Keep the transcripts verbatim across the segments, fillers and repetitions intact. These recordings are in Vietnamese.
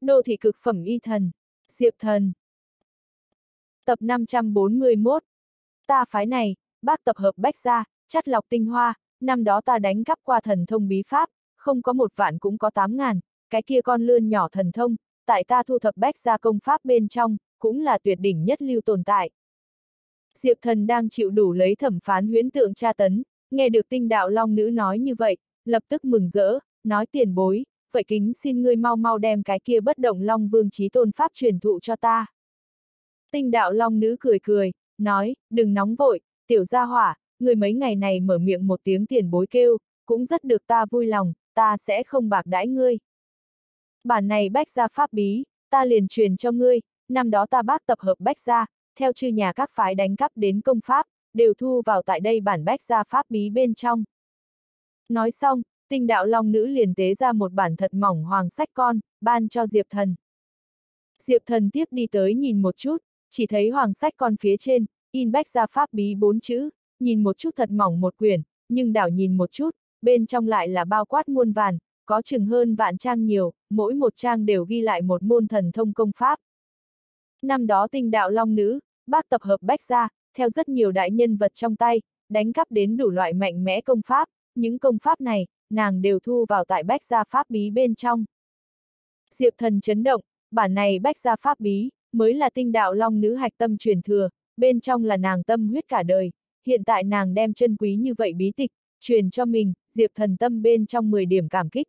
Đô thị cực phẩm y thần. Diệp Thần. Tập năm trăm bốn mươi mốt. Ta phái này, bác tập hợp bách gia, chắt lọc tinh hoa, năm đó ta đánh cắp qua thần thông bí pháp, không có một vạn cũng có tám ngàn, cái kia con lươn nhỏ thần thông, tại ta thu thập bách gia công pháp bên trong, cũng là tuyệt đỉnh nhất lưu tồn tại. Diệp Thần đang chịu đủ lấy thẩm phán huyễn tượng tra tấn, nghe được tinh đạo long nữ nói như vậy, lập tức mừng rỡ, nói tiền bối, vậy kính xin ngươi mau mau đem cái kia bất động long vương chí tôn pháp truyền thụ cho ta. Tinh đạo long nữ cười cười, nói, đừng nóng vội, tiểu gia hỏa, người mấy ngày này mở miệng một tiếng tiền bối kêu, cũng rất được ta vui lòng, ta sẽ không bạc đãi ngươi. Bản này bách gia pháp bí, ta liền truyền cho ngươi, năm đó ta bác tập hợp bách gia, theo chư nhà các phái đánh cắp đến công pháp, đều thu vào tại đây bản bách gia pháp bí bên trong. Nói xong, tinh đạo long nữ liền tế ra một bản thật mỏng hoàng sách con, ban cho Diệp Thần. Diệp Thần tiếp đi tới nhìn một chút, chỉ thấy hoàng sách con phía trên, in bách gia pháp bí bốn chữ, nhìn một chút thật mỏng một quyển, nhưng đảo nhìn một chút, bên trong lại là bao quát muôn vàn, có chừng hơn vạn trang nhiều, mỗi một trang đều ghi lại một môn thần thông công pháp. Năm đó tinh đạo long nữ, bác tập hợp bách gia, theo rất nhiều đại nhân vật trong tay, đánh cắp đến đủ loại mạnh mẽ công pháp, những công pháp này, nàng đều thu vào tại bách gia pháp bí bên trong. Diệp Thần chấn động, bản này bách gia pháp bí, mới là tinh đạo long nữ hạch tâm truyền thừa, bên trong là nàng tâm huyết cả đời, hiện tại nàng đem chân quý như vậy bí tịch, truyền cho mình, Diệp Thần tâm bên trong mười điểm cảm kích.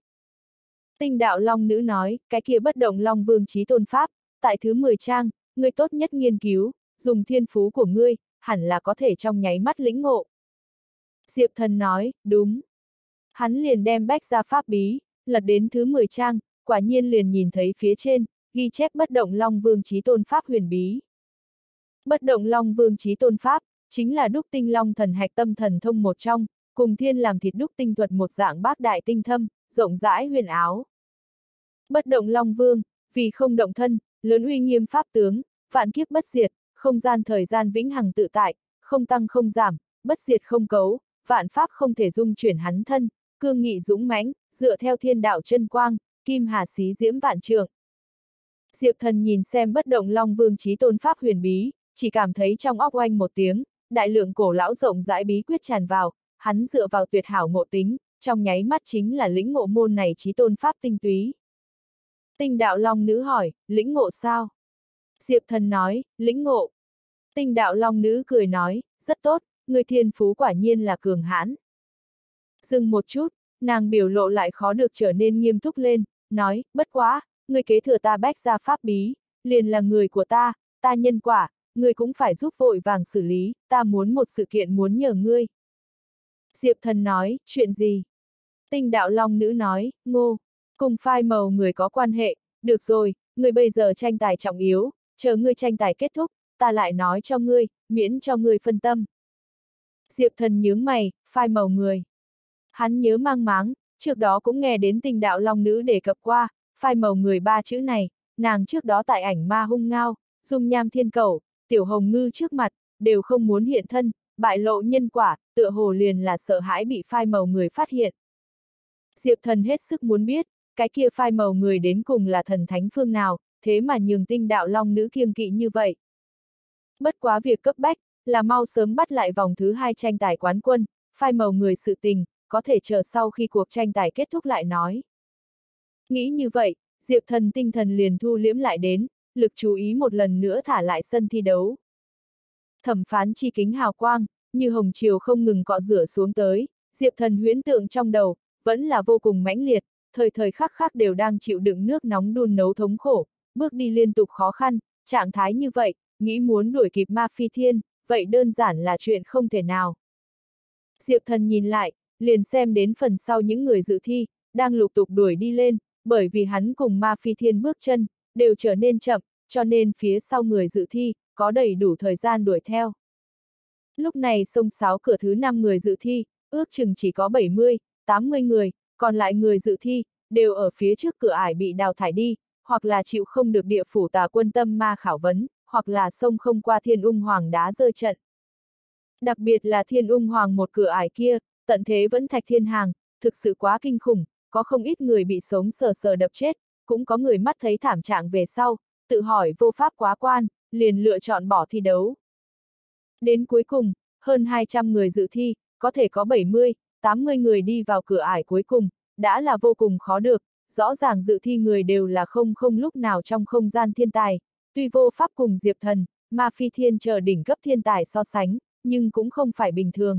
Tinh đạo long nữ nói, cái kia bất động long vương chí tôn pháp, tại thứ mười trang, ngươi tốt nhất nghiên cứu, dùng thiên phú của ngươi, hẳn là có thể trong nháy mắt lĩnh ngộ. Diệp Thần nói, đúng. Hắn liền đem bách gia pháp bí, lật đến thứ mười trang, quả nhiên liền nhìn thấy phía trên, ghi chép bất động long vương chí tôn pháp huyền bí. Bất động long vương chí tôn pháp, chính là đúc tinh long thần hạch tâm thần thông một trong, cùng thiên làm thịt đúc tinh thuật một dạng bác đại tinh thâm, rộng rãi huyền áo. Bất động long vương, vì không động thân, lớn uy nghiêm pháp tướng, vạn kiếp bất diệt, không gian thời gian vĩnh hằng tự tại, không tăng không giảm, bất diệt không cấu, vạn pháp không thể dung chuyển hắn thân, cương nghị dũng mãnh, dựa theo thiên đạo chân quang, kim hà xí diễm vạn trượng. Diệp Thần nhìn xem bất động long vương chí tôn pháp huyền bí, chỉ cảm thấy trong óc oanh một tiếng, đại lượng cổ lão rộng rãi bí quyết tràn vào, hắn dựa vào tuyệt hảo ngộ tính, trong nháy mắt chính là lĩnh ngộ môn này chí tôn pháp tinh túy. Tinh đạo long nữ hỏi, lĩnh ngộ sao? Diệp Thần nói, lĩnh ngộ. Tinh đạo long nữ cười nói, rất tốt, người thiên phú quả nhiên là cường hãn. Dừng một chút, nàng biểu lộ lại khó được trở nên nghiêm túc lên, nói, bất quá, người kế thừa ta bách gia pháp bí, liền là người của ta, ta nhân quả, người cũng phải giúp vội vàng xử lý, ta muốn một sự kiện muốn nhờ ngươi. Diệp Thần nói, chuyện gì? Tinh đạo long nữ nói, ngô, cùng phai màu người có quan hệ, được rồi, người bây giờ tranh tài trọng yếu, chờ ngươi tranh tài kết thúc, ta lại nói cho ngươi, miễn cho ngươi phân tâm. Diệp Thần nhướng mày, phai màu người. Hắn nhớ mang máng, trước đó cũng nghe đến tinh đạo long nữ đề cập qua, phai màu người ba chữ này, nàng trước đó tại ảnh ma hung ngao, dung nham thiên cẩu, tiểu hồng ngư trước mặt, đều không muốn hiện thân, bại lộ nhân quả, tựa hồ liền là sợ hãi bị phai màu người phát hiện. Diệp Thần hết sức muốn biết, cái kia phai màu người đến cùng là thần thánh phương nào, thế mà nhường tinh đạo long nữ kiêng kỵ như vậy. Bất quá việc cấp bách, là mau sớm bắt lại vòng thứ hai tranh tài quán quân, phai màu người sự tình, có thể chờ sau khi cuộc tranh tài kết thúc lại nói. Nghĩ như vậy, Diệp Thần tinh thần liền thu liễm lại đến, lực chú ý một lần nữa thả lại sân thi đấu. Thẩm phán chi kính hào quang, như hồng triều không ngừng cọ rửa xuống tới, Diệp Thần huyễn tượng trong đầu, vẫn là vô cùng mãnh liệt, thời thời khắc khắc đều đang chịu đựng nước nóng đun nấu thống khổ, bước đi liên tục khó khăn, trạng thái như vậy, nghĩ muốn đuổi kịp Ma Phi Thiên, vậy đơn giản là chuyện không thể nào. Diệp Thần nhìn lại, liền xem đến phần sau những người dự thi, đang lục tục đuổi đi lên, bởi vì hắn cùng Ma Phi Thiên bước chân, đều trở nên chậm, cho nên phía sau người dự thi, có đầy đủ thời gian đuổi theo. Lúc này sông sáo cửa thứ năm người dự thi, ước chừng chỉ có bảy mươi, tám mươi người, còn lại người dự thi, đều ở phía trước cửa ải bị đào thải đi, hoặc là chịu không được địa phủ tà quân tâm ma khảo vấn, hoặc là sông không qua thiên ung hoàng đá rơi trận. Đặc biệt là thiên ung hoàng một cửa ải kia, tận thế vẫn thạch thiên hàng, thực sự quá kinh khủng, có không ít người bị sống sờ sờ đập chết, cũng có người mắt thấy thảm trạng về sau, tự hỏi vô pháp quá quan, liền lựa chọn bỏ thi đấu. Đến cuối cùng, hơn hai trăm người dự thi, có thể có bảy mươi, tám mươi người đi vào cửa ải cuối cùng, đã là vô cùng khó được, rõ ràng dự thi người đều là không không lúc nào trong không gian thiên tài, tuy vô pháp cùng Diệp Thần, Ma Phi Thiên chờ đỉnh cấp thiên tài so sánh, nhưng cũng không phải bình thường.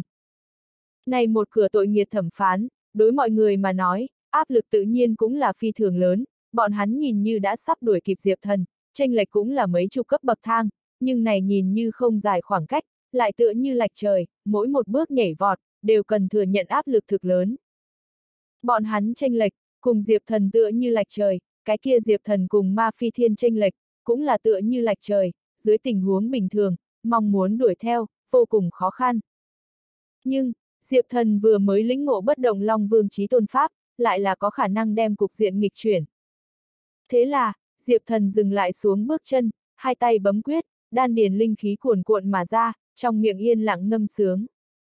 Này một cửa tội nghiệt thẩm phán, đối mọi người mà nói, áp lực tự nhiên cũng là phi thường lớn, bọn hắn nhìn như đã sắp đuổi kịp Diệp Thần, chênh lệch cũng là mấy chục cấp bậc thang, nhưng này nhìn như không dài khoảng cách, lại tựa như lệch trời, mỗi một bước nhảy vọt, đều cần thừa nhận áp lực thực lớn. Bọn hắn chênh lệch, cùng Diệp Thần tựa như lệch trời, cái kia Diệp Thần cùng Ma Phi Thiên chênh lệch, cũng là tựa như lệch trời, dưới tình huống bình thường, mong muốn đuổi theo, vô cùng khó khăn. Nhưng, Diệp Thần vừa mới lĩnh ngộ bất động Long Vương Chí Tôn Pháp, lại là có khả năng đem cục diện nghịch chuyển. Thế là, Diệp Thần dừng lại xuống bước chân, hai tay bấm quyết, đan điền linh khí cuồn cuộn mà ra, trong miệng yên lặng ngâm sướng.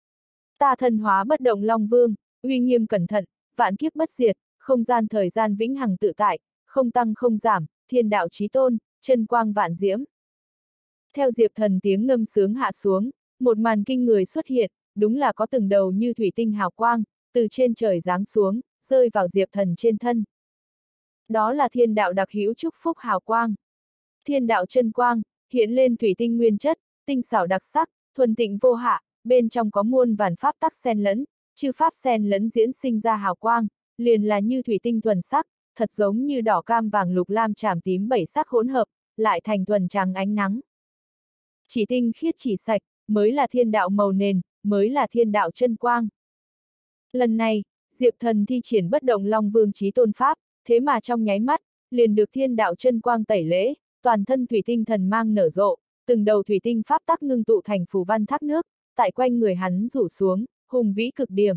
Ta thần hóa bất động Long Vương, uy nghiêm cẩn thận, vạn kiếp bất diệt, không gian thời gian vĩnh hằng tự tại, không tăng không giảm, thiên đạo chí tôn, chân quang vạn diễm. Theo Diệp Thần tiếng ngâm sướng hạ xuống, một màn kinh người xuất hiện, đúng là có từng đầu như thủy tinh hào quang, từ trên trời giáng xuống, rơi vào Diệp Thần trên thân. Đó là thiên đạo đặc hữu chúc phúc hào quang. Thiên đạo chân quang, hiện lên thủy tinh nguyên chất, tinh xảo đặc sắc, thuần tịnh vô hạ, bên trong có muôn vàn pháp tắc xen lẫn, chư pháp xen lẫn diễn sinh ra hào quang, liền là như thủy tinh thuần sắc, thật giống như đỏ cam vàng lục lam tràm tím bảy sắc hỗn hợp, lại thành thuần trắng ánh nắng. Chỉ tinh khiết chỉ sạch, mới là thiên đạo màu nền, mới là thiên đạo chân quang. Lần này, Diệp Thần thi triển bất động Long Vương Chí Tôn Pháp, thế mà trong nháy mắt, liền được thiên đạo chân quang tẩy lễ, toàn thân thủy tinh thần mang nở rộ, từng đầu thủy tinh pháp tắc ngưng tụ thành phù văn thác nước, tại quanh người hắn rủ xuống, hùng vĩ cực điểm.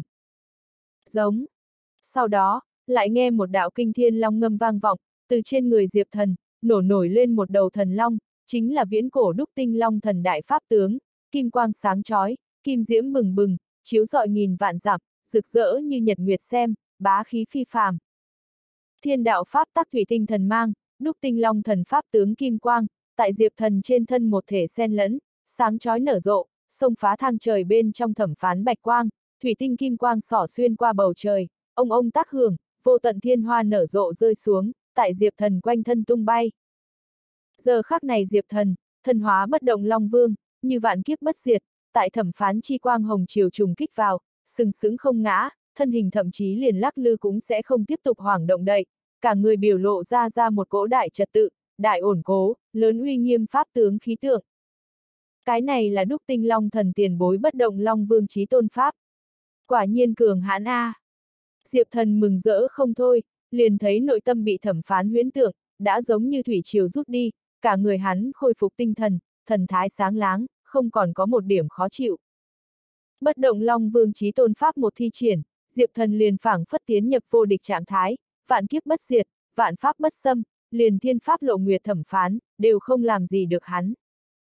Giống. Sau đó, lại nghe một đạo kinh thiên long ngâm vang vọng, từ trên người Diệp Thần, nổ nổi lên một đầu thần long, chính là viễn cổ đúc tinh long thần đại pháp tướng, kim quang sáng chói, kim diễm bừng bừng, chiếu rọi nghìn vạn dặm, rực rỡ như nhật nguyệt xem, bá khí phi phàm. Thiên đạo pháp tắc thủy tinh thần mang, đúc tinh long thần pháp tướng kim quang, tại Diệp Thần trên thân một thể xen lẫn, sáng chói nở rộ, xông phá thang trời bên trong thẩm phán bạch quang, thủy tinh kim quang xỏ xuyên qua bầu trời, ông ông tác hưởng, vô tận thiên hoa nở rộ rơi xuống, tại Diệp Thần quanh thân tung bay. Giờ khắc này Diệp Thần, thần hóa bất động Long Vương, như vạn kiếp bất diệt, tại thẩm phán chi quang hồng chiều trùng kích vào, sừng sững không ngã, thân hình thậm chí liền lắc lư cũng sẽ không tiếp tục hoảng động đậy, cả người biểu lộ ra ra một cỗ đại trật tự, đại ổn cố, lớn uy nghiêm pháp tướng khí tượng. Cái này là đúc tinh long thần tiền bối bất động Long Vương Chí Tôn Pháp. Quả nhiên cường hãn a. Diệp Thần mừng rỡ không thôi, liền thấy nội tâm bị thẩm phán huyễn tượng, đã giống như thủy triều rút đi, cả người hắn khôi phục tinh thần, thần thái sáng láng, không còn có một điểm khó chịu. Bất động Long Vương Chí Tôn Pháp một thi triển, Diệp Thần liền phảng phất tiến nhập vô địch trạng thái, vạn kiếp bất diệt, vạn pháp bất xâm, liền thiên pháp lộ nguyệt thẩm phán, đều không làm gì được hắn.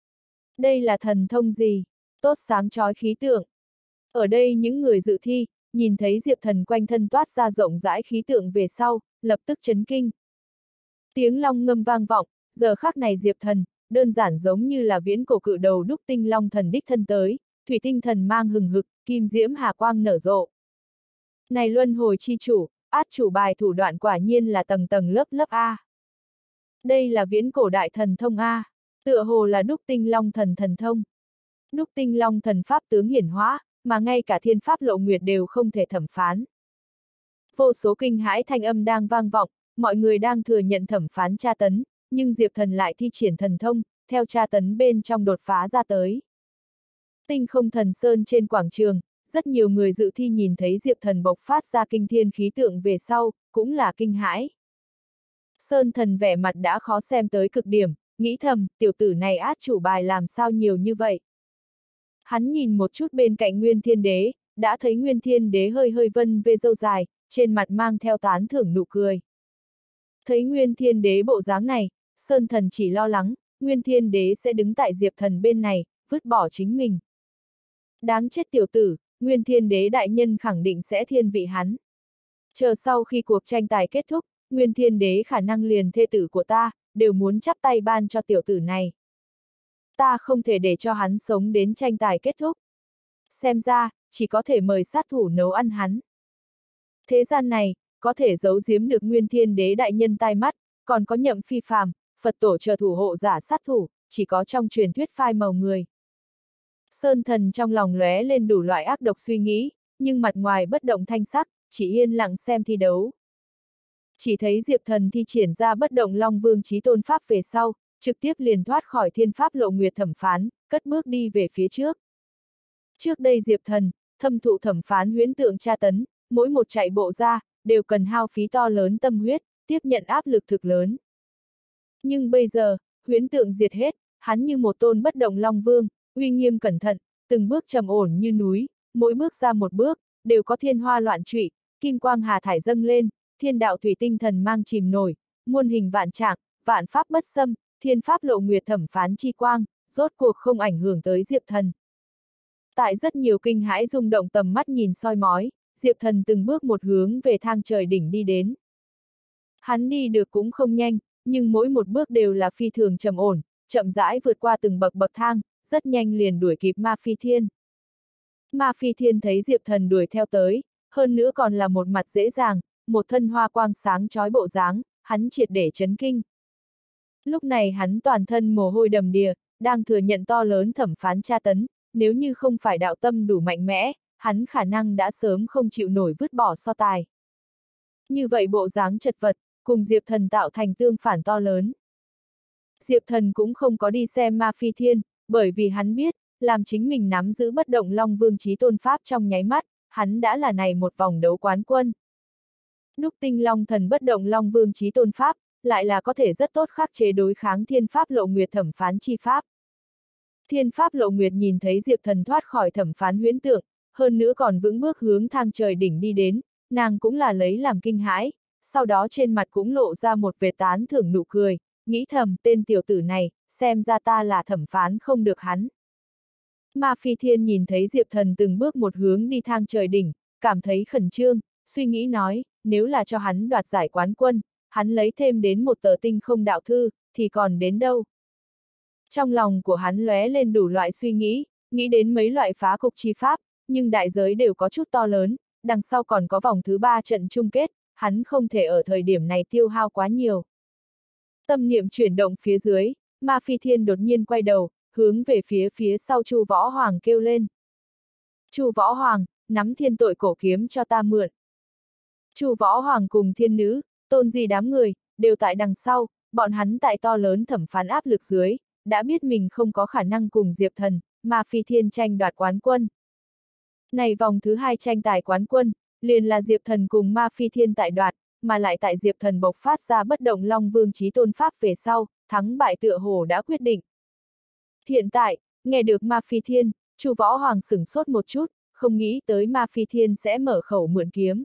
Đây là thần thông gì? Tốt sáng chói khí tượng. Ở đây những người dự thi, nhìn thấy Diệp Thần quanh thân toát ra rộng rãi khí tượng về sau, lập tức chấn kinh. Tiếng long ngâm vang vọng, giờ khắc này Diệp Thần, đơn giản giống như là viễn cổ cự đầu đúc tinh long thần đích thân tới, thủy tinh thần mang hừng hực, kim diễm hà quang nở rộ. Này luân hồi chi chủ, át chủ bài thủ đoạn quả nhiên là tầng tầng lớp lớp A. Đây là viễn cổ đại thần thông A, tựa hồ là đúc tinh long thần thần thông. Đúc tinh long thần pháp tướng hiển hóa, mà ngay cả thiên pháp lộ nguyệt đều không thể thẩm phán. Vô số kinh hãi thanh âm đang vang vọng, mọi người đang thừa nhận thẩm phán tra tấn, nhưng Diệp Thần lại thi triển thần thông, theo tra tấn bên trong đột phá ra tới. Tinh không thần sơn trên quảng trường, rất nhiều người dự thi nhìn thấy Diệp Thần bộc phát ra kinh thiên khí tượng về sau, cũng là kinh hãi. Sơn Thần vẻ mặt đã khó xem tới cực điểm, nghĩ thầm, tiểu tử này át chủ bài làm sao nhiều như vậy. Hắn nhìn một chút bên cạnh Nguyên Thiên Đế, đã thấy Nguyên Thiên Đế hơi hơi vân về râu dài, trên mặt mang theo tán thưởng nụ cười. Thấy Nguyên Thiên Đế bộ dáng này, Sơn Thần chỉ lo lắng, Nguyên Thiên Đế sẽ đứng tại Diệp Thần bên này, vứt bỏ chính mình. Đáng chết tiểu tử, Nguyên Thiên Đế đại nhân khẳng định sẽ thiên vị hắn. Chờ sau khi cuộc tranh tài kết thúc, Nguyên Thiên Đế khả năng liền thê tử của ta, đều muốn chắp tay ban cho tiểu tử này. Ta không thể để cho hắn sống đến tranh tài kết thúc. Xem ra, chỉ có thể mời sát thủ nấu ăn hắn. Thế gian này, có thể giấu giếm được Nguyên Thiên Đế đại nhân tai mắt, còn có Nhậm Phi phàm, Phật tổ chờ thủ hộ giả sát thủ, chỉ có trong truyền thuyết phai màu người. Sơn Thần trong lòng lóe lên đủ loại ác độc suy nghĩ, nhưng mặt ngoài bất động thanh sắc, chỉ yên lặng xem thi đấu. Chỉ thấy Diệp Thần thi triển ra bất động Long Vương Chí Tôn Pháp về sau, trực tiếp liền thoát khỏi Thiên Pháp Lộ Nguyệt thẩm phán, cất bước đi về phía trước. Trước đây Diệp Thần, thâm thụ thẩm phán huyễn tượng tra tấn, mỗi một chạy bộ ra, đều cần hao phí to lớn tâm huyết, tiếp nhận áp lực thực lớn. Nhưng bây giờ, huyễn tượng diệt hết, hắn như một tôn bất động Long Vương, uy nghiêm cẩn thận, từng bước trầm ổn như núi, mỗi bước ra một bước, đều có thiên hoa loạn trụy, kim quang hà thải dâng lên, thiên đạo thủy tinh thần mang chìm nổi, muôn hình vạn trạng, vạn pháp bất xâm, thiên pháp lộ nguyệt thẩm phán chi quang, rốt cuộc không ảnh hưởng tới Diệp Thần. Tại rất nhiều kinh hãi rung động tầm mắt nhìn soi mói, Diệp Thần từng bước một hướng về thang trời đỉnh đi đến. Hắn đi được cũng không nhanh, nhưng mỗi một bước đều là phi thường trầm ổn, chậm rãi vượt qua từng bậc bậc thang, rất nhanh liền đuổi kịp Ma Phi Thiên. Ma Phi Thiên thấy Diệp Thần đuổi theo tới, hơn nữa còn là một mặt dễ dàng, một thân hoa quang sáng chói bộ dáng, hắn triệt để chấn kinh. Lúc này hắn toàn thân mồ hôi đầm đìa, đang thừa nhận to lớn thẩm phán tra tấn, nếu như không phải đạo tâm đủ mạnh mẽ, hắn khả năng đã sớm không chịu nổi vứt bỏ so tài. Như vậy bộ dáng chật vật, cùng Diệp Thần tạo thành tương phản to lớn. Diệp Thần cũng không có đi xem Ma Phi Thiên, bởi vì hắn biết, làm chính mình nắm giữ bất động Long Vương Chí Tôn Pháp trong nháy mắt, hắn đã là này một vòng đấu quán quân. Đúc tinh Long Thần bất động Long Vương Chí Tôn Pháp, lại là có thể rất tốt khắc chế đối kháng Thiên Pháp Lộ Nguyệt thẩm phán chi pháp. Thiên Pháp Lộ Nguyệt nhìn thấy Diệp Thần thoát khỏi thẩm phán huyễn tượng, hơn nữa còn vững bước hướng thang trời đỉnh đi đến, nàng cũng là lấy làm kinh hãi, sau đó trên mặt cũng lộ ra một vệt tán thưởng nụ cười, nghĩ thầm tên tiểu tử này, xem ra ta là thẩm phán không được hắn. Ma Phi Thiên nhìn thấy Diệp Thần từng bước một hướng đi thang trời đỉnh, cảm thấy khẩn trương, suy nghĩ nói, nếu là cho hắn đoạt giải quán quân, hắn lấy thêm đến một tờ tinh không đạo thư, thì còn đến đâu. Trong lòng của hắn lóe lên đủ loại suy nghĩ, nghĩ đến mấy loại phá cục chi pháp, nhưng đại giới đều có chút to lớn, đằng sau còn có vòng thứ ba trận chung kết, hắn không thể ở thời điểm này tiêu hao quá nhiều. Tâm niệm chuyển động phía dưới, Ma Phi Thiên đột nhiên quay đầu, hướng về phía phía sau Chu Võ Hoàng kêu lên. Chu Võ Hoàng, nắm thiên tội cổ kiếm cho ta mượn. Chu Võ Hoàng cùng thiên nữ, tôn gì đám người, đều tại đằng sau, bọn hắn tại to lớn thẩm phán áp lực dưới, đã biết mình không có khả năng cùng Diệp Thần, Ma Phi Thiên tranh đoạt quán quân. Này vòng thứ hai tranh tài quán quân, liền là Diệp Thần cùng Ma Phi Thiên tại đoạt, mà lại tại Diệp Thần bộc phát ra bất động Long Vương Chí Tôn Pháp về sau, thắng bại tựa hồ đã quyết định. Hiện tại, nghe được Ma Phi Thiên, Chu Võ Hoàng sửng sốt một chút, không nghĩ tới Ma Phi Thiên sẽ mở khẩu mượn kiếm.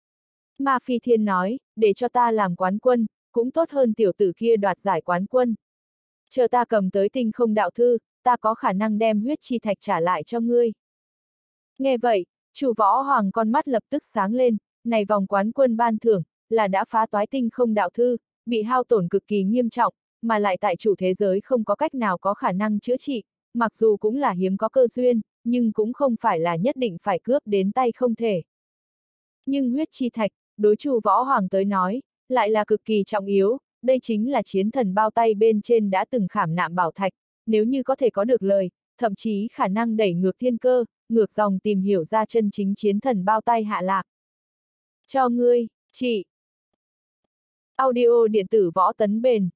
Ma Phi Thiên nói, để cho ta làm quán quân, cũng tốt hơn tiểu tử kia đoạt giải quán quân. Chờ ta cầm tới tinh không đạo thư, ta có khả năng đem huyết chi thạch trả lại cho ngươi. Nghe vậy, Chu Võ Hoàng con mắt lập tức sáng lên, này vòng quán quân ban thưởng, là đã phá toái tinh không đạo thư, bị hao tổn cực kỳ nghiêm trọng, mà lại tại chủ thế giới không có cách nào có khả năng chữa trị, mặc dù cũng là hiếm có cơ duyên, nhưng cũng không phải là nhất định phải cướp đến tay không thể. Nhưng huyết chi thạch, đối Chu Võ Hoàng tới nói, lại là cực kỳ trọng yếu, đây chính là chiến thần bao tay bên trên đã từng khảm nạm bảo thạch, nếu như có thể có được lời, thậm chí khả năng đẩy ngược thiên cơ, ngược dòng tìm hiểu ra chân chính chiến thần bao tay hạ lạc. Cho ngươi, chị. Audio điện tử võ tấn bền.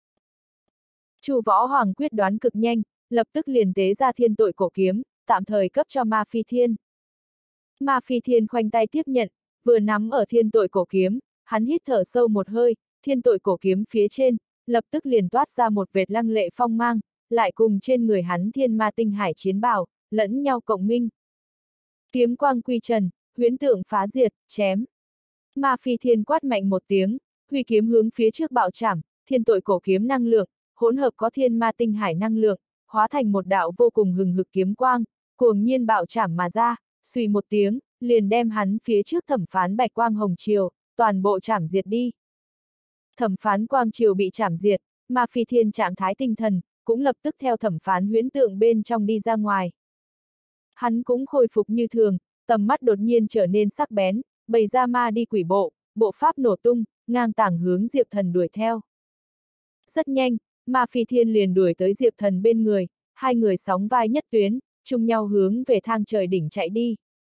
Chu Võ Hoàng quyết đoán cực nhanh, lập tức liền tế ra thiên tội cổ kiếm, tạm thời cấp cho Ma Phi Thiên. Ma Phi Thiên khoanh tay tiếp nhận, vừa nắm ở thiên tội cổ kiếm, hắn hít thở sâu một hơi, thiên tội cổ kiếm phía trên, lập tức liền toát ra một vệt lăng lệ phong mang, lại cùng trên người hắn thiên ma tinh hải chiến bào, lẫn nhau cộng minh. Kiếm quang quy trần, huyễn tượng phá diệt, chém. Ma Phi Thiên quát mạnh một tiếng, huy kiếm hướng phía trước bạo chảm, thiên tội cổ kiếm năng lượng, hỗn hợp có thiên ma tinh hải năng lượng, hóa thành một đạo vô cùng hừng hực kiếm quang, cuồng nhiên bạo chảm mà ra, suy một tiếng, liền đem hắn phía trước thẩm phán bạch quang hồng triều, toàn bộ chảm diệt đi. Thẩm phán Quang Triều bị trảm diệt, Ma Phi Thiên trạng thái tinh thần, cũng lập tức theo thẩm phán huyễn tượng bên trong đi ra ngoài. Hắn cũng khôi phục như thường, tầm mắt đột nhiên trở nên sắc bén, bày ra ma đi quỷ bộ, bộ pháp nổ tung, ngang tảng hướng Diệp Thần đuổi theo. Rất nhanh, Ma Phi Thiên liền đuổi tới Diệp Thần bên người, hai người sóng vai nhất tuyến, chung nhau hướng về thang trời đỉnh chạy đi.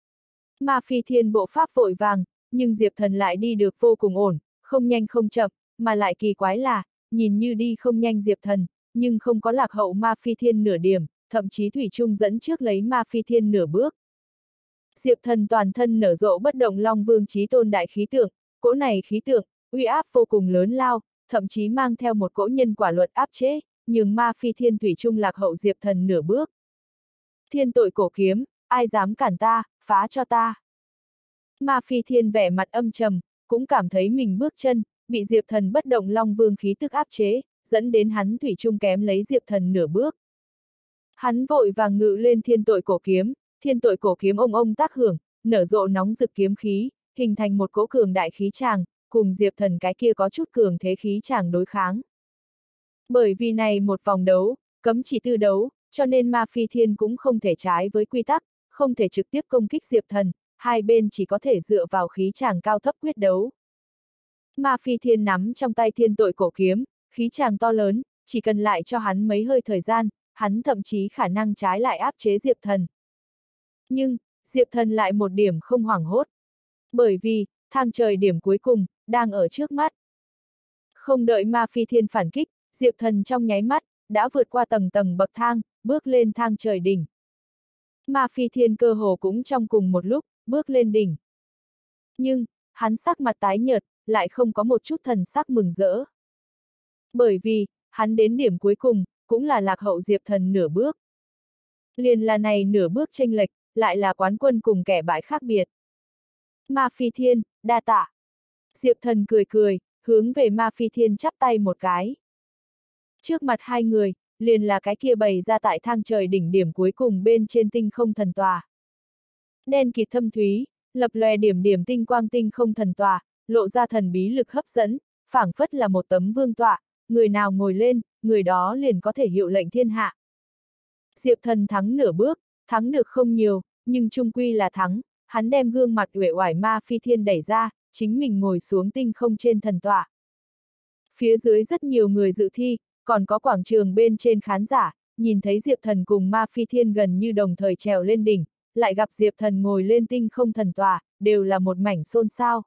Ma Phi Thiên bộ pháp vội vàng, nhưng Diệp Thần lại đi được vô cùng ổn, không nhanh không chậm, mà lại kỳ quái là, nhìn như đi không nhanh Diệp Thần, nhưng không có lạc hậu Ma Phi Thiên nửa điểm, thậm chí thủy chung dẫn trước lấy Ma Phi Thiên nửa bước. Diệp Thần toàn thân nở rộ bất động Long Vương Chí Tôn đại khí tượng, cỗ này khí tượng, uy áp vô cùng lớn lao, thậm chí mang theo một cỗ nhân quả luật áp chế, nhưng Ma Phi Thiên thủy chung lạc hậu Diệp Thần nửa bước. Thiên tội cổ kiếm, ai dám cản ta, phá cho ta. Ma Phi Thiên vẻ mặt âm trầm, cũng cảm thấy mình bước chân, bị Diệp Thần bất động Long Vương khí tức áp chế, dẫn đến hắn thủy chung kém lấy Diệp Thần nửa bước. Hắn vội vàng ngự lên thiên tội cổ kiếm, thiên tội cổ kiếm ông ông tác hưởng, nở rộ nóng rực kiếm khí, hình thành một cỗ cường đại khí tràng, cùng Diệp Thần cái kia có chút cường thế khí tràng đối kháng. Bởi vì này một vòng đấu, cấm chỉ tư đấu, cho nên Ma Phi Thiên cũng không thể trái với quy tắc, không thể trực tiếp công kích Diệp Thần, hai bên chỉ có thể dựa vào khí tràng cao thấp quyết đấu. Ma Phi Thiên nắm trong tay thiên tội cổ kiếm, khí tràng to lớn, chỉ cần lại cho hắn mấy hơi thời gian, hắn thậm chí khả năng trái lại áp chế Diệp Thần. Nhưng, Diệp Thần lại một điểm không hoảng hốt. Bởi vì, thang trời điểm cuối cùng, đang ở trước mắt. Không đợi Ma Phi Thiên phản kích, Diệp Thần trong nháy mắt, đã vượt qua tầng tầng bậc thang, bước lên thang trời đỉnh. Ma Phi Thiên cơ hồ cũng trong cùng một lúc, bước lên đỉnh. Nhưng, hắn sắc mặt tái nhợt, lại không có một chút thần sắc mừng rỡ. Bởi vì, hắn đến điểm cuối cùng, cũng là lạc hậu Diệp Thần nửa bước. Liền là này nửa bước chênh lệch, lại là quán quân cùng kẻ bại khác biệt. Ma Phi Thiên, đa tạ. Diệp Thần cười cười, hướng về Ma Phi Thiên chắp tay một cái. Trước mặt hai người, liền là cái kia bày ra tại thang trời đỉnh điểm cuối cùng bên trên tinh không thần tòa. Đen kịt thâm thúy, lập lòe điểm điểm tinh quang tinh không thần tòa, lộ ra thần bí lực hấp dẫn, phảng phất là một tấm vương tọa, người nào ngồi lên, người đó liền có thể hiệu lệnh thiên hạ. Diệp Thần thắng nửa bước, thắng được không nhiều, nhưng chung quy là thắng, hắn đem gương mặt uể oải Ma Phi Thiên đẩy ra, chính mình ngồi xuống tinh không trên thần tọa. Phía dưới rất nhiều người dự thi, còn có quảng trường bên trên khán giả, nhìn thấy Diệp Thần cùng Ma Phi Thiên gần như đồng thời trèo lên đỉnh, lại gặp Diệp Thần ngồi lên tinh không thần tòa, đều là một mảnh xôn xao.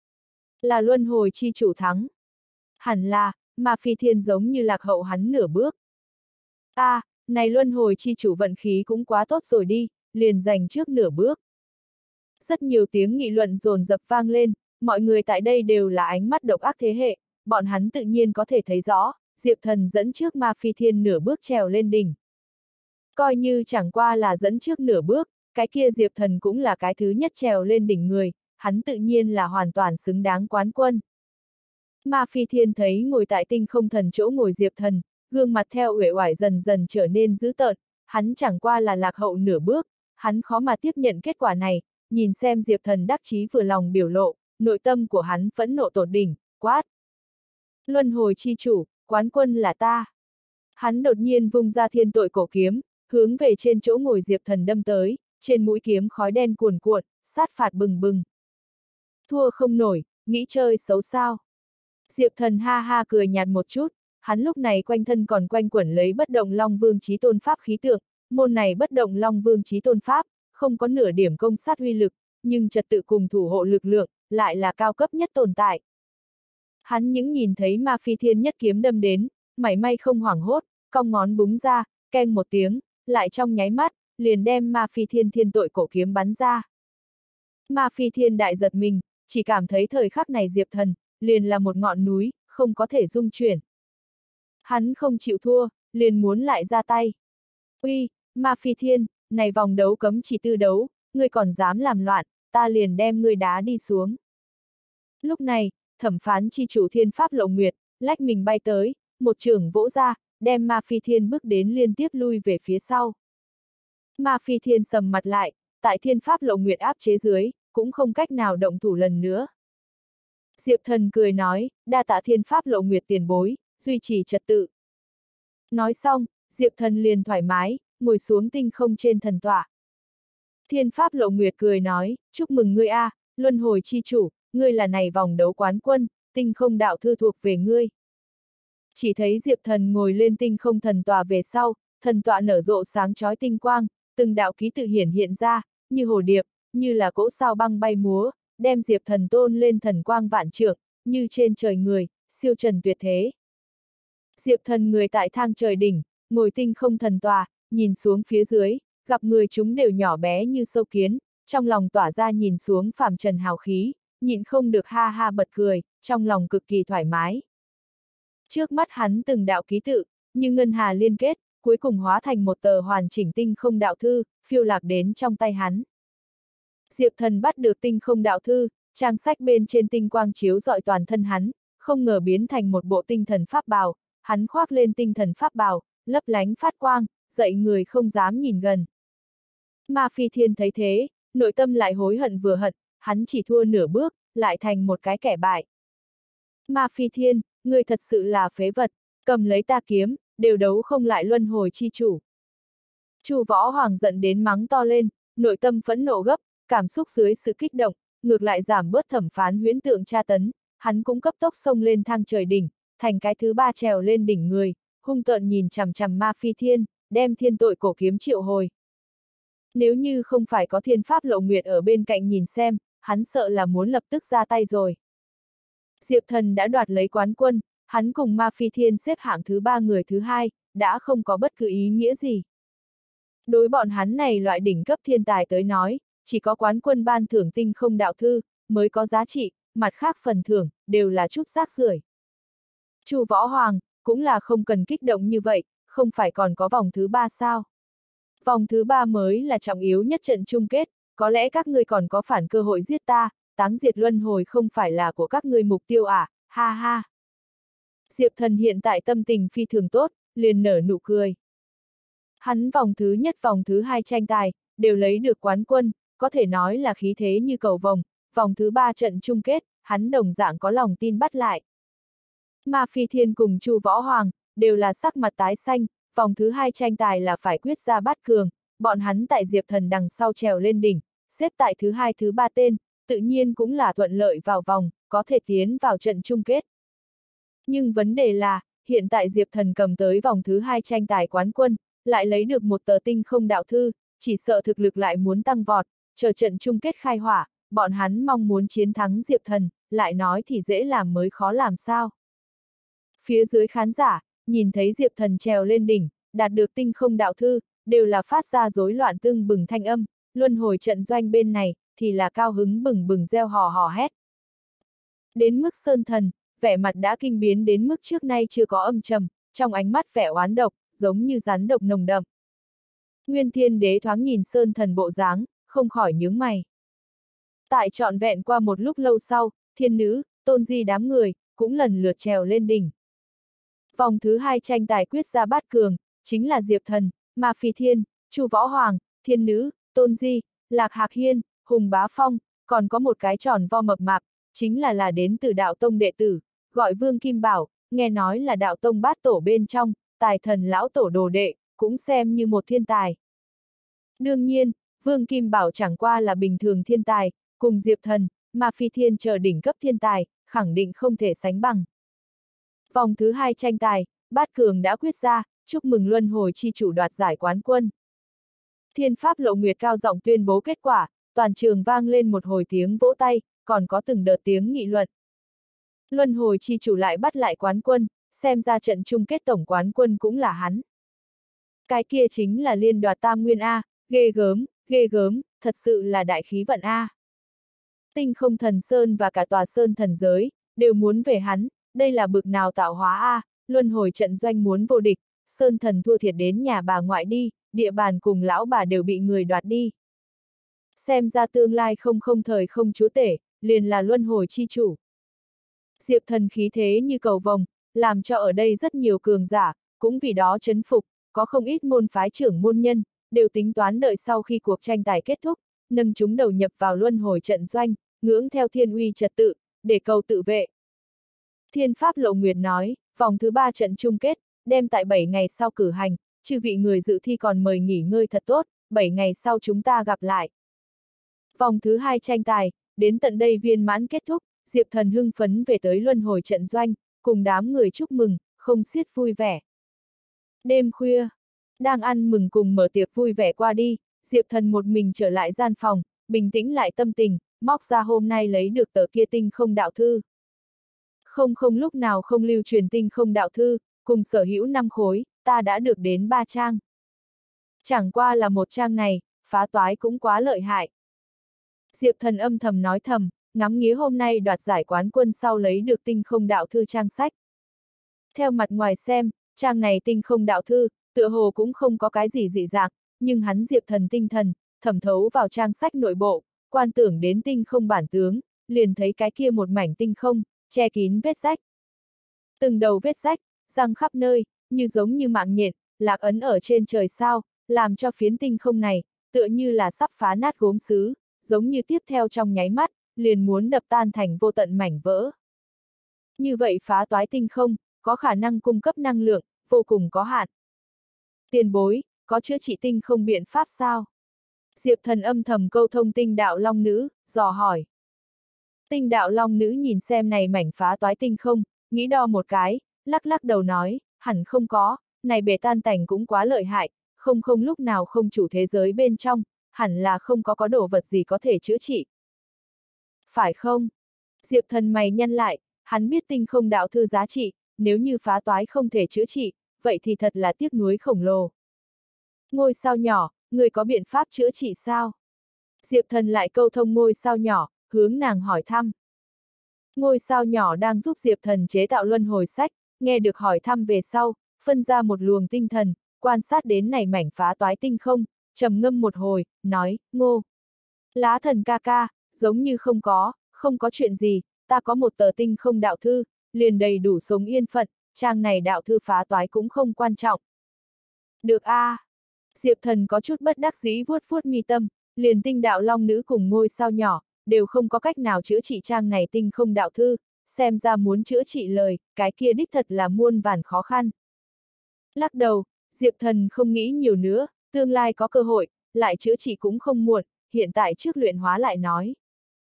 Là luân hồi chi chủ thắng. Hẳn là, Ma Phi Thiên giống như lạc hậu hắn nửa bước. A, à, này luân hồi chi chủ vận khí cũng quá tốt rồi đi, liền giành trước nửa bước. Rất nhiều tiếng nghị luận dồn dập vang lên, mọi người tại đây đều là ánh mắt độc ác thế hệ, bọn hắn tự nhiên có thể thấy rõ, Diệp Thần dẫn trước Ma Phi Thiên nửa bước trèo lên đỉnh. Coi như chẳng qua là dẫn trước nửa bước, cái kia Diệp Thần cũng là cái thứ nhất trèo lên đỉnh người, hắn tự nhiên là hoàn toàn xứng đáng quán quân. Ma Phi Thiên thấy ngồi tại tinh không thần chỗ ngồi Diệp Thần, gương mặt theo uể oải dần dần trở nên dữ tợn, hắn chẳng qua là lạc hậu nửa bước, hắn khó mà tiếp nhận kết quả này, nhìn xem Diệp Thần đắc chí vừa lòng biểu lộ, nội tâm của hắn phẫn nộ tột đỉnh, quát. Luân hồi chi chủ, quán quân là ta. Hắn đột nhiên vung ra thiên tội cổ kiếm, hướng về trên chỗ ngồi Diệp Thần đâm tới, trên mũi kiếm khói đen cuồn cuộn, sát phạt bừng bừng. Thua không nổi, nghĩ chơi xấu sao. Diệp Thần ha ha cười nhạt một chút, hắn lúc này quanh thân còn quanh quẩn lấy bất động Long Vương Chí Tôn Pháp khí tượng, môn này bất động Long Vương Chí Tôn Pháp, không có nửa điểm công sát uy lực, nhưng trật tự cùng thủ hộ lực lượng, lại là cao cấp nhất tồn tại. Hắn những nhìn thấy Ma Phi Thiên nhất kiếm đâm đến, mảy may không hoảng hốt, cong ngón búng ra, keng một tiếng, lại trong nháy mắt, liền đem Ma Phi Thiên thiên tội cổ kiếm bắn ra. Ma Phi Thiên đại giật mình, chỉ cảm thấy thời khắc này Diệp Thần, liền là một ngọn núi, không có thể dung chuyển. Hắn không chịu thua, liền muốn lại ra tay. Uy, Ma Phi Thiên, này vòng đấu cấm chỉ tư đấu, ngươi còn dám làm loạn, ta liền đem ngươi đá đi xuống. Lúc này, thẩm phán chi chủ Thiên Pháp Lộ Nguyệt, lách mình bay tới, một chưởng vỗ ra, đem Ma Phi Thiên bước đến liên tiếp lui về phía sau. Ma Phi Thiên sầm mặt lại, tại Thiên Pháp Lộ Nguyệt áp chế dưới, cũng không cách nào động thủ lần nữa. Diệp Thần cười nói, đa tạ Thiên Pháp Lộ Nguyệt tiền bối, duy trì trật tự. Nói xong, Diệp Thần liền thoải mái, ngồi xuống tinh không trên thần tọa. Thiên Pháp Lộ Nguyệt cười nói, chúc mừng ngươi a, luân hồi chi chủ, ngươi là này vòng đấu quán quân, tinh không đạo thư thuộc về ngươi. Chỉ thấy Diệp Thần ngồi lên tinh không thần tọa về sau, thần tọa nở rộ sáng chói tinh quang, từng đạo ký tự hiển hiện ra, như hồ điệp, như là cỗ sao băng bay múa, đem Diệp Thần tôn lên thần quang vạn trượng, như trên trời người, siêu trần tuyệt thế. Diệp Thần người tại thang trời đỉnh, ngồi tinh không thần tọa, nhìn xuống phía dưới, gặp người chúng đều nhỏ bé như sâu kiến, trong lòng tỏa ra nhìn xuống phàm trần hào khí, nhịn không được ha ha bật cười, trong lòng cực kỳ thoải mái. Trước mắt hắn từng đạo ký tự, như ngân hà liên kết, cuối cùng hóa thành một tờ hoàn chỉnh tinh không đạo thư, phiêu lạc đến trong tay hắn. Diệp Thần bắt được tinh không đạo thư, trang sách bên trên tinh quang chiếu rọi toàn thân hắn, không ngờ biến thành một bộ tinh thần pháp bào, hắn khoác lên tinh thần pháp bào, lấp lánh phát quang, dậy người không dám nhìn gần. Ma Phi Thiên thấy thế, nội tâm lại hối hận vừa hận, hắn chỉ thua nửa bước, lại thành một cái kẻ bại. Ma Phi Thiên, ngươi thật sự là phế vật, cầm lấy ta kiếm, đều đấu không lại luân hồi chi chủ. Chu Võ Hoàng giận đến mắng to lên, nội tâm phẫn nộ gấp, cảm xúc dưới sự kích động, ngược lại giảm bớt thẩm phán huyễn tượng tra tấn, hắn cũng cấp tốc xông lên thang trời đỉnh, thành cái thứ ba trèo lên đỉnh người, hung tợn nhìn chằm chằm Ma Phi Thiên, đem thiên tội cổ kiếm triệu hồi. Nếu như không phải có Thiên Pháp Lộ Nguyệt ở bên cạnh nhìn xem, hắn sợ là muốn lập tức ra tay rồi. Diệp Thần đã đoạt lấy quán quân, hắn cùng Ma Phi Thiên xếp hạng thứ ba người thứ hai, đã không có bất cứ ý nghĩa gì. Đối bọn hắn này loại đỉnh cấp thiên tài tới nói, chỉ có quán quân ban thưởng tinh không đạo thư, mới có giá trị, mặt khác phần thưởng, đều là chút rác rưởi. Chu Võ Hoàng, cũng là không cần kích động như vậy, không phải còn có vòng thứ ba sao? Vòng thứ ba mới là trọng yếu nhất trận chung kết, có lẽ các ngươi còn có phản cơ hội giết ta, táng diệt luân hồi không phải là của các ngươi mục tiêu à, ha ha. Diệp Thần hiện tại tâm tình phi thường tốt, liền nở nụ cười. Hắn vòng thứ nhất vòng thứ hai tranh tài, đều lấy được quán quân, có thể nói là khí thế như cầu vồng, vòng thứ ba trận chung kết, hắn đồng dạng có lòng tin bắt lại. Ma Phi Thiên cùng Chu Võ Hoàng, đều là sắc mặt tái xanh, vòng thứ hai tranh tài là phải quyết ra bát cường, bọn hắn tại Diệp Thần đằng sau trèo lên đỉnh, xếp tại thứ hai thứ ba tên, tự nhiên cũng là thuận lợi vào vòng, có thể tiến vào trận chung kết. Nhưng vấn đề là, hiện tại Diệp Thần cầm tới vòng thứ hai tranh tài quán quân, lại lấy được một tờ tinh không đạo thư, chỉ sợ thực lực lại muốn tăng vọt, chờ trận chung kết khai hỏa, bọn hắn mong muốn chiến thắng Diệp Thần, lại nói thì dễ làm mới khó làm sao. Phía dưới khán giả, nhìn thấy Diệp Thần trèo lên đỉnh, đạt được tinh không đạo thư, đều là phát ra rối loạn tưng bừng thanh âm, luân hồi trận doanh bên này, thì là cao hứng bừng bừng reo hò hò hét. Đến mức Sơn Thần, vẻ mặt đã kinh biến đến mức trước nay chưa có âm trầm, trong ánh mắt vẻ oán độc, giống như rắn độc nồng đậm. Nguyên Thiên Đế thoáng nhìn Sơn Thần bộ dáng, không khỏi nhướng mày. Tại trọn vẹn qua một lúc lâu sau, Thiên Nữ, Tôn Di đám người, cũng lần lượt trèo lên đỉnh. Vòng thứ hai tranh tài quyết ra bát cường, chính là Diệp Thần, Ma Phi Thiên, Chu Võ Hoàng, Thiên Nữ, Tôn Di, Lạc Hạc Hiên, Hùng Bá Phong, còn có một cái tròn vo mập mạp, chính là là đến từ đạo tông đệ tử, gọi Vương Kim Bảo, nghe nói là đạo tông bát tổ bên trong, tài thần lão tổ đồ đệ, cũng xem như một thiên tài. Đương nhiên, Vương Kim Bảo chẳng qua là bình thường thiên tài, cùng Diệp Thần, Ma Phi Thiên chờ đỉnh cấp thiên tài, khẳng định không thể sánh bằng. Vòng thứ hai tranh tài, bát cường đã quyết ra, chúc mừng luân hồi chi chủ đoạt giải quán quân. Thiên Pháp Lộ Nguyệt cao giọng tuyên bố kết quả, toàn trường vang lên một hồi tiếng vỗ tay, còn có từng đợt tiếng nghị luận. Luân hồi chi chủ lại bắt lại quán quân, xem ra trận chung kết tổng quán quân cũng là hắn. Cái kia chính là liên đoạt tam nguyên A, ghê gớm, ghê gớm, thật sự là đại khí vận A. Tinh không thần sơn và cả tòa sơn thần giới, đều muốn về hắn, đây là bực nào tạo hóa A, luân hồi trận doanh muốn vô địch, sơn thần thua thiệt đến nhà bà ngoại đi, địa bàn cùng lão bà đều bị người đoạt đi. Xem ra tương lai không không thời không chúa tể, liền là luân hồi chi chủ. Diệp Thần khí thế như cầu vồng, làm cho ở đây rất nhiều cường giả, cũng vì đó chấn phục, có không ít môn phái trưởng môn nhân, đều tính toán đợi sau khi cuộc tranh tài kết thúc, nâng chúng đầu nhập vào luân hồi trận doanh, ngưỡng theo thiên uy trật tự, để cầu tự vệ. Thiên Pháp Lộ Nguyệt nói, vòng thứ ba trận chung kết, đem tại bảy ngày sau cử hành, chư vị người dự thi còn mời nghỉ ngơi thật tốt, bảy ngày sau chúng ta gặp lại. Vòng thứ hai tranh tài, đến tận đây viên mãn kết thúc, Diệp Thần hưng phấn về tới luân hồi trận doanh, cùng đám người chúc mừng, không xiết vui vẻ. Đêm khuya, đang ăn mừng cùng mở tiệc vui vẻ qua đi, Diệp Thần một mình trở lại gian phòng, bình tĩnh lại tâm tình, móc ra hôm nay lấy được tờ kia tinh không đạo thư. Không không lúc nào không lưu truyền tinh không đạo thư, cùng sở hữu năm khối, ta đã được đến ba trang. Chẳng qua là một trang này, phá toái cũng quá lợi hại. Diệp Thần âm thầm nói thầm, ngắm nghía hôm nay đoạt giải quán quân sau lấy được tinh không đạo thư trang sách. Theo mặt ngoài xem, trang này tinh không đạo thư, tựa hồ cũng không có cái gì dị dạng, nhưng hắn Diệp Thần tinh thần, thẩm thấu vào trang sách nội bộ, quan tưởng đến tinh không bản tướng, liền thấy cái kia một mảnh tinh không, che kín vết rách. Từng đầu vết rách, răng khắp nơi, như giống như mạng nhện, lạc ấn ở trên trời sao, làm cho phiến tinh không này, tựa như là sắp phá nát gốm sứ, giống như tiếp theo trong nháy mắt, liền muốn đập tan thành vô tận mảnh vỡ. Như vậy phá toái tinh không, có khả năng cung cấp năng lượng, vô cùng có hạn. Tiền bối, có chữa trị tinh không biện pháp sao? Diệp Thần âm thầm câu thông tinh đạo long nữ, dò hỏi. Tinh đạo long nữ nhìn xem này mảnh phá toái tinh không, nghĩ đo một cái, lắc lắc đầu nói, hẳn không có, này bể tan tành cũng quá lợi hại, không không lúc nào không chủ thế giới bên trong, hẳn là không có có đồ vật gì có thể chữa trị. Phải không? Diệp Thần mày nhăn lại, hắn biết tinh không đạo thư giá trị, nếu như phá toái không thể chữa trị, vậy thì thật là tiếc nuối khổng lồ. Ngôi sao nhỏ, người có biện pháp chữa trị sao? Diệp Thần lại câu thông ngôi sao nhỏ, hướng nàng hỏi thăm. Ngôi sao nhỏ đang giúp Diệp Thần chế tạo luân hồi sách, nghe được hỏi thăm về sau, phân ra một luồng tinh thần, quan sát đến này mảnh phá toái tinh không, trầm ngâm một hồi, nói, Ngô. Lá thần ca ca, giống như không có, không có chuyện gì, ta có một tờ tinh không đạo thư, liền đầy đủ sống yên phận, trang này đạo thư phá toái cũng không quan trọng. Được a. À. Diệp Thần có chút bất đắc dĩ vuốt vuốt mi tâm, liền tinh đạo long nữ cùng ngôi sao nhỏ, đều không có cách nào chữa trị trang này tinh không đạo thư, xem ra muốn chữa trị lời, cái kia đích thật là muôn vàn khó khăn. Lắc đầu, Diệp Thần không nghĩ nhiều nữa, tương lai có cơ hội, lại chữa trị cũng không muộn, hiện tại trước luyện hóa lại nói.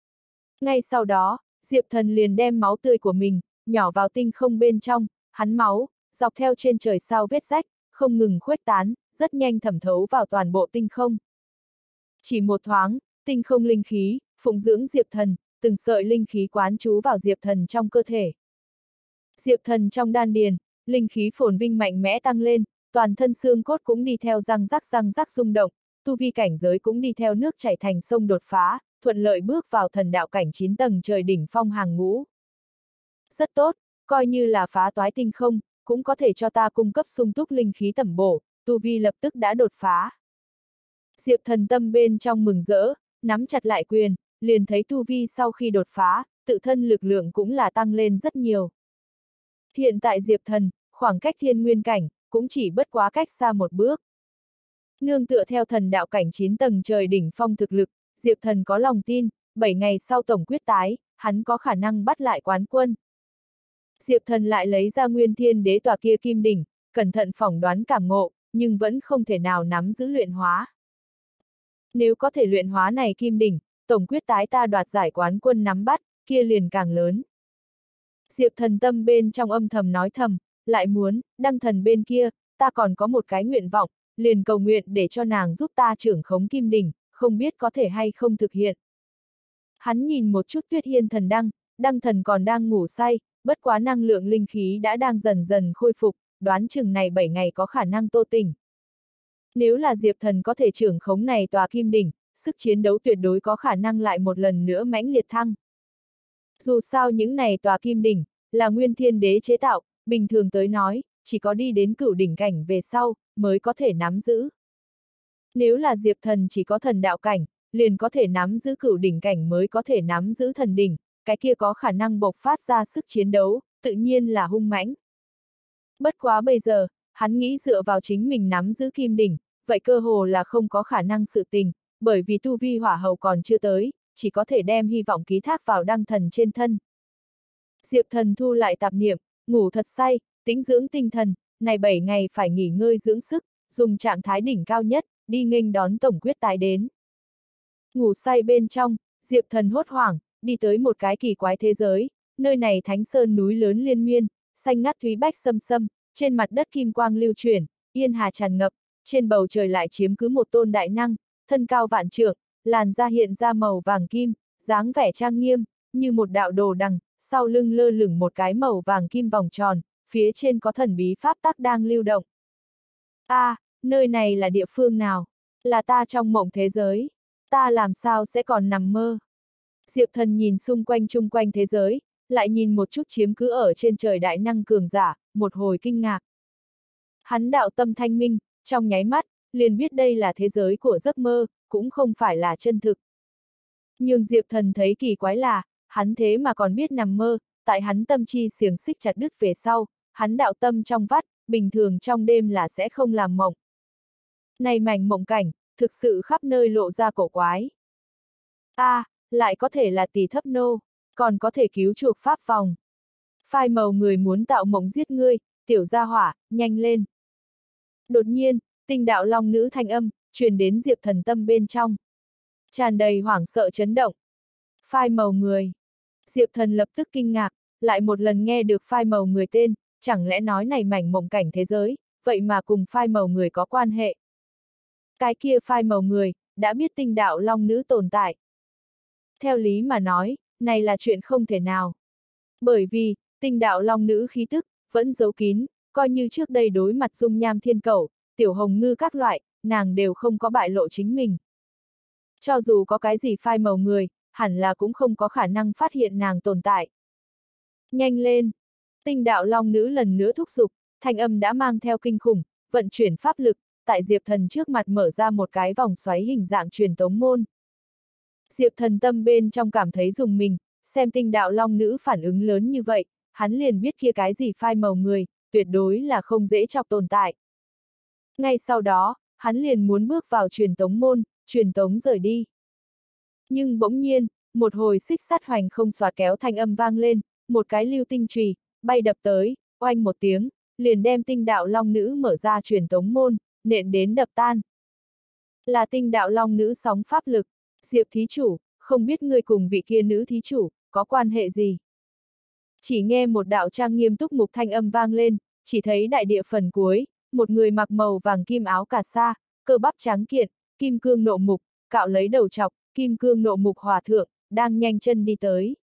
Ngay sau đó, Diệp Thần liền đem máu tươi của mình, nhỏ vào tinh không bên trong, hắn máu, dọc theo trên trời sao vết rách, không ngừng khuếch tán, rất nhanh thẩm thấu vào toàn bộ tinh không. Chỉ một thoáng, tinh không linh khí, phụng dưỡng Diệp Thần, từng sợi linh khí quán trú vào Diệp Thần trong cơ thể. Diệp Thần trong đan điền, linh khí phồn vinh mạnh mẽ tăng lên, toàn thân xương cốt cũng đi theo răng rắc răng rắc rung động, tu vi cảnh giới cũng đi theo nước chảy thành sông đột phá, thuận lợi bước vào thần đạo cảnh chín tầng trời đỉnh phong hàng ngũ. Rất tốt, coi như là phá toái tinh không, cũng có thể cho ta cung cấp sung túc linh khí tẩm bổ, tu vi lập tức đã đột phá. Diệp Thần tâm bên trong mừng rỡ, nắm chặt lại quyền, liền thấy tu vi sau khi đột phá, tự thân lực lượng cũng là tăng lên rất nhiều. Hiện tại Diệp Thần, khoảng cách thiên nguyên cảnh, cũng chỉ bất quá cách xa một bước. Nương tựa theo thần đạo cảnh chín tầng trời đỉnh phong thực lực, Diệp Thần có lòng tin, bảy ngày sau tổng quyết tái, hắn có khả năng bắt lại quán quân. Diệp Thần lại lấy ra nguyên thiên đế tòa kia kim đỉnh, cẩn thận phỏng đoán cảm ngộ, nhưng vẫn không thể nào nắm giữ luyện hóa. Nếu có thể luyện hóa này kim đỉnh, tổng quyết tái ta đoạt giải quán quân nắm bắt, kia liền càng lớn. Diệp Thần tâm bên trong âm thầm nói thầm, lại muốn, đăng thần bên kia, ta còn có một cái nguyện vọng, liền cầu nguyện để cho nàng giúp ta trưởng khống kim đỉnh, không biết có thể hay không thực hiện. Hắn nhìn một chút Tuyết Hiên thần đăng, đăng thần còn đang ngủ say, bất quá năng lượng linh khí đã đang dần dần khôi phục, đoán chừng này bảy ngày có khả năng tô tỉnh. Nếu là Diệp Thần có thể trưởng khống này tòa kim đỉnh, sức chiến đấu tuyệt đối có khả năng lại một lần nữa mãnh liệt thăng. Dù sao những này tòa kim đỉnh, là nguyên thiên đế chế tạo, bình thường tới nói, chỉ có đi đến cửu đỉnh cảnh về sau, mới có thể nắm giữ. Nếu là Diệp Thần chỉ có thần đạo cảnh, liền có thể nắm giữ cửu đỉnh cảnh mới có thể nắm giữ thần đỉnh, cái kia có khả năng bộc phát ra sức chiến đấu, tự nhiên là hung mãnh. Bất quá bây giờ, hắn nghĩ dựa vào chính mình nắm giữ kim đỉnh, vậy cơ hồ là không có khả năng sự tình, bởi vì tu vi hỏa hầu còn chưa tới, chỉ có thể đem hy vọng ký thác vào đăng thần trên thân. Diệp Thần thu lại tạp niệm, ngủ thật say, tĩnh dưỡng tinh thần, này bảy ngày phải nghỉ ngơi dưỡng sức, dùng trạng thái đỉnh cao nhất, đi nghênh đón tổng quyết tái đến. Ngủ say bên trong, Diệp Thần hốt hoảng, đi tới một cái kỳ quái thế giới, nơi này thánh sơn núi lớn liên miên, xanh ngắt thúy bách xâm xâm, trên mặt đất kim quang lưu chuyển, yên hà tràn ngập, trên bầu trời lại chiếm cứ một tôn đại năng, thân cao vạn trượng, làn da hiện ra màu vàng kim, dáng vẻ trang nghiêm, như một đạo đồ đằng, sau lưng lơ lửng một cái màu vàng kim vòng tròn, phía trên có thần bí pháp tắc đang lưu động. A, à, nơi này là địa phương nào? Là ta trong mộng thế giới? Ta làm sao sẽ còn nằm mơ? Diệp Thần nhìn xung quanh chung quanh thế giới, lại nhìn một chút chiếm cứ ở trên trời đại năng cường giả, một hồi kinh ngạc. Hắn đạo tâm thanh minh, trong nháy mắt, liền biết đây là thế giới của giấc mơ, cũng không phải là chân thực. Nhưng Diệp Thần thấy kỳ quái là, hắn thế mà còn biết nằm mơ, tại hắn tâm chi xiềng xích chặt đứt về sau, hắn đạo tâm trong vắt, bình thường trong đêm là sẽ không làm mộng. Này mảnh mộng cảnh, thực sự khắp nơi lộ ra cổ quái. A, à, lại có thể là tỷ thấp nô, còn có thể cứu chuộc pháp vòng. Phai màu người muốn tạo mộng giết ngươi, tiểu gia hỏa, nhanh lên. Đột nhiên, tinh đạo long nữ thanh âm, truyền đến Diệp Thần tâm bên trong. Tràn đầy hoảng sợ chấn động. Phai màu người. Diệp Thần lập tức kinh ngạc, lại một lần nghe được phai màu người tên, chẳng lẽ nói này mảnh mộng cảnh thế giới, vậy mà cùng phai màu người có quan hệ. Cái kia phai màu người, đã biết tinh đạo long nữ tồn tại. Theo lý mà nói, này là chuyện không thể nào. Bởi vì, tinh đạo long nữ khí tức, vẫn giấu kín, coi như trước đây đối mặt dung nham thiên cẩu, tiểu hồng ngư các loại, nàng đều không có bại lộ chính mình. Cho dù có cái gì phai màu người, hẳn là cũng không có khả năng phát hiện nàng tồn tại. Nhanh lên! Tinh đạo long nữ lần nữa thúc giục, thanh âm đã mang theo kinh khủng, vận chuyển pháp lực, tại Diệp Thần trước mặt mở ra một cái vòng xoáy hình dạng truyền tống môn. Diệp Thần tâm bên trong cảm thấy rùng mình, xem tinh đạo long nữ phản ứng lớn như vậy, hắn liền biết kia cái gì phai màu người, tuyệt đối là không dễ chọc tồn tại. Ngay sau đó, hắn liền muốn bước vào truyền tống môn, truyền tống rời đi. Nhưng bỗng nhiên, một hồi xích sắt hoành không xoạt kéo thanh âm vang lên, một cái lưu tinh chùy bay đập tới, oanh một tiếng, liền đem tinh đạo long nữ mở ra truyền tống môn, nện đến đập tan. Là tinh đạo long nữ sóng pháp lực, Diệp thí chủ, không biết ngươi cùng vị kia nữ thí chủ, có quan hệ gì? Chỉ nghe một đạo trang nghiêm túc mục thanh âm vang lên, chỉ thấy đại địa phần cuối, một người mặc màu vàng kim áo cà sa, cơ bắp trắng kiện, kim cương nộ mục, cạo lấy đầu chọc, kim cương nộ mục hòa thượng, đang nhanh chân đi tới.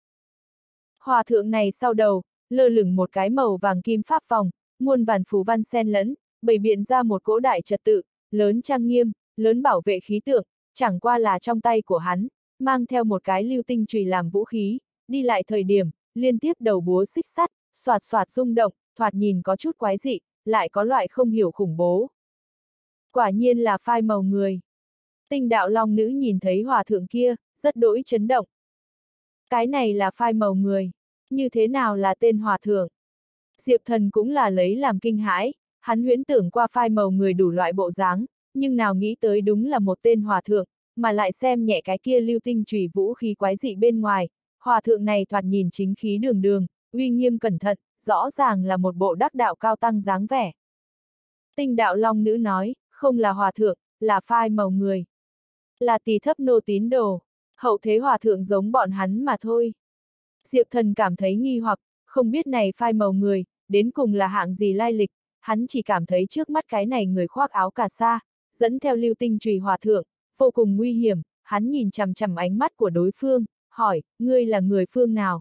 Hòa thượng này sau đầu, lơ lửng một cái màu vàng kim pháp vòng, muôn vàn phù văn xen lẫn, bày biện ra một cỗ đại trật tự, lớn trang nghiêm, lớn bảo vệ khí tượng, chẳng qua là trong tay của hắn, mang theo một cái lưu tinh chùy làm vũ khí, đi lại thời điểm, liên tiếp đầu búa xích sắt, xoạt xoạt rung động, thoạt nhìn có chút quái dị, lại có loại không hiểu khủng bố. Quả nhiên là phai màu người. Tinh đạo long nữ nhìn thấy hòa thượng kia, rất đỗi chấn động. Cái này là phai màu người, như thế nào là tên hòa thượng? Diệp Thần cũng là lấy làm kinh hãi, hắn huyễn tưởng qua phai màu người đủ loại bộ dáng, nhưng nào nghĩ tới đúng là một tên hòa thượng, mà lại xem nhẹ cái kia lưu tinh chùy vũ khí quái dị bên ngoài, hòa thượng này thoạt nhìn chính khí đường đường, uy nghiêm cẩn thận, rõ ràng là một bộ đắc đạo cao tăng dáng vẻ. Tinh đạo long nữ nói, không là hòa thượng, là phai màu người. Là tỳ thấp nô tín đồ, hậu thế hòa thượng giống bọn hắn mà thôi. Diệp Thần cảm thấy nghi hoặc, không biết này phai màu người, đến cùng là hạng gì lai lịch, hắn chỉ cảm thấy trước mắt cái này người khoác áo cà sa, dẫn theo lưu tinh chùy hòa thượng, vô cùng nguy hiểm, hắn nhìn chằm chằm ánh mắt của đối phương, hỏi, ngươi là người phương nào?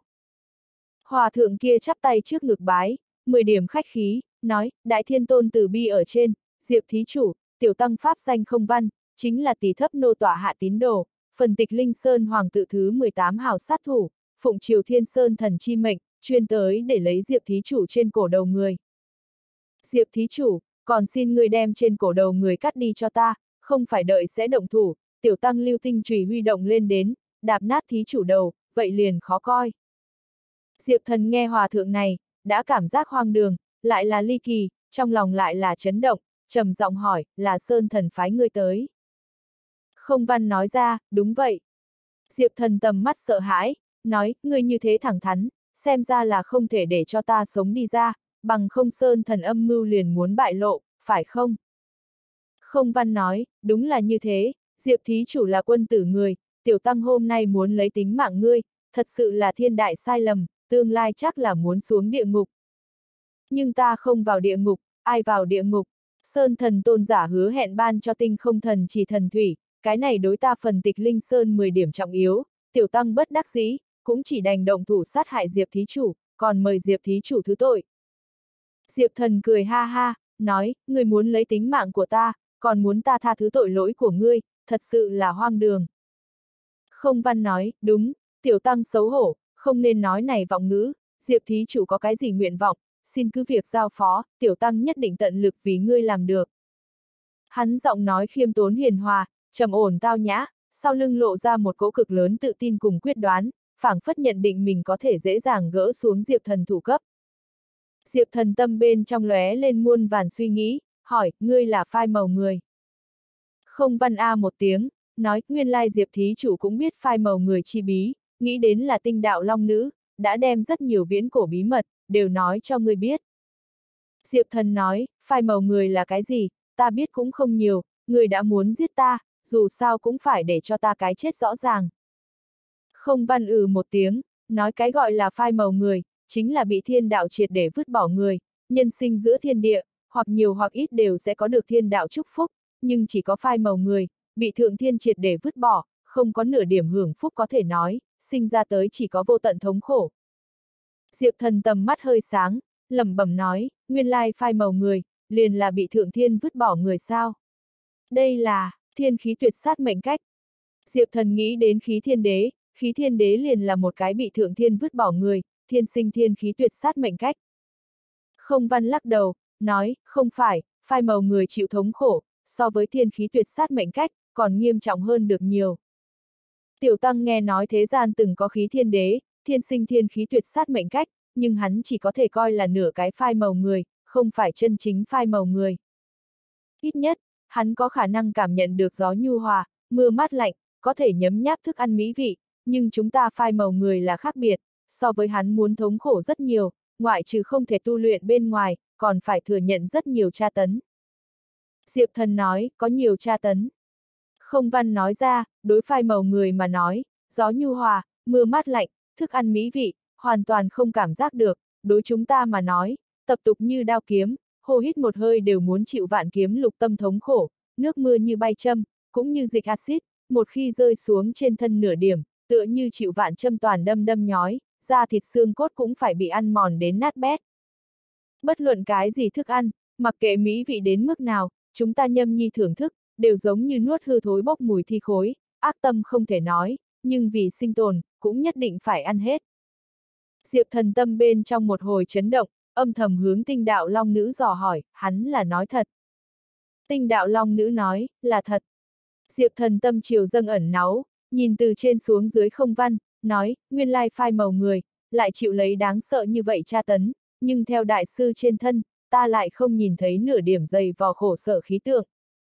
Hòa thượng kia chắp tay trước ngực bái, mười điểm khách khí, nói, Đại Thiên Tôn từ bi ở trên, Diệp thí chủ, tiểu tăng pháp danh không văn, chính là tỳ thấp nô tọa hạ tín đồ, phần tịch Linh Sơn Hoàng tự thứ mười tám hào sát thủ, phụng Triều Thiên Sơn thần chi mệnh, chuyên tới để lấy Diệp thí chủ trên cổ đầu người. Diệp thí chủ, còn xin ngươi đem trên cổ đầu người cắt đi cho ta, không phải đợi sẽ động thủ, tiểu tăng lưu tinh chùy huy động lên đến, đạp nát thí chủ đầu, vậy liền khó coi. Diệp Thần nghe hòa thượng này, đã cảm giác hoang đường, lại là ly kỳ, trong lòng lại là chấn động, trầm giọng hỏi, là Sơn Thần phái ngươi tới. Không văn nói ra, đúng vậy. Diệp Thần tầm mắt sợ hãi, nói, ngươi như thế thẳng thắn, xem ra là không thể để cho ta sống đi ra, bằng không Sơn Thần âm mưu liền muốn bại lộ, phải không? Không Văn nói, đúng là như thế, Diệp thí chủ là quân tử người, tiểu tăng hôm nay muốn lấy tính mạng ngươi, thật sự là thiên đại sai lầm, tương lai chắc là muốn xuống địa ngục. Nhưng ta không vào địa ngục, ai vào địa ngục? Sơn Thần tôn giả hứa hẹn ban cho tinh không thần chỉ thần thủy, cái này đối ta phần tịch linh sơn mười điểm trọng yếu, tiểu tăng bất đắc dĩ, cũng chỉ đành động thủ sát hại Diệp thí chủ, còn mời Diệp thí chủ thứ tội. Diệp Thần cười ha ha, nói, ngươi muốn lấy tính mạng của ta, còn muốn ta tha thứ tội lỗi của ngươi, thật sự là hoang đường. Không Văn nói, đúng, tiểu tăng xấu hổ, không nên nói này vọng ngữ, Diệp thí chủ có cái gì nguyện vọng, xin cứ việc giao phó, tiểu tăng nhất định tận lực vì ngươi làm được. Hắn giọng nói khiêm tốn hiền hòa, trầm ổn tao nhã, sau lưng lộ ra một cỗ cực lớn tự tin cùng quyết đoán, phảng phất nhận định mình có thể dễ dàng gỡ xuống Diệp Thần thủ cấp. Diệp Thần tâm bên trong lóe lên muôn vàn suy nghĩ, hỏi, ngươi là phai màu người. Không Văn a một tiếng, nói, nguyên lai Diệp thí chủ cũng biết phai màu người chi bí, nghĩ đến là tinh đạo long nữ, đã đem rất nhiều viễn cổ bí mật, đều nói cho ngươi biết. Diệp Thần nói, phai màu người là cái gì, ta biết cũng không nhiều, người đã muốn giết ta, dù sao cũng phải để cho ta cái chết rõ ràng. Không Văn ừ một tiếng, nói cái gọi là phai màu người, chính là bị thiên đạo triệt để vứt bỏ người, nhân sinh giữa thiên địa, hoặc nhiều hoặc ít đều sẽ có được thiên đạo chúc phúc, nhưng chỉ có phai màu người, bị thượng thiên triệt để vứt bỏ, không có nửa điểm hưởng phúc có thể nói, sinh ra tới chỉ có vô tận thống khổ. Diệp Thần tầm mắt hơi sáng, lẩm bẩm nói, nguyên lai phai màu người, liền là bị thượng thiên vứt bỏ người sao. Đây là, thiên khí tuyệt sát mệnh cách. Diệp Thần nghĩ đến khí thiên đế, khí thiên đế liền là một cái bị thượng thiên vứt bỏ người, thiên sinh thiên khí tuyệt sát mệnh cách. Không Văn lắc đầu, nói, không phải, phai màu người chịu thống khổ, so với thiên khí tuyệt sát mệnh cách, còn nghiêm trọng hơn được nhiều. Tiểu tăng nghe nói thế gian từng có khí thiên đế, thiên sinh thiên khí tuyệt sát mệnh cách, nhưng hắn chỉ có thể coi là nửa cái phai màu người, không phải chân chính phai màu người. Ít nhất, hắn có khả năng cảm nhận được gió nhu hòa, mưa mát lạnh, có thể nhấm nháp thức ăn mỹ vị, nhưng chúng ta phai màu người là khác biệt, so với hắn muốn thống khổ rất nhiều, ngoại trừ không thể tu luyện bên ngoài, còn phải thừa nhận rất nhiều tra tấn. Diệp Thần nói, có nhiều tra tấn. Không Văn nói ra, đối phai màu người mà nói, gió nhu hòa, mưa mát lạnh, thức ăn mỹ vị, hoàn toàn không cảm giác được, đối chúng ta mà nói, tập tục như đao kiếm, hô hít một hơi đều muốn chịu vạn kiếm lục tâm thống khổ, nước mưa như bay châm, cũng như dịch axit, một khi rơi xuống trên thân nửa điểm, tựa như chịu vạn châm toàn đâm đâm nhói, da thịt xương cốt cũng phải bị ăn mòn đến nát bét. Bất luận cái gì thức ăn, mặc kệ mỹ vị đến mức nào, chúng ta nhâm nhi thưởng thức, đều giống như nuốt hư thối bốc mùi thi khối, ác tâm không thể nói, nhưng vì sinh tồn, cũng nhất định phải ăn hết. Diệp Thần tâm bên trong một hồi chấn động, âm thầm hướng tinh đạo long nữ dò hỏi, hắn là nói thật. Tinh đạo long nữ nói, là thật. Diệp Thần tâm chiều dâng ẩn náu, nhìn từ trên xuống dưới Không Văn, nói, nguyên lai phai màu người, lại chịu lấy đáng sợ như vậy tra tấn, nhưng theo đại sư trên thân, ta lại không nhìn thấy nửa điểm dày vò khổ sở khí tượng.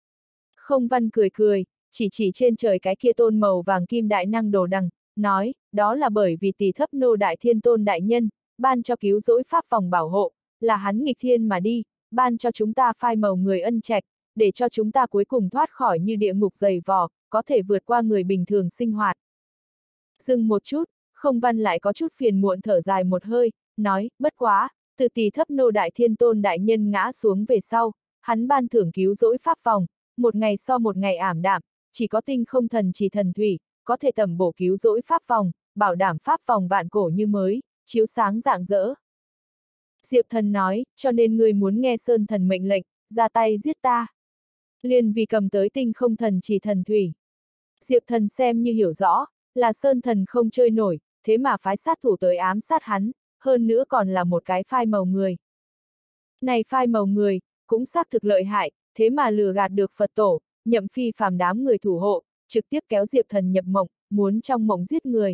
Không Văn cười cười, chỉ chỉ trên trời cái kia tôn màu vàng kim đại năng đồ đằng, nói, đó là bởi vì tỷ thấp nô đại thiên tôn đại nhân, ban cho cứu rỗi pháp vòng bảo hộ, là hắn nghịch thiên mà đi, ban cho chúng ta phai màu người ân trạch, để cho chúng ta cuối cùng thoát khỏi như địa ngục dày vò, có thể vượt qua người bình thường sinh hoạt. Dừng một chút, Không Văn lại có chút phiền muộn thở dài một hơi, nói, bất quá, từ tỷ thấp nô đại thiên tôn đại nhân ngã xuống về sau, hắn ban thưởng cứu rỗi pháp vòng, một ngày so một ngày ảm đạm, chỉ có tinh không thần chỉ thần thủy, có thể tầm bổ cứu rỗi pháp vòng, bảo đảm pháp vòng vạn cổ như mới, chiếu sáng rạng rỡ. Diệp Thần nói, cho nên ngươi muốn nghe Sơn Thần mệnh lệnh, ra tay giết ta. Liền vì cầm tới tinh không thần chỉ thần thủy. Diệp Thần xem như hiểu rõ, là Sơn Thần không chơi nổi, thế mà phái sát thủ tới ám sát hắn, hơn nữa còn là một cái phai màu người. Này phai màu người, cũng xác thực lợi hại, thế mà lừa gạt được Phật tổ, Nhậm Phi phàm đám người thủ hộ, trực tiếp kéo Diệp Thần nhập mộng, muốn trong mộng giết người.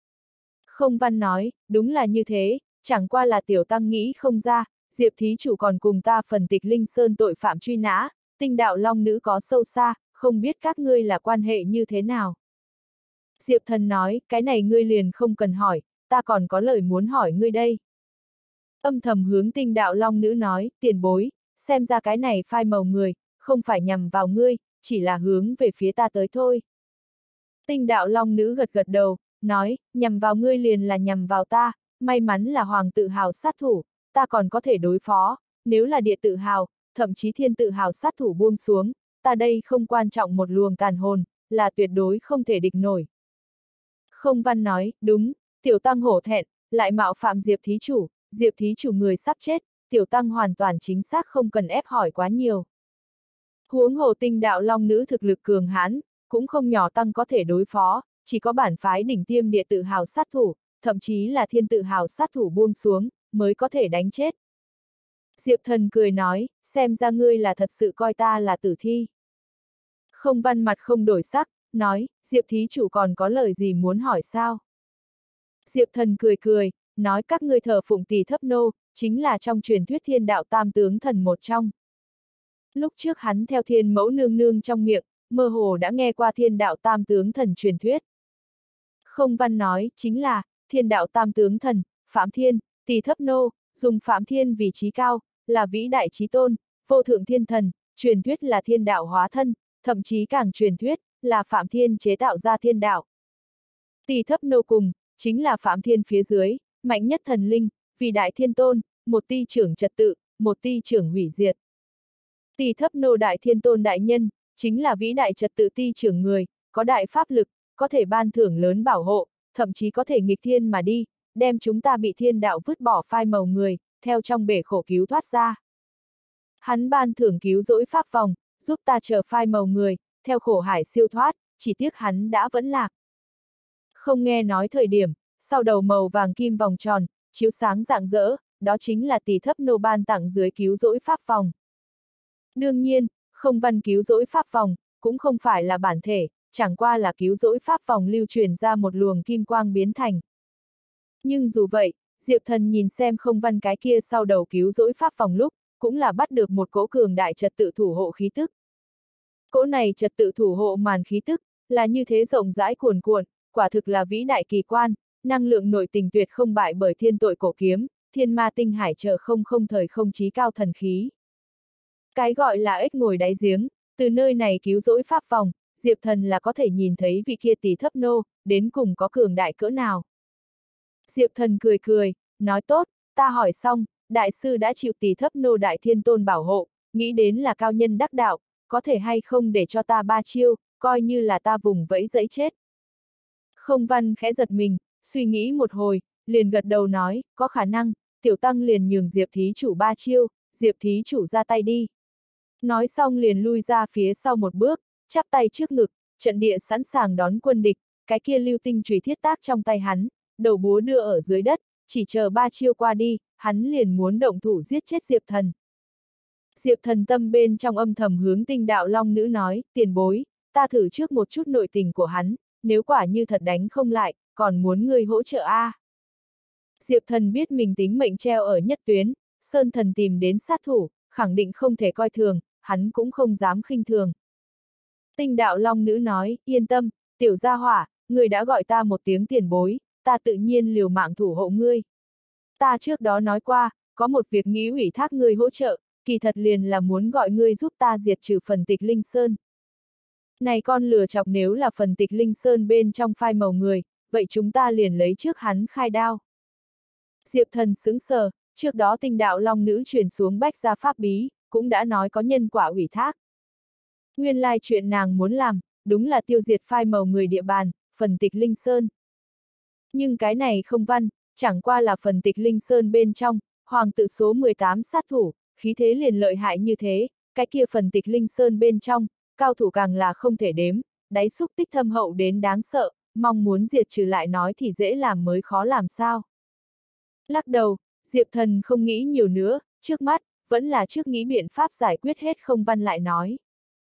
Không Văn nói, đúng là như thế, chẳng qua là tiểu tăng nghĩ không ra, Diệp thí chủ còn cùng ta phần tịch linh sơn tội phạm truy nã, tinh đạo long nữ có sâu xa, không biết các ngươi là quan hệ như thế nào. Diệp Thần nói, cái này ngươi liền không cần hỏi, ta còn có lời muốn hỏi ngươi đây. Âm thầm hướng Tinh đạo long nữ nói, tiền bối, xem ra cái này phai màu người, không phải nhằm vào ngươi, chỉ là hướng về phía ta tới thôi. Tinh đạo long nữ gật gật đầu, nói, nhằm vào ngươi liền là nhằm vào ta, may mắn là hoàng tự hào sát thủ, ta còn có thể đối phó, nếu là địa tự hào, thậm chí thiên tự hào sát thủ buông xuống, ta đây không quan trọng một luồng tàn hồn, là tuyệt đối không thể địch nổi. Không Văn nói, đúng, tiểu tăng hổ thẹn, lại mạo phạm Diệp thí chủ, Diệp thí chủ người sắp chết, tiểu tăng hoàn toàn chính xác không cần ép hỏi quá nhiều. Huống hồ Tinh đạo long nữ thực lực cường hãn, cũng không nhỏ tăng có thể đối phó, chỉ có bản phái đỉnh tiêm địa tự hào sát thủ, thậm chí là thiên tự hào sát thủ buông xuống, mới có thể đánh chết. Diệp Thần cười nói, xem ra ngươi là thật sự coi ta là tử thi. Không Văn mặt không đổi sắc, nói, Diệp thí chủ còn có lời gì muốn hỏi sao? Diệp Thần cười cười, nói các ngươi thờ phụng Tỳ Thấp Nô, chính là trong truyền thuyết thiên đạo tam tướng thần một trong. Lúc trước hắn theo thiên mẫu nương nương trong miệng, mơ hồ đã nghe qua thiên đạo tam tướng thần truyền thuyết. Không Văn nói, chính là, thiên đạo tam tướng thần, Phạm Thiên, Tỳ Thấp Nô, dùng Phạm Thiên vì trí cao, là vĩ đại trí tôn, vô thượng thiên thần, truyền thuyết là thiên đạo hóa thân, thậm chí càng truyền thuyết, là Phạm Thiên chế tạo ra thiên đạo. Tỳ Thấp Nô cùng, chính là Phạm Thiên phía dưới, mạnh nhất thần linh, vì đại thiên tôn, một ti trưởng trật tự, một ti trưởng hủy diệt. Tỳ Thấp Nô đại thiên tôn đại nhân, chính là vĩ đại trật tự ti trưởng người, có đại pháp lực, có thể ban thưởng lớn bảo hộ, thậm chí có thể nghịch thiên mà đi, đem chúng ta bị thiên đạo vứt bỏ phai màu người, theo trong bể khổ cứu thoát ra. Hắn ban thưởng cứu rỗi pháp vòng, giúp ta chờ phai màu người, theo khổ hải siêu thoát, chỉ tiếc hắn đã vẫn lạc. Không nghe nói thời điểm, sau đầu màu vàng kim vòng tròn, chiếu sáng rạng rỡ, đó chính là Tỳ Thấp Nô ban tặng dưới cứu rỗi pháp vòng. Đương nhiên, Không Văn cứu rỗi pháp vòng, cũng không phải là bản thể, chẳng qua là cứu rỗi pháp vòng lưu truyền ra một luồng kim quang biến thành. Nhưng dù vậy, Diệp Thần nhìn xem Không Văn cái kia sau đầu cứu rỗi pháp vòng lúc, cũng là bắt được một cỗ cường đại trật tự thủ hộ khí tức. Cỗ này trật tự thủ hộ màn khí tức, là như thế rộng rãi cuồn cuộn, quả thực là vĩ đại kỳ quan, năng lượng nội tình tuyệt không bại bởi thiên tội cổ kiếm, thiên ma tinh hải trợ không không thời không chí cao thần khí. Cái gọi là ếch ngồi đáy giếng, từ nơi này cứu rỗi pháp vòng, Diệp Thần là có thể nhìn thấy vị kia Tỳ Thấp Nô, đến cùng có cường đại cỡ nào. Diệp Thần cười cười, nói tốt, ta hỏi xong, đại sư đã chịu Tỳ Thấp Nô đại thiên tôn bảo hộ, nghĩ đến là cao nhân đắc đạo, có thể hay không để cho ta ba chiêu, coi như là ta vùng vẫy dẫy chết. Không Văn khẽ giật mình, suy nghĩ một hồi, liền gật đầu nói, có khả năng, tiểu tăng liền nhường Diệp thí chủ ba chiêu, Diệp thí chủ ra tay đi. Nói xong liền lui ra phía sau một bước, chắp tay trước ngực, trận địa sẵn sàng đón quân địch, cái kia lưu tinh chùy thiết tác trong tay hắn, đầu búa đưa ở dưới đất, chỉ chờ ba chiêu qua đi, hắn liền muốn động thủ giết chết Diệp Thần. Diệp Thần tâm bên trong âm thầm hướng Tinh đạo long nữ nói, tiền bối, ta thử trước một chút nội tình của hắn, nếu quả như thật đánh không lại, còn muốn ngươi hỗ trợ a. À. Diệp Thần biết mình tính mệnh treo ở nhất tuyến, Sơn Thần tìm đến sát thủ, khẳng định không thể coi thường, hắn cũng không dám khinh thường. Tinh đạo long nữ nói, yên tâm, tiểu gia hỏa, ngươi đã gọi ta một tiếng tiền bối, ta tự nhiên liều mạng thủ hộ ngươi. Ta trước đó nói qua, có một việc nghĩ ủy thác ngươi hỗ trợ, kỳ thật liền là muốn gọi ngươi giúp ta diệt trừ phần tịch Linh Sơn. Này con lừa chọc nếu là phần tịch Linh Sơn bên trong phai màu người, vậy chúng ta liền lấy trước hắn khai đao. Diệp Thần sững sờ, trước đó Tinh đạo long nữ truyền xuống bách gia pháp bí, cũng đã nói có nhân quả ủy thác. Nguyên lai chuyện nàng muốn làm, đúng là tiêu diệt phai màu người địa bàn, phần tịch Linh Sơn. Nhưng cái này Không Văn, chẳng qua là phần tịch Linh Sơn bên trong, hoàng tự số mười tám sát thủ, khí thế liền lợi hại như thế, cái kia phần tịch Linh Sơn bên trong, cao thủ càng là không thể đếm, đáy xúc tích thâm hậu đến đáng sợ, mong muốn diệt trừ lại nói thì dễ làm mới khó làm sao. Lắc đầu, Diệp Thần không nghĩ nhiều nữa, trước mắt, vẫn là trước nghĩ biện pháp giải quyết hết Không Văn lại nói.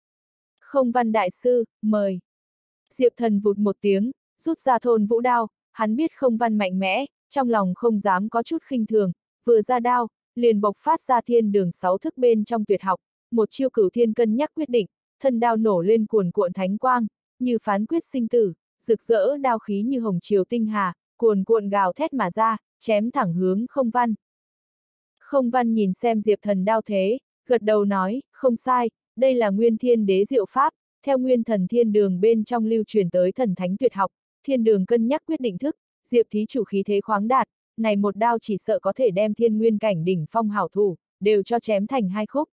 Không Văn đại sư, mời. Diệp Thần vụt một tiếng, rút ra thôn vũ đao, hắn biết Không Văn mạnh mẽ, trong lòng không dám có chút khinh thường, vừa ra đao, liền bộc phát ra thiên đường sáu thức bên trong tuyệt học, một chiêu cửu thiên cân nhắc quyết định, thân đao nổ lên cuồn cuộn thánh quang, như phán quyết sinh tử, rực rỡ đao khí như hồng triều tinh hà, cuồn cuộn gào thét mà ra, chém thẳng hướng Không Văn. Không Văn nhìn xem Diệp Thần đao thế, gật đầu nói, không sai, đây là Nguyên Thiên Đế diệu pháp, theo Nguyên Thần Thiên Đường bên trong lưu truyền tới thần thánh tuyệt học, Thiên Đường cân nhắc quyết định thức, Diệp thí chủ khí thế khoáng đạt, này một đao chỉ sợ có thể đem thiên nguyên cảnh đỉnh phong hảo thủ, đều cho chém thành hai khúc.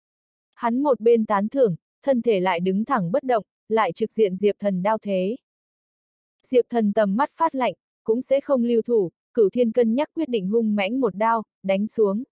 Hắn một bên tán thưởng, thân thể lại đứng thẳng bất động, lại trực diện Diệp Thần đao thế. Diệp Thần tầm mắt phát lạnh, cũng sẽ không lưu thủ, Cửu Thiên cân nhắc quyết định hung mãnh một đao, đánh xuống.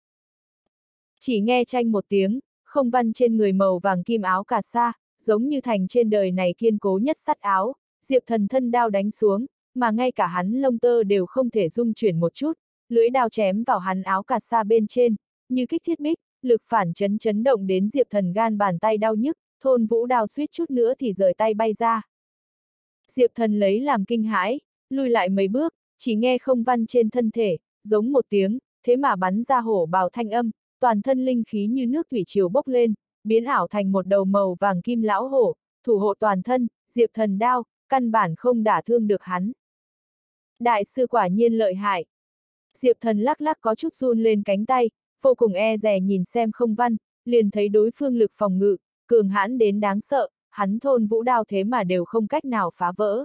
Chỉ nghe chanh một tiếng, Không Văn trên người màu vàng kim áo cà sa, giống như thành trên đời này kiên cố nhất sắt áo, Diệp Thần thân đao đánh xuống, mà ngay cả hắn lông tơ đều không thể rung chuyển một chút, lưỡi đao chém vào hắn áo cà sa bên trên, như kích thiết bích, lực phản chấn chấn động đến Diệp Thần gan bàn tay đau nhức, Thôn Vũ đao suýt chút nữa thì rời tay bay ra. Diệp Thần lấy làm kinh hãi, lùi lại mấy bước, chỉ nghe Không Văn trên thân thể, giống một tiếng, thế mà bắn ra hổ bào thanh âm, toàn thân linh khí như nước thủy triều bốc lên, biến ảo thành một đầu màu vàng kim lão hổ, thủ hộ toàn thân, Diệp Thần đao, căn bản không đả thương được hắn. Đại sư quả nhiên lợi hại. Diệp Thần lắc lắc có chút run lên cánh tay, vô cùng e dè nhìn xem Không Văn, liền thấy đối phương lực phòng ngự, cường hãn đến đáng sợ, hắn Thôn Vũ đao thế mà đều không cách nào phá vỡ.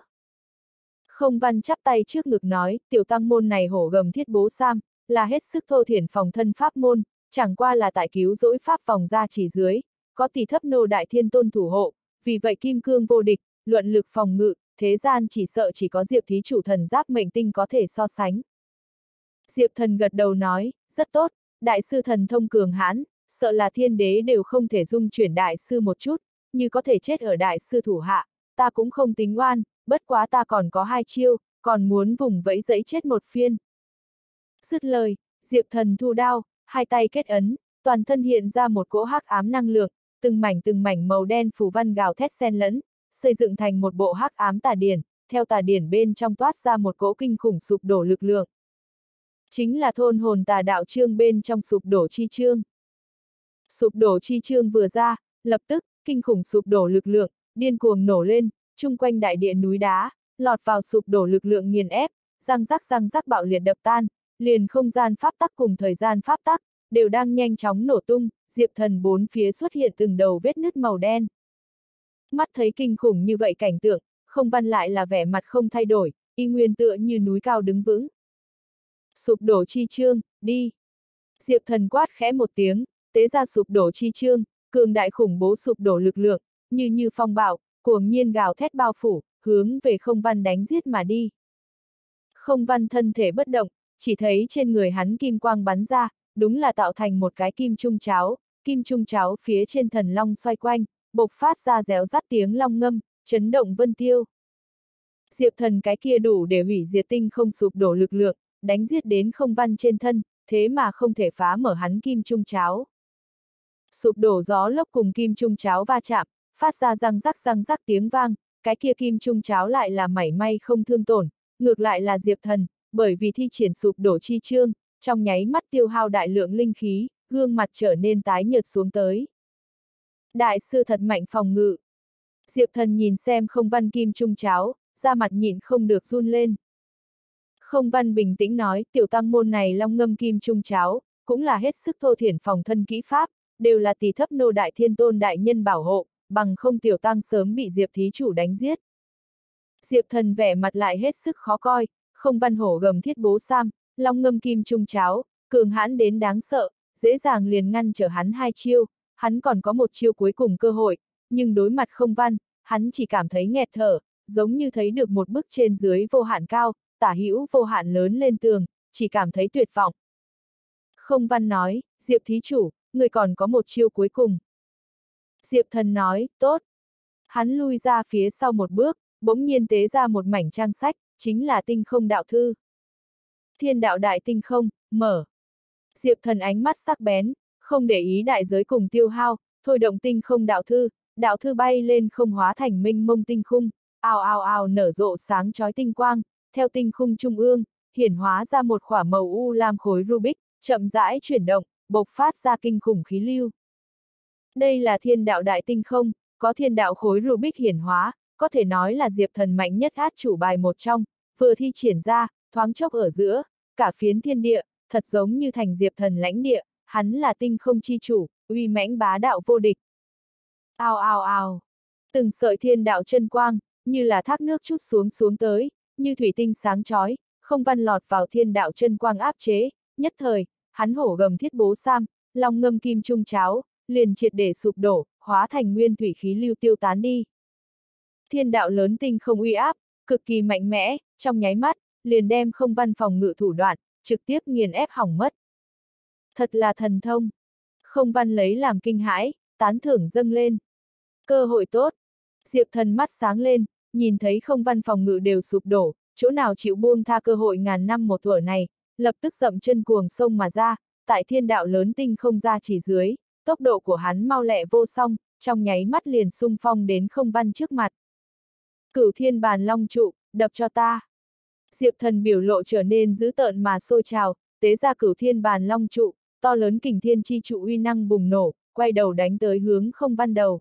Không Văn chắp tay trước ngực nói, tiểu tăng môn này hổ gầm thiết bố sam, là hết sức thô thiển phòng thân pháp môn, chẳng qua là tại cứu rỗi pháp vòng ra chỉ dưới, có tỷ thấp nô đại thiên tôn thủ hộ, vì vậy kim cương vô địch, luận lực phòng ngự, thế gian chỉ sợ chỉ có Diệp thí chủ thần giáp mệnh tinh có thể so sánh. Diệp Thần gật đầu nói, rất tốt, đại sư thần thông cường hãn, sợ là thiên đế đều không thể dung chuyển đại sư một chút, như có thể chết ở đại sư thủ hạ, ta cũng không tính oan, bất quá ta còn có hai chiêu, còn muốn vùng vẫy dẫy chết một phiên. Dứt lời, Diệp Thần thu đao, hai tay kết ấn, toàn thân hiện ra một cỗ hắc ám năng lượng, từng mảnh từng mảnh màu đen phù văn gào thét xen lẫn, xây dựng thành một bộ hắc ám tà điển, theo tà điển bên trong toát ra một cỗ kinh khủng sụp đổ lực lượng. Chính là thôn hồn tà đạo chương bên trong sụp đổ chi chương. Sụp đổ chi chương vừa ra, lập tức, kinh khủng sụp đổ lực lượng, điên cuồng nổ lên, chung quanh đại địa núi đá, lọt vào sụp đổ lực lượng nghiền ép, răng rắc răng rắc bạo liệt đập tan, liền không gian pháp tắc cùng thời gian pháp tắc, đều đang nhanh chóng nổ tung, Diệp Thần bốn phía xuất hiện từng đầu vết nứt màu đen. Mắt thấy kinh khủng như vậy cảnh tượng, Không Văn lại là vẻ mặt không thay đổi, y nguyên tựa như núi cao đứng vững. Sụp đổ chi chương, đi! Diệp Thần quát khẽ một tiếng, tế ra sụp đổ chi chương, cường đại khủng bố sụp đổ lực lượng, như như phong bạo, cuồng nhiên gào thét bao phủ, hướng về Không Văn đánh giết mà đi. Không Văn thân thể bất động, chỉ thấy trên người hắn kim quang bắn ra, đúng là tạo thành một cái kim trung cháo, kim trung cháo phía trên thần long xoay quanh, bộc phát ra réo rắt tiếng long ngâm, chấn động vân tiêu. Diệp Thần cái kia đủ để hủy diệt tinh không sụp đổ lực lượng, đánh giết đến Không Văn trên thân, thế mà không thể phá mở hắn kim trung cháo. Sụp đổ gió lốc cùng kim trung cháo va chạm, phát ra răng rắc răng rắc tiếng vang, cái kia kim trung cháo lại là mảy may không thương tổn, ngược lại là Diệp Thần, bởi vì thi triển sụp đổ chi chương, trong nháy mắt tiêu hao đại lượng linh khí, gương mặt trở nên tái nhợt xuống tới. Đại sư thật mạnh phòng ngự. Diệp Thần nhìn xem Không Văn kim trung cháo, da mặt nhịn không được run lên. Không Văn bình tĩnh nói, tiểu tăng môn này long ngâm kim trung cháo, cũng là hết sức thô thiển phòng thân kỹ pháp, đều là tỷ thấp nô đại thiên tôn đại nhân bảo hộ, bằng không tiểu tăng sớm bị Diệp thí chủ đánh giết. Diệp Thần vẻ mặt lại hết sức khó coi, Không Văn hổ gầm thiết bố sam, long ngâm kim trung cháo, cường hãn đến đáng sợ, dễ dàng liền ngăn trở hắn hai chiêu, hắn còn có một chiêu cuối cùng cơ hội, nhưng đối mặt Không Văn, hắn chỉ cảm thấy nghẹt thở, giống như thấy được một bức trên dưới vô hạn cao, tả hữu vô hạn lớn lên tường, chỉ cảm thấy tuyệt vọng. Không Văn nói, Diệp thí chủ, người còn có một chiêu cuối cùng. Diệp Thần nói, tốt. Hắn lui ra phía sau một bước, bỗng nhiên tế ra một mảnh trang sách, chính là tinh không đạo thư. Thiên đạo đại tinh không, mở. Diệp Thần ánh mắt sắc bén, không để ý đại giới cùng tiêu hao, thôi động tinh không đạo thư, đạo thư bay lên không hóa thành minh mông tinh khung, ào ào ào nở rộ sáng chói tinh quang, theo tinh khung trung ương, hiển hóa ra một khỏa màu u lam khối Rubik, chậm rãi chuyển động, bộc phát ra kinh khủng khí lưu. Đây là thiên đạo đại tinh không, có thiên đạo khối Rubik hiển hóa, có thể nói là Diệp Thần mạnh nhất át chủ bài một trong, vừa thi triển ra, thoáng chốc ở giữa, cả phiến thiên địa, thật giống như thành Diệp Thần lãnh địa, hắn là tinh không chi chủ, uy mãnh bá đạo vô địch. Ao ao ao, từng sợi thiên đạo chân quang, như là thác nước chút xuống xuống tới, như thủy tinh sáng chói, không văn lọt vào thiên đạo chân quang áp chế, nhất thời, hắn hổ gầm thiết bố sam, long ngâm kim trung cháo, liền triệt để sụp đổ, hóa thành nguyên thủy khí lưu tiêu tán đi. Thiên đạo lớn tinh không uy áp, cực kỳ mạnh mẽ, trong nháy mắt, liền đem không văn phòng ngự thủ đoạn, trực tiếp nghiền ép hỏng mất. Thật là thần thông. Không văn lấy làm kinh hãi, tán thưởng dâng lên. Cơ hội tốt. Diệp Thần mắt sáng lên, nhìn thấy không văn phòng ngự đều sụp đổ, chỗ nào chịu buông tha cơ hội ngàn năm một thuở này, lập tức dậm chân cuồng sông mà ra, tại thiên đạo lớn tinh không ra chỉ dưới, tốc độ của hắn mau lẹ vô song, trong nháy mắt liền xung phong đến không văn trước mặt. Cửu thiên bàn long trụ, đập cho ta. Diệp Thần biểu lộ trở nên dữ tợn mà sôi trào, tế ra cửu thiên bàn long trụ, to lớn kình thiên chi trụ uy năng bùng nổ, quay đầu đánh tới hướng không văn đầu.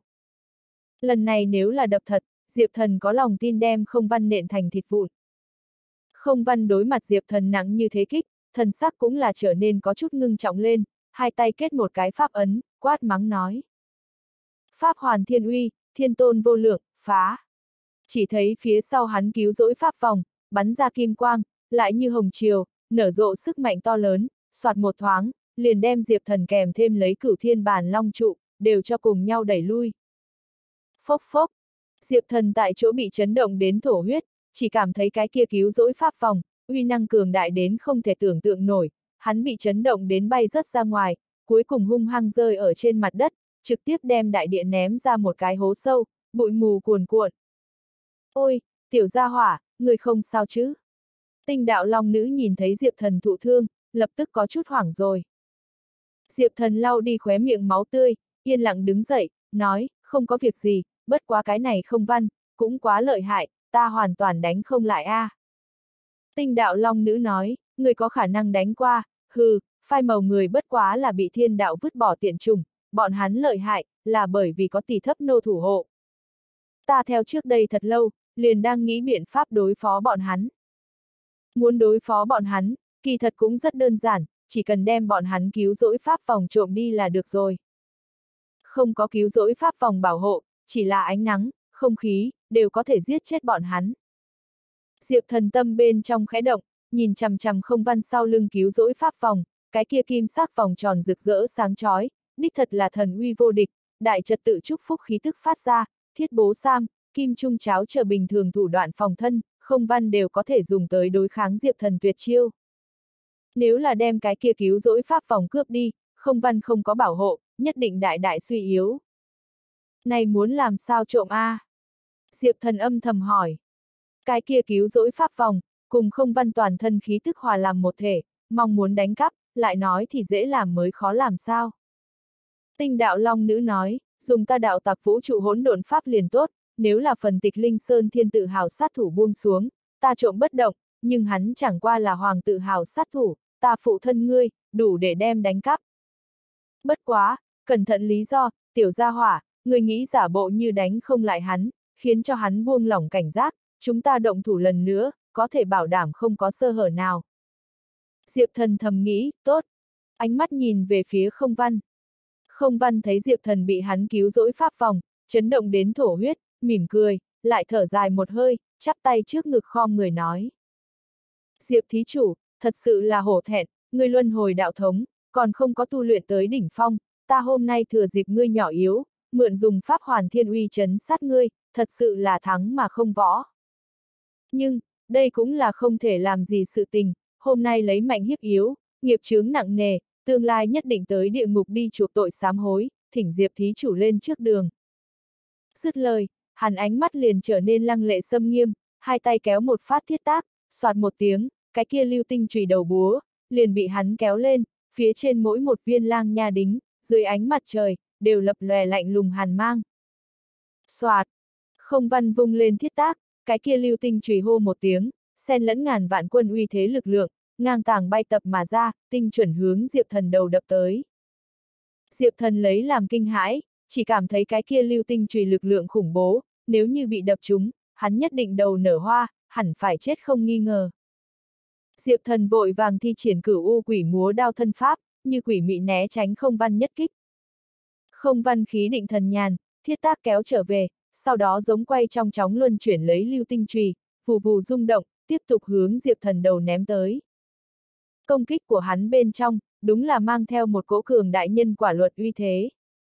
Lần này nếu là đập thật, Diệp Thần có lòng tin đem không văn nện thành thịt vụn. Không văn đối mặt Diệp Thần nặng như thế kích, thần sắc cũng là trở nên có chút ngưng trọng lên, hai tay kết một cái pháp ấn, quát mắng nói. Pháp hoàn thiên uy, thiên tôn vô lượng, phá. Chỉ thấy phía sau hắn cứu rỗi pháp vòng, bắn ra kim quang, lại như hồng triều, nở rộ sức mạnh to lớn, soạt một thoáng, liền đem Diệp Thần kèm thêm lấy cửu thiên bàn long trụ, đều cho cùng nhau đẩy lui. Phốc phốc, Diệp Thần tại chỗ bị chấn động đến thổ huyết, chỉ cảm thấy cái kia cứu rỗi pháp vòng, uy năng cường đại đến không thể tưởng tượng nổi, hắn bị chấn động đến bay rất ra ngoài, cuối cùng hung hăng rơi ở trên mặt đất, trực tiếp đem đại địa ném ra một cái hố sâu, bụi mù cuồn cuộn. Ôi, tiểu gia hỏa, người không sao chứ? Tinh đạo long nữ nhìn thấy Diệp Thần thụ thương, lập tức có chút hoảng rồi. Diệp Thần lau đi khóe miệng máu tươi, yên lặng đứng dậy, nói, không có việc gì, bất quá cái này không văn, cũng quá lợi hại, ta hoàn toàn đánh không lại a. À. Tinh đạo long nữ nói, người có khả năng đánh qua, hừ, phai màu người bất quá là bị thiên đạo vứt bỏ tiện trùng, bọn hắn lợi hại, là bởi vì có tỷ thấp nô thủ hộ. Ta theo trước đây thật lâu, liền đang nghĩ biện pháp đối phó bọn hắn. Muốn đối phó bọn hắn, kỳ thật cũng rất đơn giản, chỉ cần đem bọn hắn cứu rỗi pháp vòng trộm đi là được rồi. Không có cứu rỗi pháp vòng bảo hộ, chỉ là ánh nắng, không khí, đều có thể giết chết bọn hắn. Diệp Thần tâm bên trong khẽ động, nhìn chằm chằm không văn sau lưng cứu rỗi pháp vòng, cái kia kim sắc vòng tròn rực rỡ sáng chói, đích thật là thần uy vô địch, đại trật tự chúc phúc khí tức phát ra, thiết bố sam, kim trung cháo chờ bình thường thủ đoạn phòng thân, không văn đều có thể dùng tới đối kháng Diệp Thần tuyệt chiêu. Nếu là đem cái kia cứu rỗi pháp vòng cướp đi, không văn không có bảo hộ, nhất định đại đại suy yếu. Này muốn làm sao trộm a? À? Diệp Thần âm thầm hỏi. Cái kia cứu rỗi pháp vòng, cùng không văn toàn thân khí tức hòa làm một thể, mong muốn đánh cắp, lại nói thì dễ làm mới khó làm sao. Tinh đạo long nữ nói, dùng ta đạo tặc vũ trụ hỗn độn pháp liền tốt, nếu là phần tịch linh sơn thiên tự hào sát thủ buông xuống, ta trộm bất động, nhưng hắn chẳng qua là hoàng tự hào sát thủ, ta phụ thân ngươi, đủ để đem đánh cắp. Bất quá, cẩn thận lý do, tiểu gia hỏa, ngươi nghĩ giả bộ như đánh không lại hắn, khiến cho hắn buông lỏng cảnh giác, chúng ta động thủ lần nữa, có thể bảo đảm không có sơ hở nào. Diệp Thần thầm nghĩ, tốt. Ánh mắt nhìn về phía không văn. Không văn thấy Diệp Thần bị hắn cứu rỗi pháp vòng, chấn động đến thổ huyết, mỉm cười, lại thở dài một hơi, chắp tay trước ngực khom người nói. Diệp thí chủ, thật sự là hổ thẹn, ngươi luân hồi đạo thống, còn không có tu luyện tới đỉnh phong, ta hôm nay thừa dịp ngươi nhỏ yếu, mượn dùng pháp hoàn thiên uy chấn sát ngươi, thật sự là thắng mà không võ. Nhưng, đây cũng là không thể làm gì sự tình, hôm nay lấy mạnh hiếp yếu, nghiệp chướng nặng nề, tương lai nhất định tới địa ngục đi chuộc tội sám hối, thỉnh Diệp thí chủ lên trước đường. Dứt lời, hắn ánh mắt liền trở nên lăng lệ xâm nghiêm, hai tay kéo một phát thiết tác, soạt một tiếng, cái kia lưu tinh chùy đầu búa, liền bị hắn kéo lên, phía trên mỗi một viên lang nha đính, dưới ánh mặt trời, đều lập lòe lạnh lùng hàn mang. Soạt, không văn vung lên thiết tác, cái kia lưu tinh chùy hô một tiếng, xen lẫn ngàn vạn quân uy thế lực lượng, ngang tàng bay tập mà ra, tinh chuẩn hướng Diệp Thần đầu đập tới. Diệp Thần lấy làm kinh hãi, chỉ cảm thấy cái kia lưu tinh chùy lực lượng khủng bố, nếu như bị đập trúng, hắn nhất định đầu nở hoa, hẳn phải chết không nghi ngờ. Diệp Thần vội vàng thi triển cửu u quỷ múa đao thân pháp, như quỷ mị né tránh không văn nhất kích. Không văn khí định thần nhàn, thiết tác kéo trở về, sau đó giống quay trong chóng luân chuyển lấy lưu tinh chùy, vù vù rung động, tiếp tục hướng Diệp Thần đầu ném tới. Công kích của hắn bên trong, đúng là mang theo một cỗ cường đại nhân quả luật uy thế.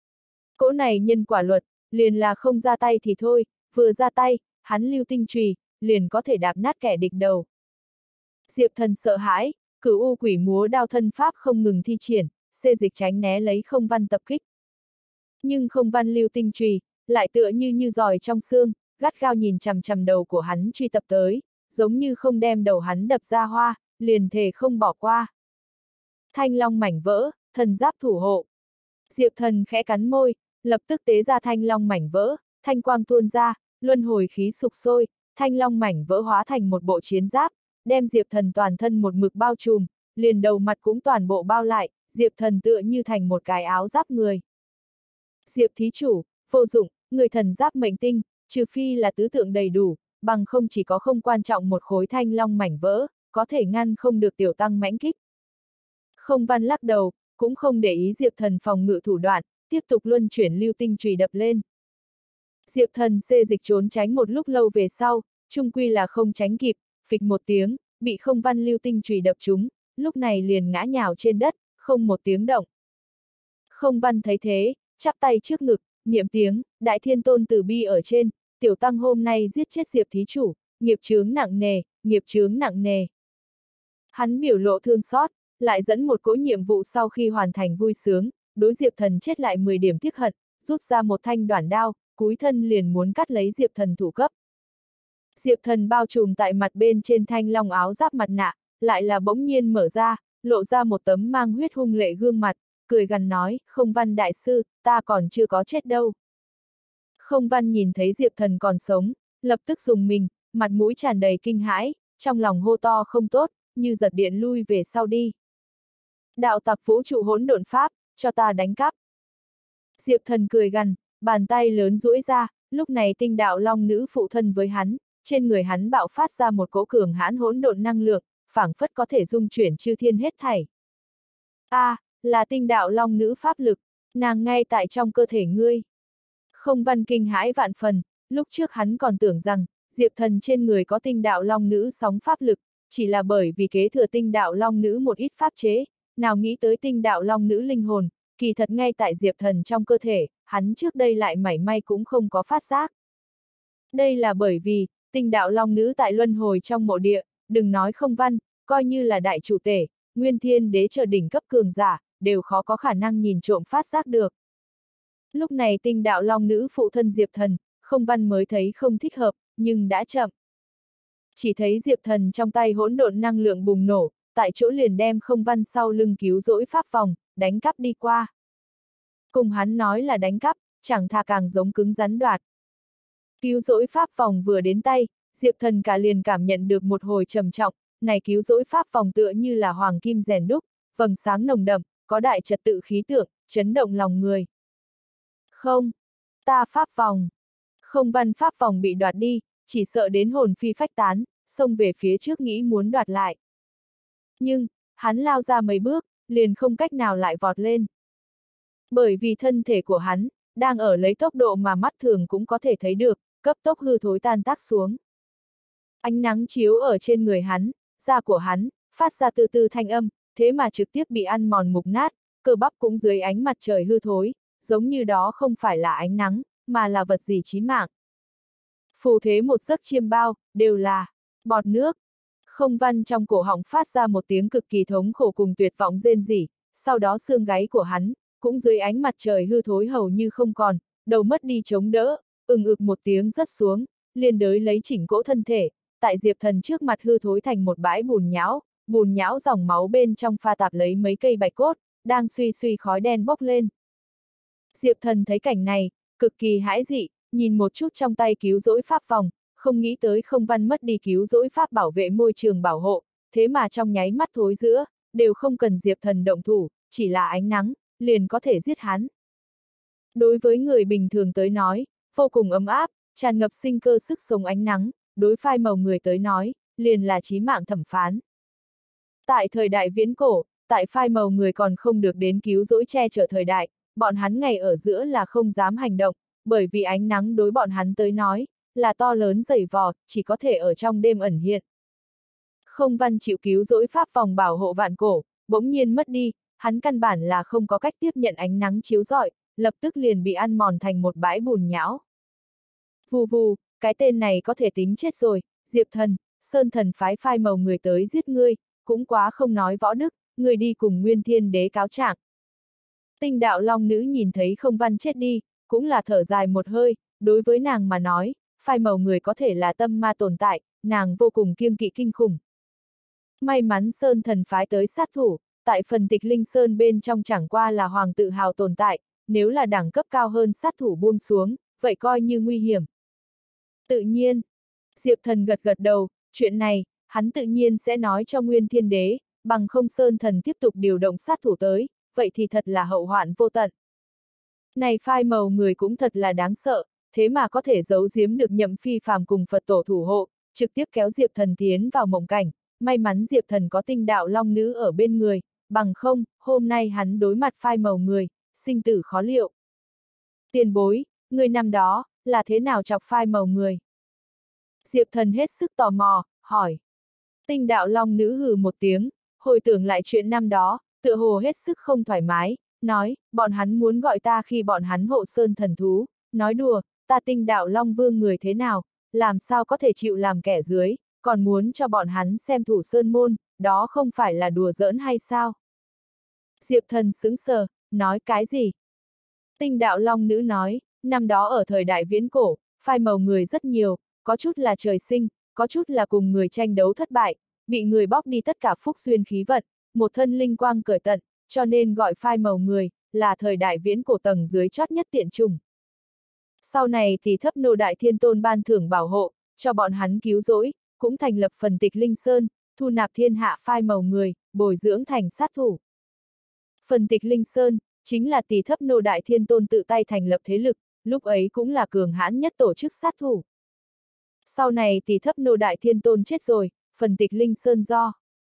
Cỗ này nhân quả luật, liền là không ra tay thì thôi, vừa ra tay, hắn lưu tinh chùy, liền có thể đạp nát kẻ địch đầu. Diệp Thần sợ hãi, cửu u quỷ múa đao thân pháp không ngừng thi triển, xê dịch tránh né lấy không văn tập kích. Nhưng không văn lưu tinh chùy, lại tựa như như giỏi trong xương, gắt gao nhìn chằm chằm đầu của hắn truy tập tới, giống như không đem đầu hắn đập ra hoa, liền thề không bỏ qua. Thanh long mảnh vỡ, thần giáp thủ hộ. Diệp Thần khẽ cắn môi, lập tức tế ra thanh long mảnh vỡ, thanh quang tuôn ra, luân hồi khí sục sôi, thanh long mảnh vỡ hóa thành một bộ chiến giáp, đem Diệp Thần toàn thân một mực bao trùm, liền đầu mặt cũng toàn bộ bao lại, Diệp Thần tựa như thành một cái áo giáp người. Diệp thí chủ, vô dụng, người thần giáp mệnh tinh, trừ phi là tứ tượng đầy đủ, bằng không chỉ có không quan trọng một khối thanh long mảnh vỡ, có thể ngăn không được tiểu tăng mãnh kích. Không văn lắc đầu, cũng không để ý Diệp Thần phòng ngự thủ đoạn, tiếp tục luân chuyển lưu tinh chùy đập lên. Diệp Thần xê dịch trốn tránh một lúc lâu về sau, chung quy là không tránh kịp, phịch một tiếng, bị không văn lưu tinh chùy đập trúng, lúc này liền ngã nhào trên đất, không một tiếng động. Không văn thấy thế, chắp tay trước ngực, niệm tiếng, đại thiên tôn từ bi ở trên, tiểu tăng hôm nay giết chết Diệp thí chủ, nghiệp chướng nặng nề, nghiệp chướng nặng nề. Hắn biểu lộ thương xót, lại dẫn một cỗ nhiệm vụ sau khi hoàn thành vui sướng, đối Diệp Thần chết lại mười điểm tiếc hận, rút ra một thanh đoản đao, cúi thân liền muốn cắt lấy Diệp Thần thủ cấp. Diệp Thần bao trùm tại mặt bên trên thanh long áo giáp mặt nạ, lại là bỗng nhiên mở ra, lộ ra một tấm mang huyết hung lệ gương mặt, cười gằn nói, không văn đại sư, ta còn chưa có chết đâu. Không văn nhìn thấy Diệp Thần còn sống, lập tức dùng mình, mặt mũi tràn đầy kinh hãi, trong lòng hô to không tốt, như giật điện lui về sau đi. Đạo tặc vũ trụ hỗn độn pháp, cho ta đánh cắp. Diệp Thần cười gằn, bàn tay lớn duỗi ra, lúc này tinh đạo long nữ phụ thân với hắn, trên người hắn bạo phát ra một cỗ cường hãn hỗn độn năng lượng, phảng phất có thể dung chuyển chư thiên hết thảy. A, à, là tinh đạo long nữ pháp lực, nàng ngay tại trong cơ thể ngươi. Không văn kinh hãi vạn phần, lúc trước hắn còn tưởng rằng, Diệp Thần trên người có tinh đạo long nữ sóng pháp lực, chỉ là bởi vì kế thừa tinh đạo long nữ một ít pháp chế, nào nghĩ tới tinh đạo long nữ linh hồn, kỳ thật ngay tại Diệp Thần trong cơ thể, hắn trước đây lại mảy may cũng không có phát giác. Đây là bởi vì, tinh đạo long nữ tại luân hồi trong mộ địa, đừng nói không văn, coi như là đại chủ tể, nguyên thiên đế chờ đỉnh cấp cường giả, đều khó có khả năng nhìn trộm phát giác được. Lúc này tinh đạo long nữ phụ thân Diệp Thần, không văn mới thấy không thích hợp, nhưng đã chậm. Chỉ thấy Diệp Thần trong tay hỗn độn năng lượng bùng nổ, tại chỗ liền đem không văn sau lưng cứu rỗi pháp vòng, đánh cắp đi qua. Cùng hắn nói là đánh cắp, chẳng thà càng giống cứng rắn đoạt. Cứu rỗi pháp vòng vừa đến tay, Diệp Thần cả liền cảm nhận được một hồi trầm trọng, này cứu rỗi pháp vòng tựa như là hoàng kim rèn đúc, vầng sáng nồng đậm, có đại trật tự khí tượng, chấn động lòng người. Không, ta pháp vòng. Không văn pháp vòng bị đoạt đi, chỉ sợ đến hồn phi phách tán, xông về phía trước nghĩ muốn đoạt lại. Nhưng, hắn lao ra mấy bước, liền không cách nào lại vọt lên. Bởi vì thân thể của hắn, đang ở lấy tốc độ mà mắt thường cũng có thể thấy được, cấp tốc hư thối tan tác xuống. Ánh nắng chiếu ở trên người hắn, da của hắn, phát ra từ từ thanh âm, thế mà trực tiếp bị ăn mòn mục nát, cơ bắp cũng dưới ánh mặt trời hư thối, giống như đó không phải là ánh nắng, mà là vật gì chí mạng. Phù thế một giấc chiêm bao, đều là bọt nước. Không văn trong cổ họng phát ra một tiếng cực kỳ thống khổ cùng tuyệt vọng rên rỉ, sau đó xương gáy của hắn, cũng dưới ánh mặt trời hư thối hầu như không còn, đầu mất đi chống đỡ, ừng ực một tiếng rớt xuống, liên đới lấy chỉnh cỗ thân thể, tại Diệp Thần trước mặt hư thối thành một bãi bùn nhão, bùn nhão dòng máu bên trong pha tạp lấy mấy cây bạch cốt, đang suy suy khói đen bốc lên. Diệp Thần thấy cảnh này, cực kỳ hãi dị, nhìn một chút trong tay cứu rỗi pháp vòng, không nghĩ tới không văn mất đi cứu rỗi pháp bảo vệ môi trường bảo hộ, thế mà trong nháy mắt thối giữa, đều không cần Diệp Thần động thủ, chỉ là ánh nắng, liền có thể giết hắn. Đối với người bình thường tới nói, vô cùng ấm áp, tràn ngập sinh cơ sức sống ánh nắng, đối phai màu người tới nói, liền là chí mạng thẩm phán. Tại thời đại viễn cổ, tại phai màu người còn không được đến cứu rỗi che chở thời đại, bọn hắn ngày ở giữa là không dám hành động, bởi vì ánh nắng đối bọn hắn tới nói, là to lớn dày vò, chỉ có thể ở trong đêm ẩn hiện. Không văn chịu cứu rỗi pháp vòng bảo hộ vạn cổ, bỗng nhiên mất đi, hắn căn bản là không có cách tiếp nhận ánh nắng chiếu rọi, lập tức liền bị ăn mòn thành một bãi bùn nhão. Vù vù, cái tên này có thể tính chết rồi, Diệp Thần, Sơn Thần phái phai màu người tới giết ngươi, cũng quá không nói võ đức, người đi cùng Nguyên Thiên Đế cáo trạng. Tinh đạo long nữ nhìn thấy không văn chết đi, cũng là thở dài một hơi, đối với nàng mà nói, phai màu người có thể là tâm ma tồn tại, nàng vô cùng kiêng kỵ kinh khủng. May mắn Sơn Thần phái tới sát thủ, tại phần tịch linh sơn bên trong chẳng qua là hoàng tự hào tồn tại, nếu là đẳng cấp cao hơn sát thủ buông xuống, vậy coi như nguy hiểm. Tự nhiên, Diệp Thần gật gật đầu, chuyện này, hắn tự nhiên sẽ nói cho Nguyên Thiên Đế, bằng không Sơn Thần tiếp tục điều động sát thủ tới, vậy thì thật là hậu hoạn vô tận. Này phai màu người cũng thật là đáng sợ, thế mà có thể giấu giếm được Nhậm Phi Phàm cùng Phật tổ thủ hộ, trực tiếp kéo Diệp Thần tiến vào mộng cảnh, may mắn Diệp Thần có tinh đạo long nữ ở bên người, bằng không, hôm nay hắn đối mặt phai màu người, sinh tử khó liệu. Tiền bối, người năm đó, là thế nào chọc phai màu người? Diệp Thần hết sức tò mò, hỏi. Tinh đạo long nữ hừ một tiếng, hồi tưởng lại chuyện năm đó, tựa hồ hết sức không thoải mái, nói, bọn hắn muốn gọi ta khi bọn hắn hộ sơn thần thú, nói đùa, ta tinh đạo long vương người thế nào, làm sao có thể chịu làm kẻ dưới, còn muốn cho bọn hắn xem thủ sơn môn, đó không phải là đùa giỡn hay sao? Diệp Thần sững sờ, nói cái gì? Tinh đạo long nữ nói, năm đó ở thời đại viễn cổ, phai màu người rất nhiều, có chút là trời sinh, có chút là cùng người tranh đấu thất bại, bị người bóc đi tất cả phúc duyên khí vận, một thân linh quang cởi tận, cho nên gọi phai màu người, là thời đại viễn cổ tầng dưới chót nhất tiện chủng. Sau này thì thấp nô đại thiên tôn ban thưởng bảo hộ, cho bọn hắn cứu rỗi, cũng thành lập phần tịch linh sơn, thu nạp thiên hạ phai màu người, bồi dưỡng thành sát thủ. Phần tịch linh sơn, chính là tỷ thấp nô đại thiên tôn tự tay thành lập thế lực, lúc ấy cũng là cường hãn nhất tổ chức sát thủ. Sau này tỷ thấp nô đại thiên tôn chết rồi, phần tịch linh sơn do.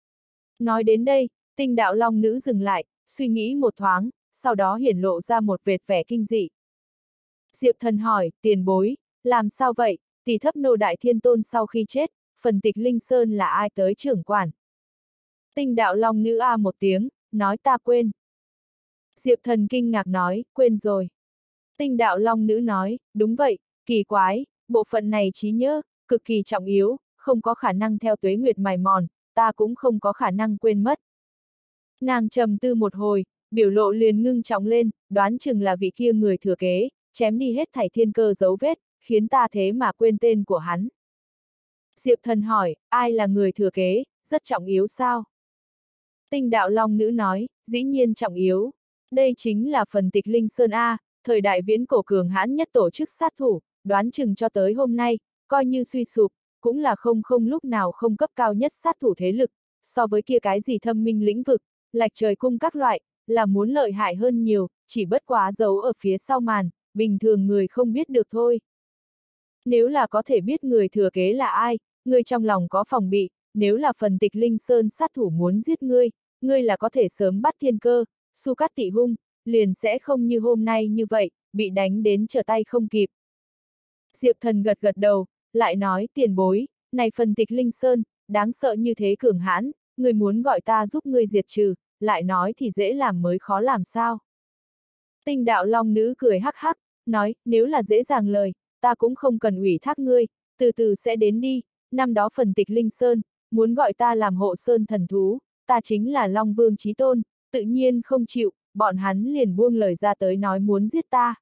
Nói đến đây, tinh đạo long nữ dừng lại, suy nghĩ một thoáng, sau đó hiển lộ ra một vệt vẻ kinh dị. Diệp Thần hỏi, tiền bối, làm sao vậy, tỷ thấp nô đại thiên tôn sau khi chết, phần tịch linh sơn là ai tới trưởng quản? Tinh đạo long nữ a một tiếng, nói ta quên. Diệp Thần kinh ngạc nói, quên rồi. Tinh đạo long nữ nói, đúng vậy, kỳ quái, bộ phận này trí nhớ, cực kỳ trọng yếu, không có khả năng theo tuế nguyệt mài mòn, ta cũng không có khả năng quên mất. Nàng trầm tư một hồi, biểu lộ liền ngưng trọng lên, đoán chừng là vị kia người thừa kế, chém đi hết thảy thiên cơ dấu vết, khiến ta thế mà quên tên của hắn. Diệp Thần hỏi, ai là người thừa kế, rất trọng yếu sao? Tinh đạo long nữ nói, dĩ nhiên trọng yếu. Đây chính là phần tịch linh sơn A, thời đại viễn cổ cường hãn nhất tổ chức sát thủ, đoán chừng cho tới hôm nay, coi như suy sụp, cũng là không không lúc nào không cấp cao nhất sát thủ thế lực, so với kia cái gì thâm minh lĩnh vực, lạch trời cung các loại, là muốn lợi hại hơn nhiều, chỉ bất quá giấu ở phía sau màn, bình thường người không biết được thôi. Nếu là có thể biết người thừa kế là ai, người trong lòng có phòng bị, nếu là phần tịch linh sơn sát thủ muốn giết ngươi, ngươi là có thể sớm bắt thiên cơ, Su Cát Tị Hung, liền sẽ không như hôm nay như vậy, bị đánh đến trở tay không kịp. Diệp Thần gật gật đầu, lại nói tiền bối, này phần tịch linh sơn, đáng sợ như thế cường hãn, người muốn gọi ta giúp ngươi diệt trừ, lại nói thì dễ làm mới khó làm sao. Tinh đạo long nữ cười hắc hắc, nói, nếu là dễ dàng lời, ta cũng không cần ủy thác ngươi, từ từ sẽ đến đi, năm đó phần tịch linh sơn, muốn gọi ta làm hộ sơn thần thú, ta chính là Long Vương Chí Tôn, tự nhiên không chịu, bọn hắn liền buông lời ra tới nói muốn giết ta.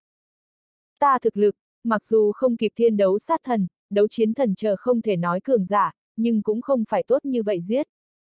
Ta thực lực, mặc dù không kịp thiên đấu sát thần, đấu chiến thần chờ không thể nói cường giả, nhưng cũng không phải tốt như vậy giết.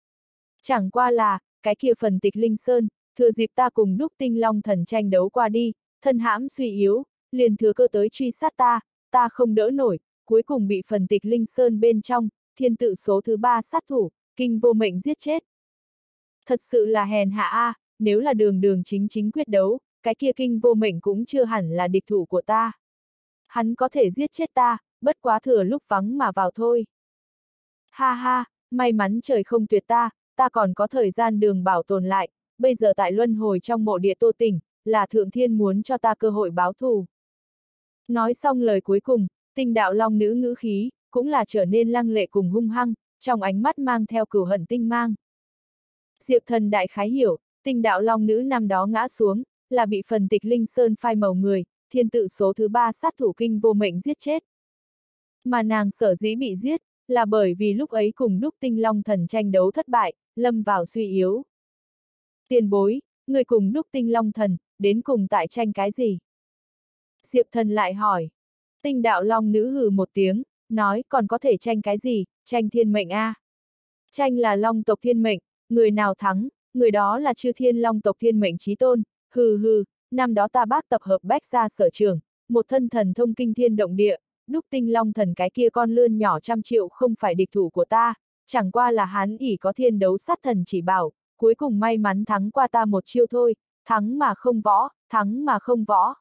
Chẳng qua là, cái kia phần tịch linh sơn, thừa dịp ta cùng đúc tinh long thần tranh đấu qua đi, thân hãm suy yếu, liền thừa cơ tới truy sát ta, ta không đỡ nổi, cuối cùng bị phần tịch linh sơn bên trong, thiên tự số thứ ba sát thủ, kinh vô mệnh giết chết. Thật sự là hèn hạ a, nếu là đường đường chính chính quyết đấu, cái kia kinh vô mệnh cũng chưa hẳn là địch thủ của ta. Hắn có thể giết chết ta, bất quá thừa lúc vắng mà vào thôi. Ha ha, may mắn trời không tuyệt ta, ta còn có thời gian đường bảo tồn lại, bây giờ tại luân hồi trong mộ địa Tô Tỉnh, là Thượng Thiên muốn cho ta cơ hội báo thù. Nói xong lời cuối cùng, Tinh đạo long nữ ngữ khí, cũng là trở nên lăng lệ cùng hung hăng, trong ánh mắt mang theo cừu hận tinh mang. Diệp Thần đại khái hiểu, Tinh đạo long nữ năm đó ngã xuống, là bị phần tịch linh sơn phai màu người, thiên tự số thứ ba sát thủ kinh vô mệnh giết chết. Mà nàng sở dĩ bị giết, là bởi vì lúc ấy cùng đúc tinh long thần tranh đấu thất bại, lâm vào suy yếu. Tiền bối, người cùng đúc tinh long thần, đến cùng tại tranh cái gì? Diệp Thần lại hỏi. Tinh đạo long nữ hừ một tiếng, nói còn có thể tranh cái gì, tranh thiên mệnh a. À. Tranh là long tộc thiên mệnh, người nào thắng, người đó là chư thiên long tộc thiên mệnh chí tôn, hừ hừ, năm đó ta bác tập hợp bách gia sở trường, một thân thần thông kinh thiên động địa, đúc tinh long thần cái kia con lươn nhỏ trăm triệu không phải địch thủ của ta, chẳng qua là hắn ỷ có thiên đấu sát thần chỉ bảo, cuối cùng may mắn thắng qua ta một chiêu thôi, thắng mà không võ, thắng mà không võ.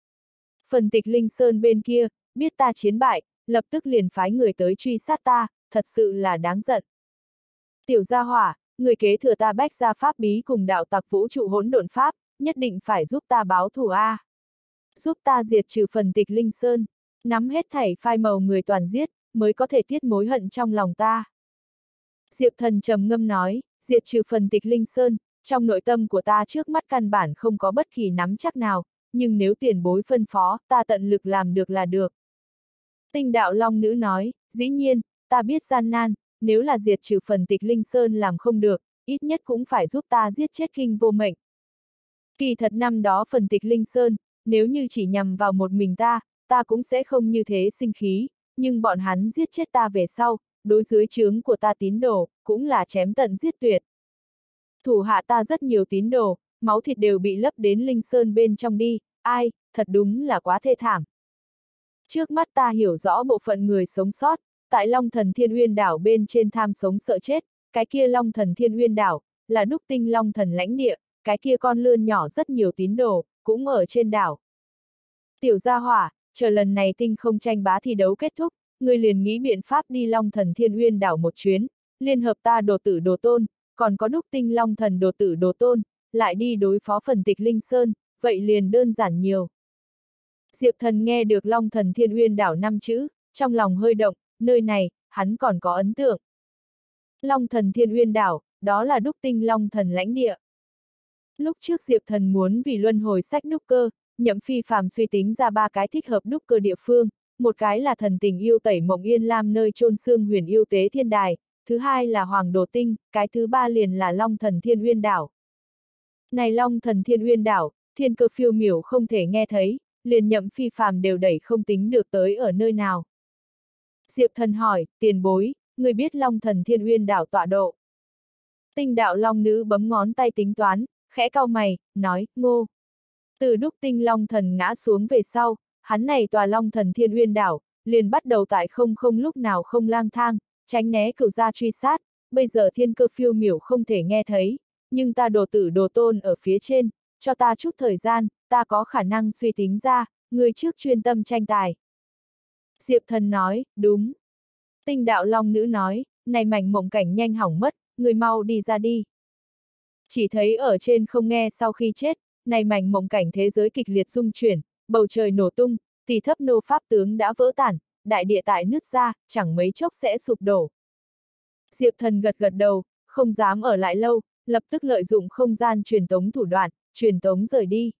Phần tịch linh sơn bên kia, biết ta chiến bại, lập tức liền phái người tới truy sát ta, thật sự là đáng giận. Tiểu gia hỏa, người kế thừa ta bách gia pháp bí cùng đạo tặc vũ trụ hỗn độn pháp, nhất định phải giúp ta báo thù a. Giúp ta diệt trừ phần tịch linh sơn, nắm hết thảy phai màu người toàn giết, mới có thể tiết mối hận trong lòng ta. Diệp Thần trầm ngâm nói, diệt trừ phần tịch linh sơn, trong nội tâm của ta trước mắt căn bản không có bất kỳ nắm chắc nào, nhưng nếu tiền bối phân phó, ta tận lực làm được là được. Tinh đạo long nữ nói, dĩ nhiên, ta biết gian nan, nếu là diệt trừ phần tịch linh sơn làm không được, ít nhất cũng phải giúp ta giết chết kinh vô mệnh. Kỳ thật năm đó phần tịch linh sơn, nếu như chỉ nhằm vào một mình ta, ta cũng sẽ không như thế sinh khí, nhưng bọn hắn giết chết ta về sau, đối dưới trướng của ta tín đồ, cũng là chém tận giết tuyệt. Thủ hạ ta rất nhiều tín đồ, máu thịt đều bị lấp đến linh sơn bên trong đi, ai, thật đúng là quá thê thảm. Trước mắt ta hiểu rõ bộ phận người sống sót, tại Long Thần Thiên Uyên đảo bên trên tham sống sợ chết, cái kia Long Thần Thiên Uyên đảo, là đúc tinh Long Thần lãnh địa, cái kia con lươn nhỏ rất nhiều tín đồ, cũng ở trên đảo. Tiểu gia hỏa, chờ lần này tinh không tranh bá thi đấu kết thúc, người liền nghĩ biện pháp đi Long Thần Thiên Uyên đảo một chuyến, liên hợp ta đồ tử đồ tôn, còn có đúc tinh Long Thần đồ tử đồ tôn, lại đi đối phó phần tịch linh sơn, vậy liền đơn giản nhiều. Diệp Thần nghe được Long Thần Thiên Uyên đảo năm chữ, trong lòng hơi động, nơi này, hắn còn có ấn tượng. Long Thần Thiên Uyên đảo, đó là đúc tinh Long Thần lãnh địa. Lúc trước Diệp Thần muốn vì luân hồi sách đúc cơ, Nhậm Phi Phàm suy tính ra ba cái thích hợp đúc cơ địa phương, một cái là thần tình yêu tẩy mộng yên lam nơi chôn xương huyền yêu tế thiên đài, thứ hai là Hoàng Đồ Tinh, cái thứ ba liền là Long Thần Thiên Uyên đảo. Này Long Thần Thiên Uyên đảo, thiên cơ phiêu miểu không thể nghe thấy, liền Nhậm Phi Phàm đều đẩy không tính được tới ở nơi nào. Diệp Thần hỏi, tiền bối, người biết Long Thần Thiên Uyên đảo tọa độ. Tinh đạo long nữ bấm ngón tay tính toán, khẽ cau mày, nói, ngô. Từ đúc tinh Long Thần ngã xuống về sau, hắn này tòa Long Thần Thiên Uyên đảo, liền bắt đầu tại không không lúc nào không lang thang, tránh né cửu gia truy sát, bây giờ thiên cơ phiêu miểu không thể nghe thấy, nhưng ta đồ tử đồ tôn ở phía trên, cho ta chút thời gian, ta có khả năng suy tính ra, người trước chuyên tâm tranh tài. Diệp Thần nói, đúng. Tinh đạo long nữ nói, này mảnh mộng cảnh nhanh hỏng mất, người mau đi ra đi. Chỉ thấy ở trên không nghe sau khi chết, này mảnh mộng cảnh thế giới kịch liệt rung chuyển, bầu trời nổ tung, tỷ thấp nô pháp tướng đã vỡ tản, đại địa tại nứt ra, chẳng mấy chốc sẽ sụp đổ. Diệp Thần gật gật đầu, không dám ở lại lâu, lập tức lợi dụng không gian truyền tống thủ đoạn, truyền tống rời đi.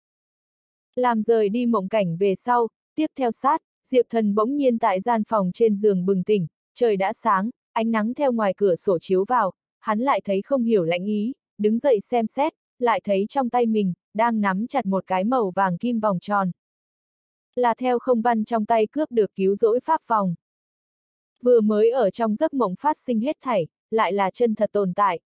Làm rời đi mộng cảnh về sau, tiếp theo sát, Diệp Thần bỗng nhiên tại gian phòng trên giường bừng tỉnh, trời đã sáng, ánh nắng theo ngoài cửa sổ chiếu vào, hắn lại thấy không hiểu lạnh ý, đứng dậy xem xét, lại thấy trong tay mình, đang nắm chặt một cái màu vàng kim vòng tròn. Là theo không văn trong tay cướp được cứu rỗi pháp vòng. Vừa mới ở trong giấc mộng phát sinh hết thảy, lại là chân thật tồn tại.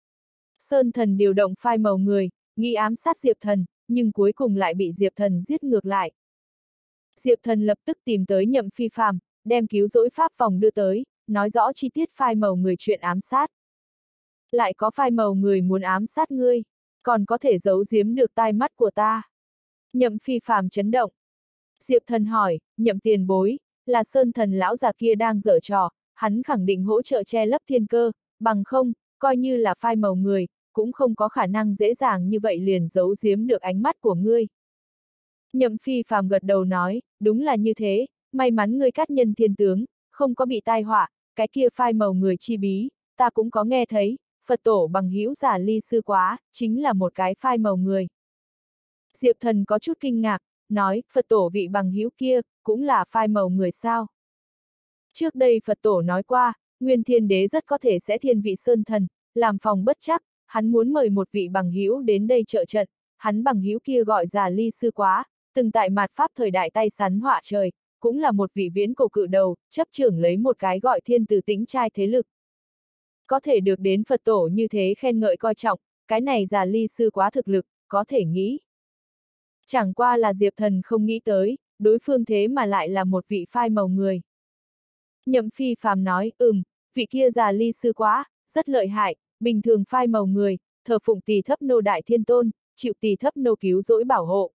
Sơn Thần điều động phai màu người, nghi ám sát Diệp Thần, nhưng cuối cùng lại bị Diệp Thần giết ngược lại. Diệp Thần lập tức tìm tới Nhậm Phi Phàm, đem cứu rỗi pháp vòng đưa tới, nói rõ chi tiết phai màu người chuyện ám sát. Lại có phai màu người muốn ám sát ngươi, còn có thể giấu giếm được tai mắt của ta. Nhậm Phi Phàm chấn động. Diệp Thần hỏi, Nhậm tiền bối, là Sơn Thần lão già kia đang giở trò, hắn khẳng định hỗ trợ che lấp thiên cơ, bằng không, coi như là phai màu người, cũng không có khả năng dễ dàng như vậy liền giấu giếm được ánh mắt của ngươi. Nhậm Phi Phàm gật đầu nói, đúng là như thế, may mắn ngươi cát nhân thiên tướng, không có bị tai họa, cái kia phai màu người chi bí, ta cũng có nghe thấy, Phật tổ bằng hữu giả ly sư quá, chính là một cái phai màu người. Diệp Thần có chút kinh ngạc, nói, Phật tổ vị bằng hữu kia, cũng là phai màu người sao? Trước đây Phật tổ nói qua, Nguyên Thiên Đế rất có thể sẽ thiên vị sơn thần, làm phòng bất chắc, hắn muốn mời một vị bằng hữu đến đây trợ trận, hắn bằng hữu kia gọi giả ly sư quá, từng tại mạt pháp thời đại tay sắn họa trời, cũng là một vị viễn cổ cự đầu, chấp trưởng lấy một cái gọi thiên tử tĩnh trai thế lực. Có thể được đến Phật tổ như thế khen ngợi coi trọng, cái này giả ly sư quá thực lực, có thể nghĩ. Chẳng qua là Diệp Thần không nghĩ tới, đối phương thế mà lại là một vị phai màu người. Nhậm Phi Phàm nói, ừm, vị kia giả ly sư quá, rất lợi hại, bình thường phai màu người, thờ phụng Tỳ Thấp Nô Đại Thiên Tôn, chịu Tỳ Thấp Nô cứu rỗi bảo hộ.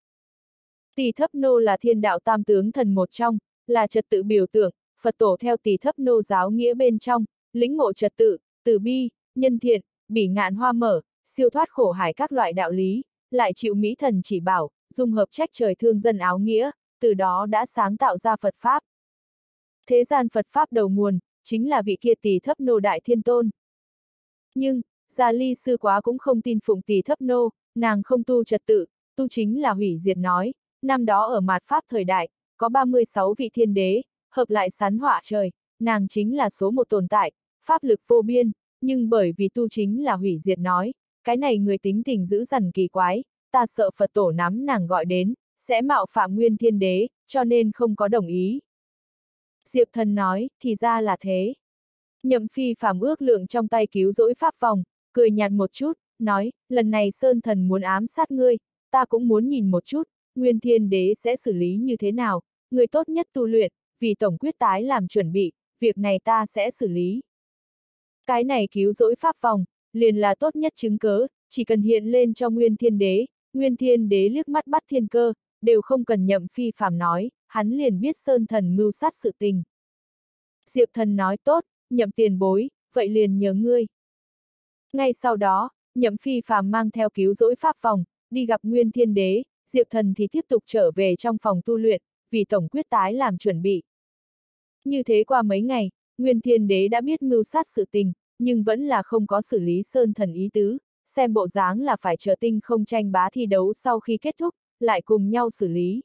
Tỳ Thấp Nô là thiên đạo tam tướng thần một trong, là trật tự biểu tượng, Phật tổ theo Tỳ Thấp Nô giáo nghĩa bên trong, lĩnh ngộ trật tự, từ bi, nhân thiện, bỉ ngạn hoa mở, siêu thoát khổ hải các loại đạo lý, lại chịu Mỹ Thần chỉ bảo, dung hợp trách trời thương dân áo nghĩa, từ đó đã sáng tạo ra Phật Pháp. Thế gian Phật Pháp đầu nguồn, chính là vị kia Tỳ Thấp Nô Đại Thiên Tôn. Nhưng, Già Ly sư quá cũng không tin phụng Tỳ Thấp Nô, nàng không tu trật tự, tu chính là hủy diệt nói, năm đó ở mạt Pháp thời đại, có ba mươi sáu vị thiên đế, hợp lại sắn họa trời, nàng chính là số một tồn tại, pháp lực vô biên, nhưng bởi vì tu chính là hủy diệt nói, cái này người tính tình dữ dằn kỳ quái, ta sợ Phật tổ nắm nàng gọi đến, sẽ mạo phạm Nguyên Thiên Đế, cho nên không có đồng ý. Diệp Thần nói, thì ra là thế. Nhậm Phi Phàm ước lượng trong tay cứu rỗi pháp vòng, cười nhạt một chút, nói, lần này Sơn Thần muốn ám sát ngươi, ta cũng muốn nhìn một chút, Nguyên Thiên Đế sẽ xử lý như thế nào, người tốt nhất tu luyện, vì tổng quyết tái làm chuẩn bị, việc này ta sẽ xử lý. Cái này cứu rỗi pháp vòng, liền là tốt nhất chứng cớ, chỉ cần hiện lên cho Nguyên Thiên Đế, Nguyên Thiên Đế liếc mắt bắt thiên cơ, đều không cần Nhậm Phi Phàm nói, hắn liền biết Sơn Thần mưu sát sự tình. Diệp Thần nói tốt, Nhậm tiền bối, vậy liền nhờ ngươi. Ngay sau đó, Nhậm Phi Phàm mang theo cứu rỗi pháp vòng, đi gặp Nguyên Thiên Đế, Diệp Thần thì tiếp tục trở về trong phòng tu luyện, vì tổng quyết tái làm chuẩn bị. Như thế qua mấy ngày, Nguyên Thiên Đế đã biết mưu sát sự tình, nhưng vẫn là không có xử lý Sơn Thần ý tứ, xem bộ dáng là phải chờ tinh không tranh bá thi đấu sau khi kết thúc, lại cùng nhau xử lý.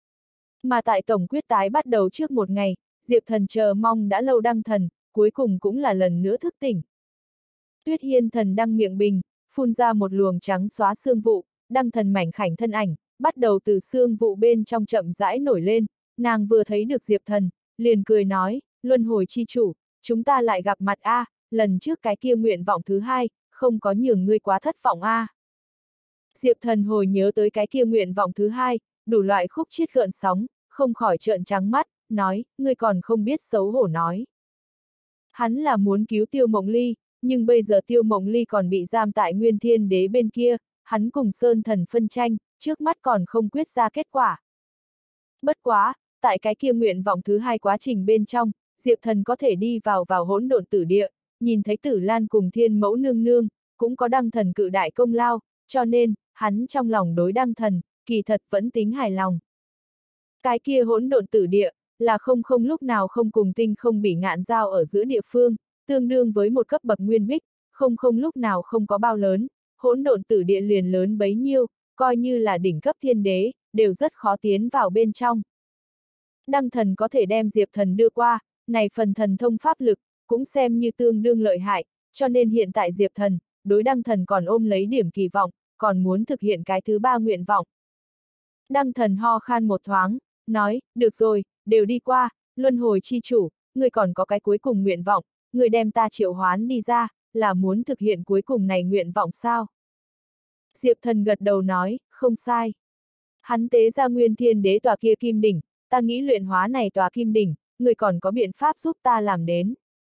Mà tại tổng quyết tái bắt đầu trước một ngày, Diệp Thần chờ mong đã lâu Đăng Thần, cuối cùng cũng là lần nữa thức tỉnh. Tuyết Hiên Thần đăng miệng bình, phun ra một luồng trắng xóa sương vụ, Đăng Thần mảnh khảnh thân ảnh, bắt đầu từ sương vụ bên trong chậm rãi nổi lên, nàng vừa thấy được Diệp Thần, liền cười nói, luân hồi chi chủ, chúng ta lại gặp mặt a, à, lần trước cái kia nguyện vọng thứ hai, không có nhường ngươi quá thất vọng a. À. Diệp Thần hồi nhớ tới cái kia nguyện vọng thứ hai, đủ loại khúc chiết gợn sóng, không khỏi trợn trắng mắt, nói, ngươi còn không biết xấu hổ nói. Hắn là muốn cứu Tiêu Mộng Ly, nhưng bây giờ Tiêu Mộng Ly còn bị giam tại Nguyên Thiên Đế bên kia, hắn cùng Sơn Thần phân tranh, trước mắt còn không quyết ra kết quả. Bất quá, tại cái kia nguyện vọng thứ hai quá trình bên trong, Diệp Thần có thể đi vào vào hỗn độn tử địa, nhìn thấy Tử Lan cùng Thiên Mẫu nương nương, cũng có Đăng Thần cự đại công lao, cho nên, hắn trong lòng đối Đăng Thần, kỳ thật vẫn tính hài lòng. Cái kia hỗn độn tử địa, là không không lúc nào không cùng tinh không bỉ ngạn giao ở giữa địa phương, tương đương với một cấp bậc nguyên bích, không không lúc nào không có bao lớn, hỗn độn tử địa liền lớn bấy nhiêu, coi như là đỉnh cấp thiên đế, đều rất khó tiến vào bên trong. Đăng Thần có thể đem Diệp Thần đưa qua, này phần thần thông pháp lực, cũng xem như tương đương lợi hại, cho nên hiện tại Diệp Thần, đối Đăng Thần còn ôm lấy điểm kỳ vọng, còn muốn thực hiện cái thứ ba nguyện vọng. Đăng Thần ho khan một thoáng, nói, được rồi, đều đi qua, luân hồi chi chủ, người còn có cái cuối cùng nguyện vọng, người đem ta triệu hoán đi ra, là muốn thực hiện cuối cùng này nguyện vọng sao? Diệp Thần gật đầu nói, không sai. Hắn tế ra Nguyên Thiên Đế tòa kia kim đỉnh, ta nghĩ luyện hóa này tòa kim đỉnh, người còn có biện pháp giúp ta làm đến.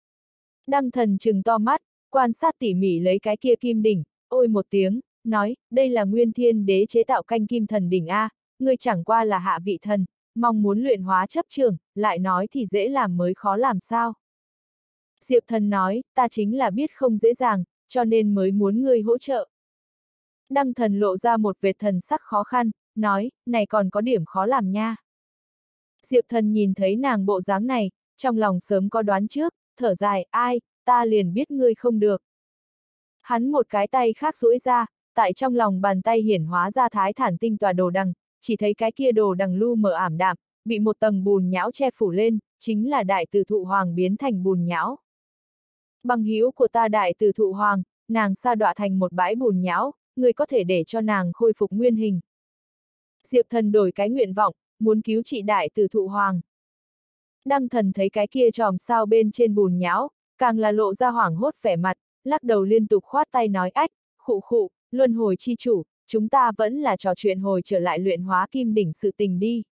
Đăng Thần trừng to mắt, quan sát tỉ mỉ lấy cái kia kim đỉnh, ôi một tiếng, nói, đây là Nguyên Thiên Đế chế tạo canh kim thần đỉnh A, ngươi chẳng qua là hạ vị thần, mong muốn luyện hóa chấp trường, lại nói thì dễ làm mới khó làm sao. Diệp Thần nói, ta chính là biết không dễ dàng, cho nên mới muốn ngươi hỗ trợ. Đăng thần lộ ra một vệt thần sắc khó khăn, nói, này còn có điểm khó làm nha. Diệp thần nhìn thấy nàng bộ dáng này, trong lòng sớm có đoán trước, thở dài, ai, ta liền biết ngươi không được. Hắn một cái tay khác duỗi ra, tại trong lòng bàn tay hiển hóa ra thái thản tinh tòa đồ đằng, chỉ thấy cái kia đồ đằng lu mờ ảm đạm, bị một tầng bùn nhão che phủ lên, chính là đại từ thụ hoàng biến thành bùn nhão. Bằng hữu của ta đại từ thụ hoàng, nàng sa đọa thành một bãi bùn nhão, ngươi có thể để cho nàng khôi phục nguyên hình. Diệp thần đổi cái nguyện vọng, muốn cứu trị đại từ thụ hoàng. Đăng thần thấy cái kia tròm sao bên trên bùn nhão, càng là lộ ra hoảng hốt vẻ mặt, lắc đầu liên tục khoát tay nói ách, khụ khụ, luân hồi chi chủ, chúng ta vẫn là trò chuyện hồi trở lại luyện hóa kim đỉnh sự tình đi.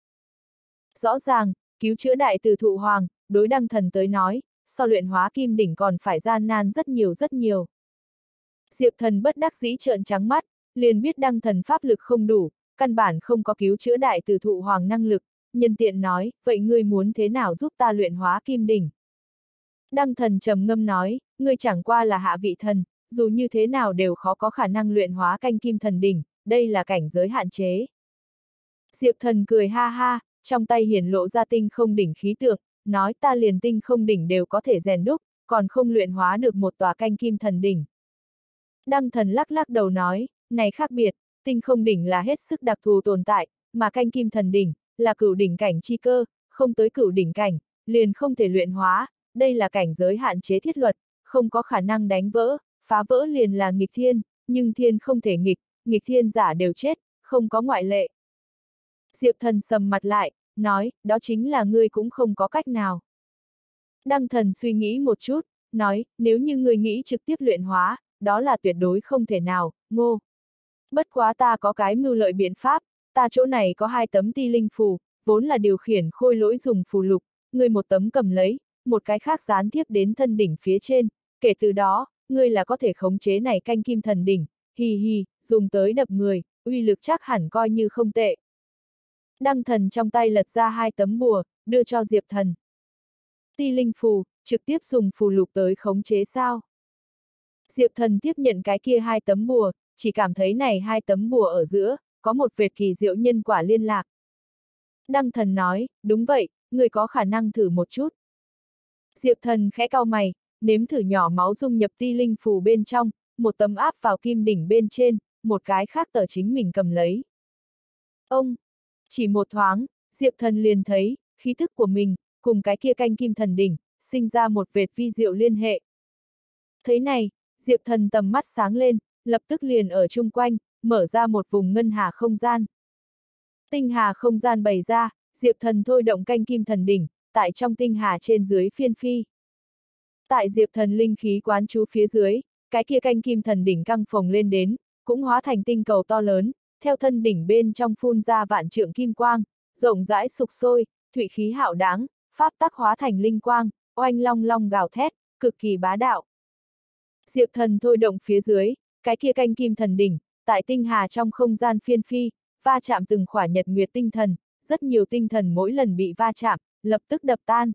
Rõ ràng, cứu chữa đại từ thụ hoàng, đối đăng thần tới nói, so luyện hóa kim đỉnh còn phải gian nan rất nhiều rất nhiều. Diệp thần bất đắc dĩ trợn trắng mắt, liền biết đăng thần pháp lực không đủ, căn bản không có cứu chữa đại từ thụ hoàng năng lực, nhân tiện nói, vậy ngươi muốn thế nào giúp ta luyện hóa kim đỉnh? Đăng thần trầm ngâm nói, ngươi chẳng qua là hạ vị thần, dù như thế nào đều khó có khả năng luyện hóa canh kim thần đỉnh, đây là cảnh giới hạn chế. Diệp thần cười ha ha, trong tay hiển lộ ra tinh không đỉnh khí tượng, nói ta liền tinh không đỉnh đều có thể rèn đúc, còn không luyện hóa được một tòa canh kim thần đỉnh. Đăng thần lắc lắc đầu nói, này khác biệt, tinh không đỉnh là hết sức đặc thù tồn tại, mà canh kim thần đỉnh, là cửu đỉnh cảnh chi cơ, không tới cửu đỉnh cảnh, liền không thể luyện hóa, đây là cảnh giới hạn chế thiết luật, không có khả năng đánh vỡ, phá vỡ liền là nghịch thiên, nhưng thiên không thể nghịch, nghịch thiên giả đều chết, không có ngoại lệ. Diệp thần sầm mặt lại, nói, đó chính là ngươi cũng không có cách nào. Đăng thần suy nghĩ một chút, nói, nếu như ngươi nghĩ trực tiếp luyện hóa, đó là tuyệt đối không thể nào, ngô. Bất quá ta có cái mưu lợi biện pháp, ta chỗ này có hai tấm ti linh phù, vốn là điều khiển khôi lỗi dùng phù lục, ngươi một tấm cầm lấy, một cái khác gián tiếp đến thân đỉnh phía trên, kể từ đó, ngươi là có thể khống chế này canh kim thần đỉnh, hì hì, dùng tới đập người, uy lực chắc hẳn coi như không tệ. Đăng thần trong tay lật ra hai tấm bùa, đưa cho Diệp thần. Ti linh phù, trực tiếp dùng phù lục tới khống chế sao? Diệp thần tiếp nhận cái kia hai tấm bùa, chỉ cảm thấy này hai tấm bùa ở giữa, có một vệt kỳ diệu nhân quả liên lạc. Đăng thần nói, đúng vậy, người có khả năng thử một chút. Diệp thần khẽ cau mày, nếm thử nhỏ máu dung nhập ti linh phù bên trong, một tấm áp vào kim đỉnh bên trên, một cái khác tờ chính mình cầm lấy. Ông, chỉ một thoáng, Diệp thần liền thấy, khí thức của mình, cùng cái kia canh kim thần đỉnh, sinh ra một vệt vi diệu liên hệ. Thế này, Diệp thần tầm mắt sáng lên, lập tức liền ở chung quanh, mở ra một vùng ngân hà không gian. Tinh hà không gian bày ra, Diệp thần thôi động canh kim thần đỉnh, tại trong tinh hà trên dưới phiên phi. Tại Diệp thần linh khí quán chú phía dưới, cái kia canh kim thần đỉnh căng phồng lên đến, cũng hóa thành tinh cầu to lớn, theo thân đỉnh bên trong phun ra vạn trượng kim quang, rộng rãi sục sôi, thủy khí hạo đáng, pháp tắc hóa thành linh quang, oanh long long gào thét, cực kỳ bá đạo. Diệp thần thôi động phía dưới, cái kia canh kim thần đỉnh, tại tinh hà trong không gian phiên phi, va chạm từng khỏa nhật nguyệt tinh thần, rất nhiều tinh thần mỗi lần bị va chạm, lập tức đập tan.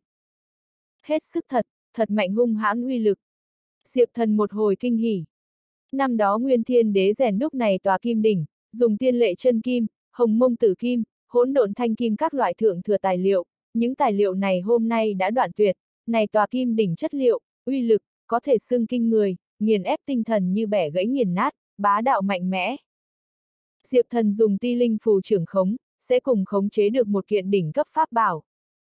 Hết sức thật, thật mạnh hung hãn uy lực. Diệp thần một hồi kinh hỉ. Năm đó Nguyên Thiên Đế rèn đúc này tòa kim đỉnh, dùng tiên lệ chân kim, hồng mông tử kim, hỗn độn thanh kim các loại thượng thừa tài liệu, những tài liệu này hôm nay đã đoạn tuyệt, này tòa kim đỉnh chất liệu, uy lực, có thể xưng kinh người, nghiền ép tinh thần như bẻ gãy nghiền nát, bá đạo mạnh mẽ. Diệp thần dùng ti linh phù trưởng khống, sẽ cùng khống chế được một kiện đỉnh cấp pháp bảo.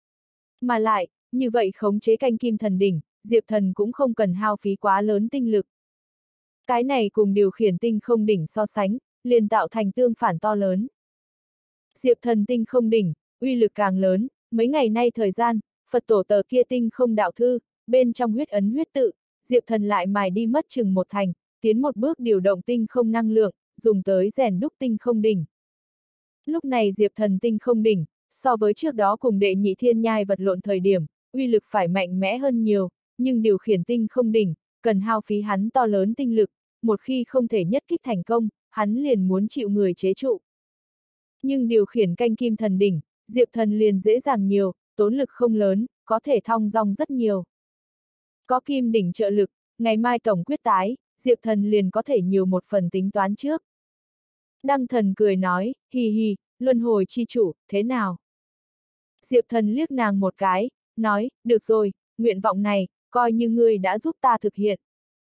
Mà lại, như vậy khống chế canh kim thần đỉnh, Diệp thần cũng không cần hao phí quá lớn tinh lực. Cái này cùng điều khiển tinh không đỉnh so sánh, liền tạo thành tương phản to lớn. Diệp thần tinh không đỉnh, uy lực càng lớn, mấy ngày nay thời gian, Phật tổ tờ kia tinh không đạo thư, bên trong huyết ấn huyết tự, Diệp thần lại mài đi mất chừng một thành, tiến một bước điều động tinh không năng lượng, dùng tới rèn đúc tinh không đỉnh. Lúc này Diệp thần tinh không đỉnh, so với trước đó cùng đệ nhị thiên nhai vật lộn thời điểm, uy lực phải mạnh mẽ hơn nhiều, nhưng điều khiển tinh không đỉnh, cần hao phí hắn to lớn tinh lực, một khi không thể nhất kích thành công, hắn liền muốn chịu người chế trụ. Nhưng điều khiển canh kim thần đỉnh, Diệp thần liền dễ dàng nhiều, tốn lực không lớn, có thể thong dong rất nhiều. Có kim đỉnh trợ lực, ngày mai tổng quyết tái, Diệp Thần liền có thể nhiều một phần tính toán trước. Đăng Thần cười nói, hì hì, luân hồi chi chủ, thế nào? Diệp Thần liếc nàng một cái, nói, được rồi, nguyện vọng này, coi như ngươi đã giúp ta thực hiện.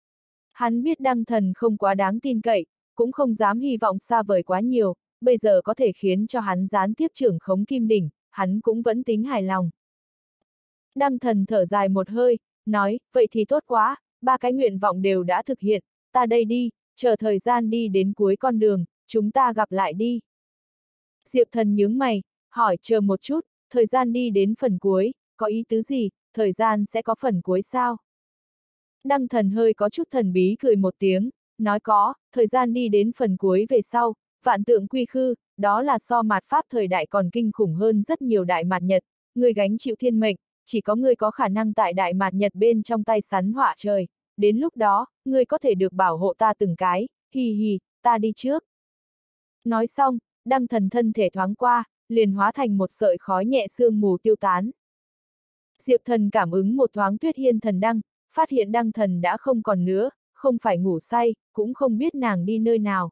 Hắn biết Đăng Thần không quá đáng tin cậy, cũng không dám hy vọng xa vời quá nhiều, bây giờ có thể khiến cho hắn gián tiếp trưởng khống kim đỉnh, hắn cũng vẫn tính hài lòng. Đăng Thần thở dài một hơi, nói, vậy thì tốt quá, ba cái nguyện vọng đều đã thực hiện, ta đây đi, chờ thời gian đi đến cuối con đường, chúng ta gặp lại đi. Diệp Thần nhướng mày, hỏi chờ một chút, thời gian đi đến phần cuối, có ý tứ gì, thời gian sẽ có phần cuối sao? Đăng Thần hơi có chút thần bí cười một tiếng, nói có, thời gian đi đến phần cuối về sau, vạn tượng quy khư, đó là so mạt pháp thời đại còn kinh khủng hơn rất nhiều đại mạt nhật, người gánh chịu thiên mệnh, chỉ có người có khả năng tại đại mạt nhật bên trong tay sắn họa trời, đến lúc đó, người có thể được bảo hộ ta từng cái, hì hì, ta đi trước. Nói xong, Đăng Thần thân thể thoáng qua, liền hóa thành một sợi khói nhẹ sương mù tiêu tán. Diệp Thần cảm ứng một thoáng Tuyết Hiên thần đăng, phát hiện Đăng Thần đã không còn nữa, không phải ngủ say, cũng không biết nàng đi nơi nào.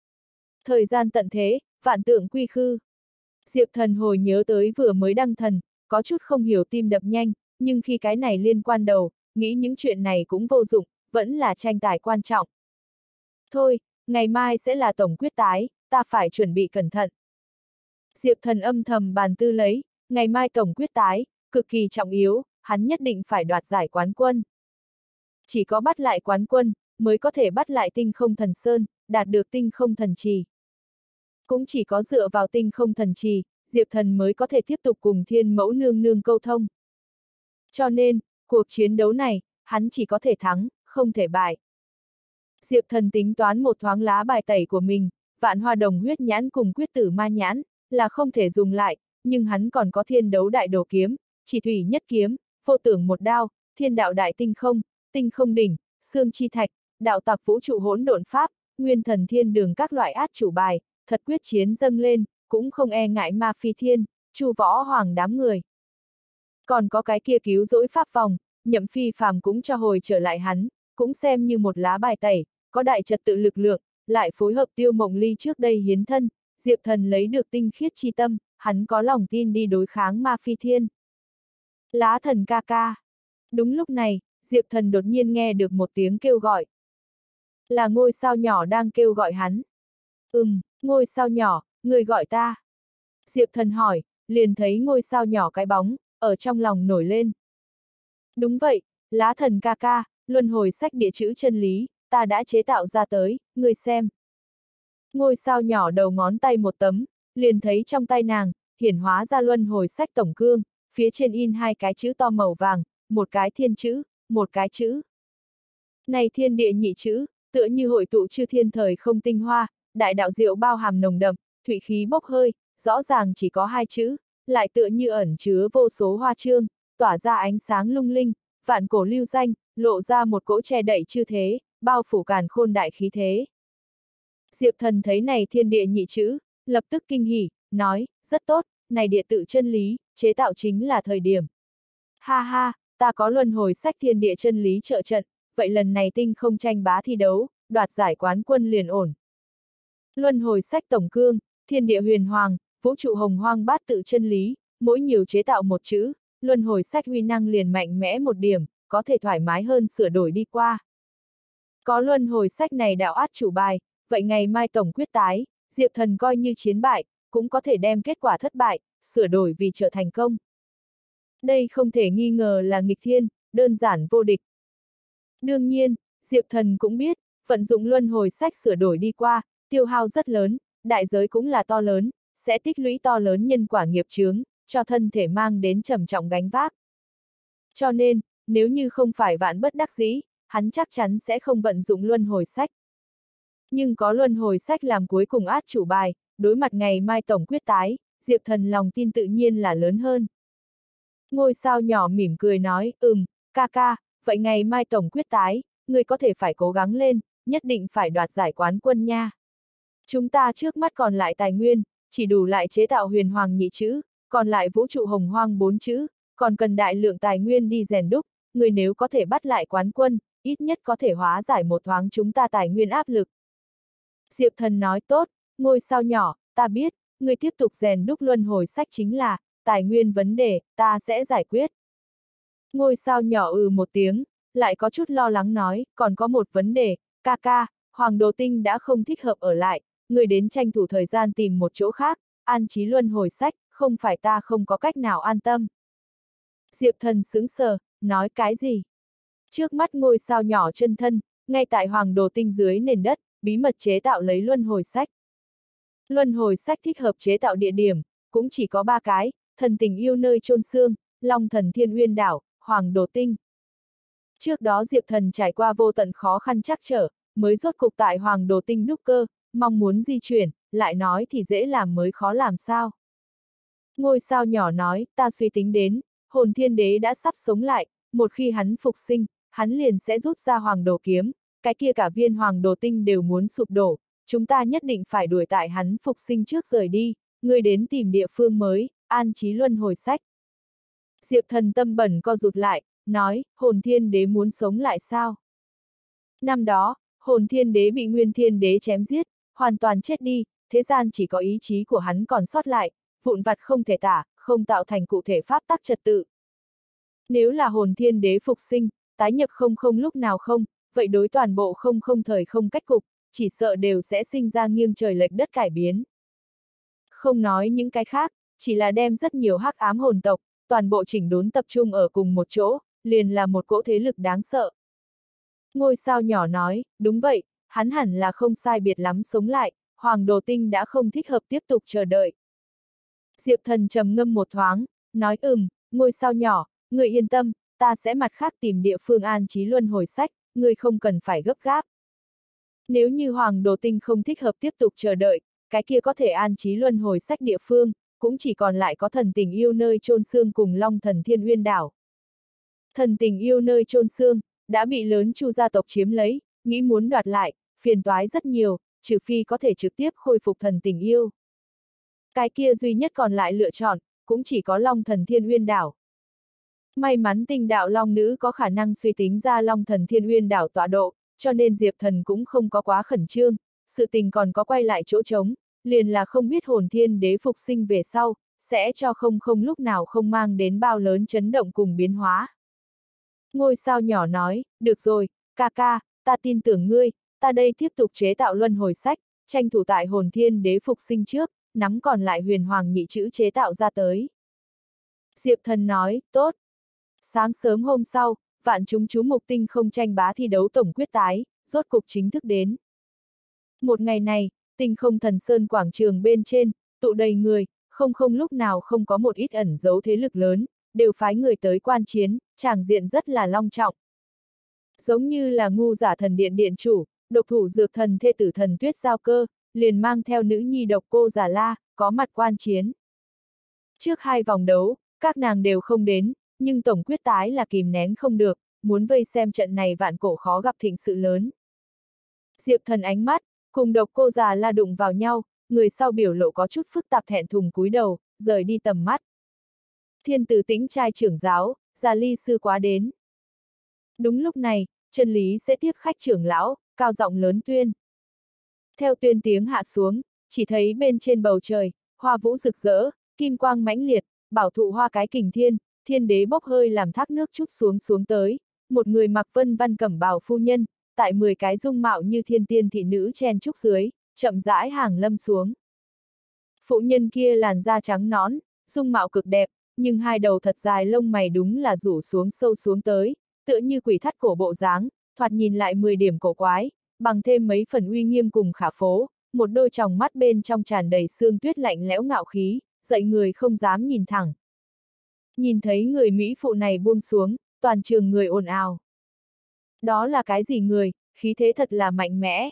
Thời gian tận thế, vạn tượng quy khư. Diệp Thần hồi nhớ tới vừa mới đăng thần, có chút không hiểu tim đập nhanh, nhưng khi cái này liên quan đầu, nghĩ những chuyện này cũng vô dụng, vẫn là tranh tài quan trọng. Thôi, ngày mai sẽ là tổng quyết tái, ta phải chuẩn bị cẩn thận. Diệp Thần âm thầm bàn tư lấy, ngày mai tổng quyết tái, cực kỳ trọng yếu, hắn nhất định phải đoạt giải quán quân. Chỉ có bắt lại quán quân, mới có thể bắt lại tinh không thần sơn, đạt được tinh không thần trì. Cũng chỉ có dựa vào tinh không thần trì, Diệp Thần mới có thể tiếp tục cùng Thiên Mẫu nương nương câu thông. Cho nên, cuộc chiến đấu này, hắn chỉ có thể thắng, không thể bại. Diệp Thần tính toán một thoáng lá bài tẩy của mình, vạn hoa đồng huyết nhãn cùng quyết tử ma nhãn, là không thể dùng lại, nhưng hắn còn có thiên đấu đại đồ kiếm, chỉ thủy nhất kiếm, vô tưởng một đao, thiên đạo đại tinh không, tinh không đỉnh, xương chi thạch, đạo tặc vũ trụ hỗn độn pháp, nguyên thần thiên đường các loại át chủ bài, thật quyết chiến dâng lên, cũng không e ngại ma phi thiên, chu võ hoàng đám người. Còn có cái kia cứu rỗi pháp vòng, Nhậm Phi Phàm cũng cho hồi trở lại hắn, cũng xem như một lá bài tẩy, có đại trật tự lực lượng, lại phối hợp Tiêu Mộng Ly trước đây hiến thân, Diệp Thần lấy được tinh khiết chi tâm, hắn có lòng tin đi đối kháng ma phi thiên. Lá thần ca ca. Đúng lúc này, Diệp Thần đột nhiên nghe được một tiếng kêu gọi. Là ngôi sao nhỏ đang kêu gọi hắn. Ừm, ngôi sao nhỏ, người gọi ta. Diệp Thần hỏi, liền thấy ngôi sao nhỏ cái bóng, ở trong lòng nổi lên. Đúng vậy, lá thần ca ca, luân hồi sách địa chữ chân lý, ta đã chế tạo ra tới, người xem. Ngôi sao nhỏ đầu ngón tay một tấm, liền thấy trong tay nàng, hiển hóa ra luân hồi sách tổng cương, phía trên in hai cái chữ to màu vàng, một cái thiên chữ, một cái chữ. Này thiên địa nhị chữ, tựa như hội tụ chư thiên thời không tinh hoa, đại đạo diệu bao hàm nồng đậm, thủy khí bốc hơi, rõ ràng chỉ có hai chữ, lại tựa như ẩn chứa vô số hoa chương, tỏa ra ánh sáng lung linh, vạn cổ lưu danh, lộ ra một cỗ che đậy chư thế, bao phủ càn khôn đại khí thế. Diệp Thần thấy này thiên địa nhị chữ, lập tức kinh hỉ, nói, rất tốt, này địa tự chân lý, chế tạo chính là thời điểm. Ha ha, ta có luân hồi sách thiên địa chân lý trợ trận, vậy lần này tinh không tranh bá thi đấu, đoạt giải quán quân liền ổn. Luân hồi sách tổng cương, thiên địa huyền hoàng, vũ trụ hồng hoang bát tự chân lý, mỗi nhiều chế tạo một chữ, luân hồi sách huy năng liền mạnh mẽ một điểm, có thể thoải mái hơn sửa đổi đi qua. Có luân hồi sách này đạo át chủ bài, vậy ngày mai tổng quyết tái, Diệp Thần coi như chiến bại, cũng có thể đem kết quả thất bại, sửa đổi vì trở thành công. Đây không thể nghi ngờ là nghịch thiên, đơn giản vô địch. Đương nhiên, Diệp Thần cũng biết, vận dụng luân hồi sách sửa đổi đi qua, tiêu hao rất lớn, đại giới cũng là to lớn, sẽ tích lũy to lớn nhân quả nghiệp chướng, cho thân thể mang đến trầm trọng gánh vác. Cho nên, nếu như không phải vạn bất đắc dĩ, hắn chắc chắn sẽ không vận dụng luân hồi sách. Nhưng có luân hồi sách làm cuối cùng át chủ bài, đối mặt ngày mai tổng quyết tái, Diệp Thần lòng tin tự nhiên là lớn hơn. Ngôi sao nhỏ mỉm cười nói, ừm, ca ca, vậy ngày mai tổng quyết tái, người có thể phải cố gắng lên, nhất định phải đoạt giải quán quân nha. Chúng ta trước mắt còn lại tài nguyên, chỉ đủ lại chế tạo huyền hoàng nhị chữ, còn lại vũ trụ hồng hoang bốn chữ, còn cần đại lượng tài nguyên đi rèn đúc, người nếu có thể bắt lại quán quân, ít nhất có thể hóa giải một thoáng chúng ta tài nguyên áp lực. Diệp Thần nói tốt, ngôi sao nhỏ, ta biết, người tiếp tục rèn đúc luân hồi sách chính là, tài nguyên vấn đề, ta sẽ giải quyết. Ngôi sao nhỏ ừ một tiếng, lại có chút lo lắng nói, còn có một vấn đề, ca ca, Hoàng Đồ Tinh đã không thích hợp ở lại, người đến tranh thủ thời gian tìm một chỗ khác, an trí luân hồi sách, không phải ta không có cách nào an tâm. Diệp Thần sững sờ, nói cái gì? Trước mắt ngôi sao nhỏ chân thân, ngay tại Hoàng Đồ Tinh dưới nền đất, bí mật chế tạo lấy luân hồi sách. Luân hồi sách thích hợp chế tạo địa điểm, cũng chỉ có ba cái, thần tình yêu nơi chôn xương, Long Thần Thiên Uyên Đảo, Hoàng Đồ Tinh. Trước đó Diệp Thần trải qua vô tận khó khăn trắc trở, mới rốt cục tại Hoàng Đồ Tinh đúc cơ, mong muốn di chuyển, lại nói thì dễ làm mới khó làm sao. Ngôi sao nhỏ nói, ta suy tính đến, hồn thiên đế đã sắp sống lại, một khi hắn phục sinh, hắn liền sẽ rút ra Hoàng Đồ kiếm, cái kia cả viên Hoàng Đồ Tinh đều muốn sụp đổ, chúng ta nhất định phải đuổi tại hắn phục sinh trước rời đi, ngươi đến tìm địa phương mới, an trí luân hồi sách. Diệp Thần tâm bẩn co rụt lại, nói, hồn thiên đế muốn sống lại sao? Năm đó, hồn thiên đế bị nguyên thiên đế chém giết, hoàn toàn chết đi, thế gian chỉ có ý chí của hắn còn sót lại, vụn vặt không thể tả, không tạo thành cụ thể pháp tắc trật tự. Nếu là hồn thiên đế phục sinh, tái nhập không không lúc nào không, vậy đối toàn bộ không không thời không cách cục, chỉ sợ đều sẽ sinh ra nghiêng trời lệch đất cải biến. Không nói những cái khác, chỉ là đem rất nhiều hắc ám hồn tộc, toàn bộ chỉnh đốn tập trung ở cùng một chỗ, liền là một cỗ thế lực đáng sợ. Ngôi sao nhỏ nói, đúng vậy, hắn hẳn là không sai biệt lắm sống lại, Hoàng Đồ Tinh đã không thích hợp tiếp tục chờ đợi. Diệp Thần trầm ngâm một thoáng, nói ừm, ngôi sao nhỏ, người yên tâm, ta sẽ mặt khác tìm địa phương an trí luân hồi sách, người không cần phải gấp gáp. Nếu như Hoàng Đồ Tinh không thích hợp tiếp tục chờ đợi, cái kia có thể an trí luân hồi sách địa phương, cũng chỉ còn lại có thần tình yêu nơi chôn xương cùng Long Thần Thiên Uyên Đảo. Thần tình yêu nơi chôn xương, đã bị lớn Chu gia tộc chiếm lấy, nghĩ muốn đoạt lại, phiền toái rất nhiều, trừ phi có thể trực tiếp khôi phục thần tình yêu. Cái kia duy nhất còn lại lựa chọn, cũng chỉ có Long Thần Thiên Uyên Đảo. May mắn Tinh đạo Long Nữ có khả năng suy tính ra Long Thần Thiên Uyên Đảo tọa độ, cho nên Diệp Thần cũng không có quá khẩn trương, sự tình còn có quay lại chỗ trống, liền là không biết hồn thiên đế phục sinh về sau, sẽ cho không không lúc nào không mang đến bao lớn chấn động cùng biến hóa. Ngôi sao nhỏ nói, được rồi, ca ca, ta tin tưởng ngươi, ta đây tiếp tục chế tạo luân hồi sách, tranh thủ tại hồn thiên đế phục sinh trước, nắm còn lại huyền hoàng nhị chữ chế tạo ra tới. Diệp Thần nói, tốt. Sáng sớm hôm sau, vạn chúng chú mục tinh không tranh bá thi đấu tổng quyết tái, rốt cục chính thức đến. Một ngày này, tinh không thần sơn quảng trường bên trên, tụ đầy người, không không lúc nào không có một ít ẩn giấu thế lực lớn, đều phái người tới quan chiến, tràng diện rất là long trọng. Giống như là ngu giả thần điện điện chủ, độc thủ dược thần thê tử thần tuyết giao cơ, liền mang theo nữ nhi độc cô giả la, có mặt quan chiến. Trước hai vòng đấu, các nàng đều không đến, nhưng tổng quyết tái là kìm nén không được, muốn vây xem trận này vạn cổ khó gặp thịnh sự lớn. Diệp Thần ánh mắt, cùng độc cô già la đụng vào nhau, người sau biểu lộ có chút phức tạp thẹn thùng cúi đầu, rời đi tầm mắt. Thiên tử tĩnh trai trưởng giáo, Già Ly sư quá đến. Đúng lúc này, chân lý sẽ tiếp khách trưởng lão, cao giọng lớn tuyên. Theo tuyên tiếng hạ xuống, chỉ thấy bên trên bầu trời, hoa vũ rực rỡ, kim quang mãnh liệt, bảo thụ hoa cái kình thiên, thiên đế bốc hơi làm thác nước chút xuống xuống tới, một người mặc vân văn cẩm bào phu nhân, tại mười cái dung mạo như thiên tiên thị nữ chen trúc dưới, chậm rãi hàng lâm xuống. Phụ nhân kia làn da trắng nõn, dung mạo cực đẹp, nhưng hai đầu thật dài lông mày đúng là rủ xuống sâu xuống tới, tựa như quỷ thắt cổ bộ dáng, thoạt nhìn lại mười điểm cổ quái, bằng thêm mấy phần uy nghiêm cùng khả phố, một đôi tròng mắt bên trong tràn đầy sương tuyết lạnh lẽo ngạo khí, dậy người không dám nhìn thẳng. Nhìn thấy người Mỹ phụ này buông xuống, toàn trường người ồn ào. Đó là cái gì người, khí thế thật là mạnh mẽ.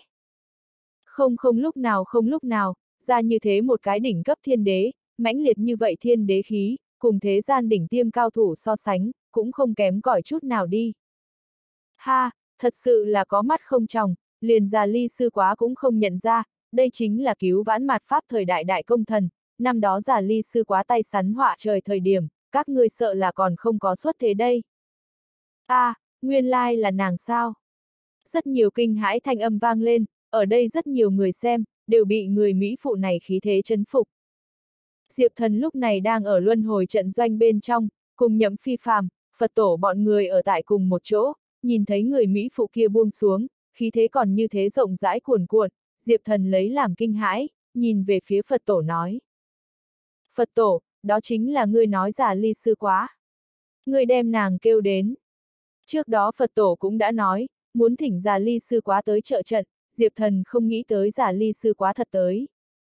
Không không lúc nào không lúc nào, ra như thế một cái đỉnh cấp thiên đế, mãnh liệt như vậy thiên đế khí, cùng thế gian đỉnh tiêm cao thủ so sánh, cũng không kém cỏi chút nào đi. Ha, thật sự là có mắt không tròng, liền Già Ly sư quá cũng không nhận ra, đây chính là cứu vãn mạt pháp thời đại đại công thần, năm đó Già Ly sư quá tay sắn họa trời thời điểm, các ngươi sợ là còn không có xuất thế đây. A, à, nguyên lai là nàng sao? Rất nhiều kinh hãi thanh âm vang lên, ở đây rất nhiều người xem, đều bị người Mỹ phụ này khí thế chấn phục. Diệp Thần lúc này đang ở luân hồi trận doanh bên trong, cùng Nhậm Phi Phàm, Phật tổ bọn người ở tại cùng một chỗ, nhìn thấy người Mỹ phụ kia buông xuống, khí thế còn như thế rộng rãi cuồn cuộn, Diệp Thần lấy làm kinh hãi, nhìn về phía Phật tổ nói. Phật tổ, đó chính là ngươi nói Già Ly sư quá. Ngươi đem nàng kêu đến. Trước đó Phật tổ cũng đã nói, muốn thỉnh Già Ly sư quá tới trợ trận, Diệp Thần không nghĩ tới Già Ly sư quá thật tới.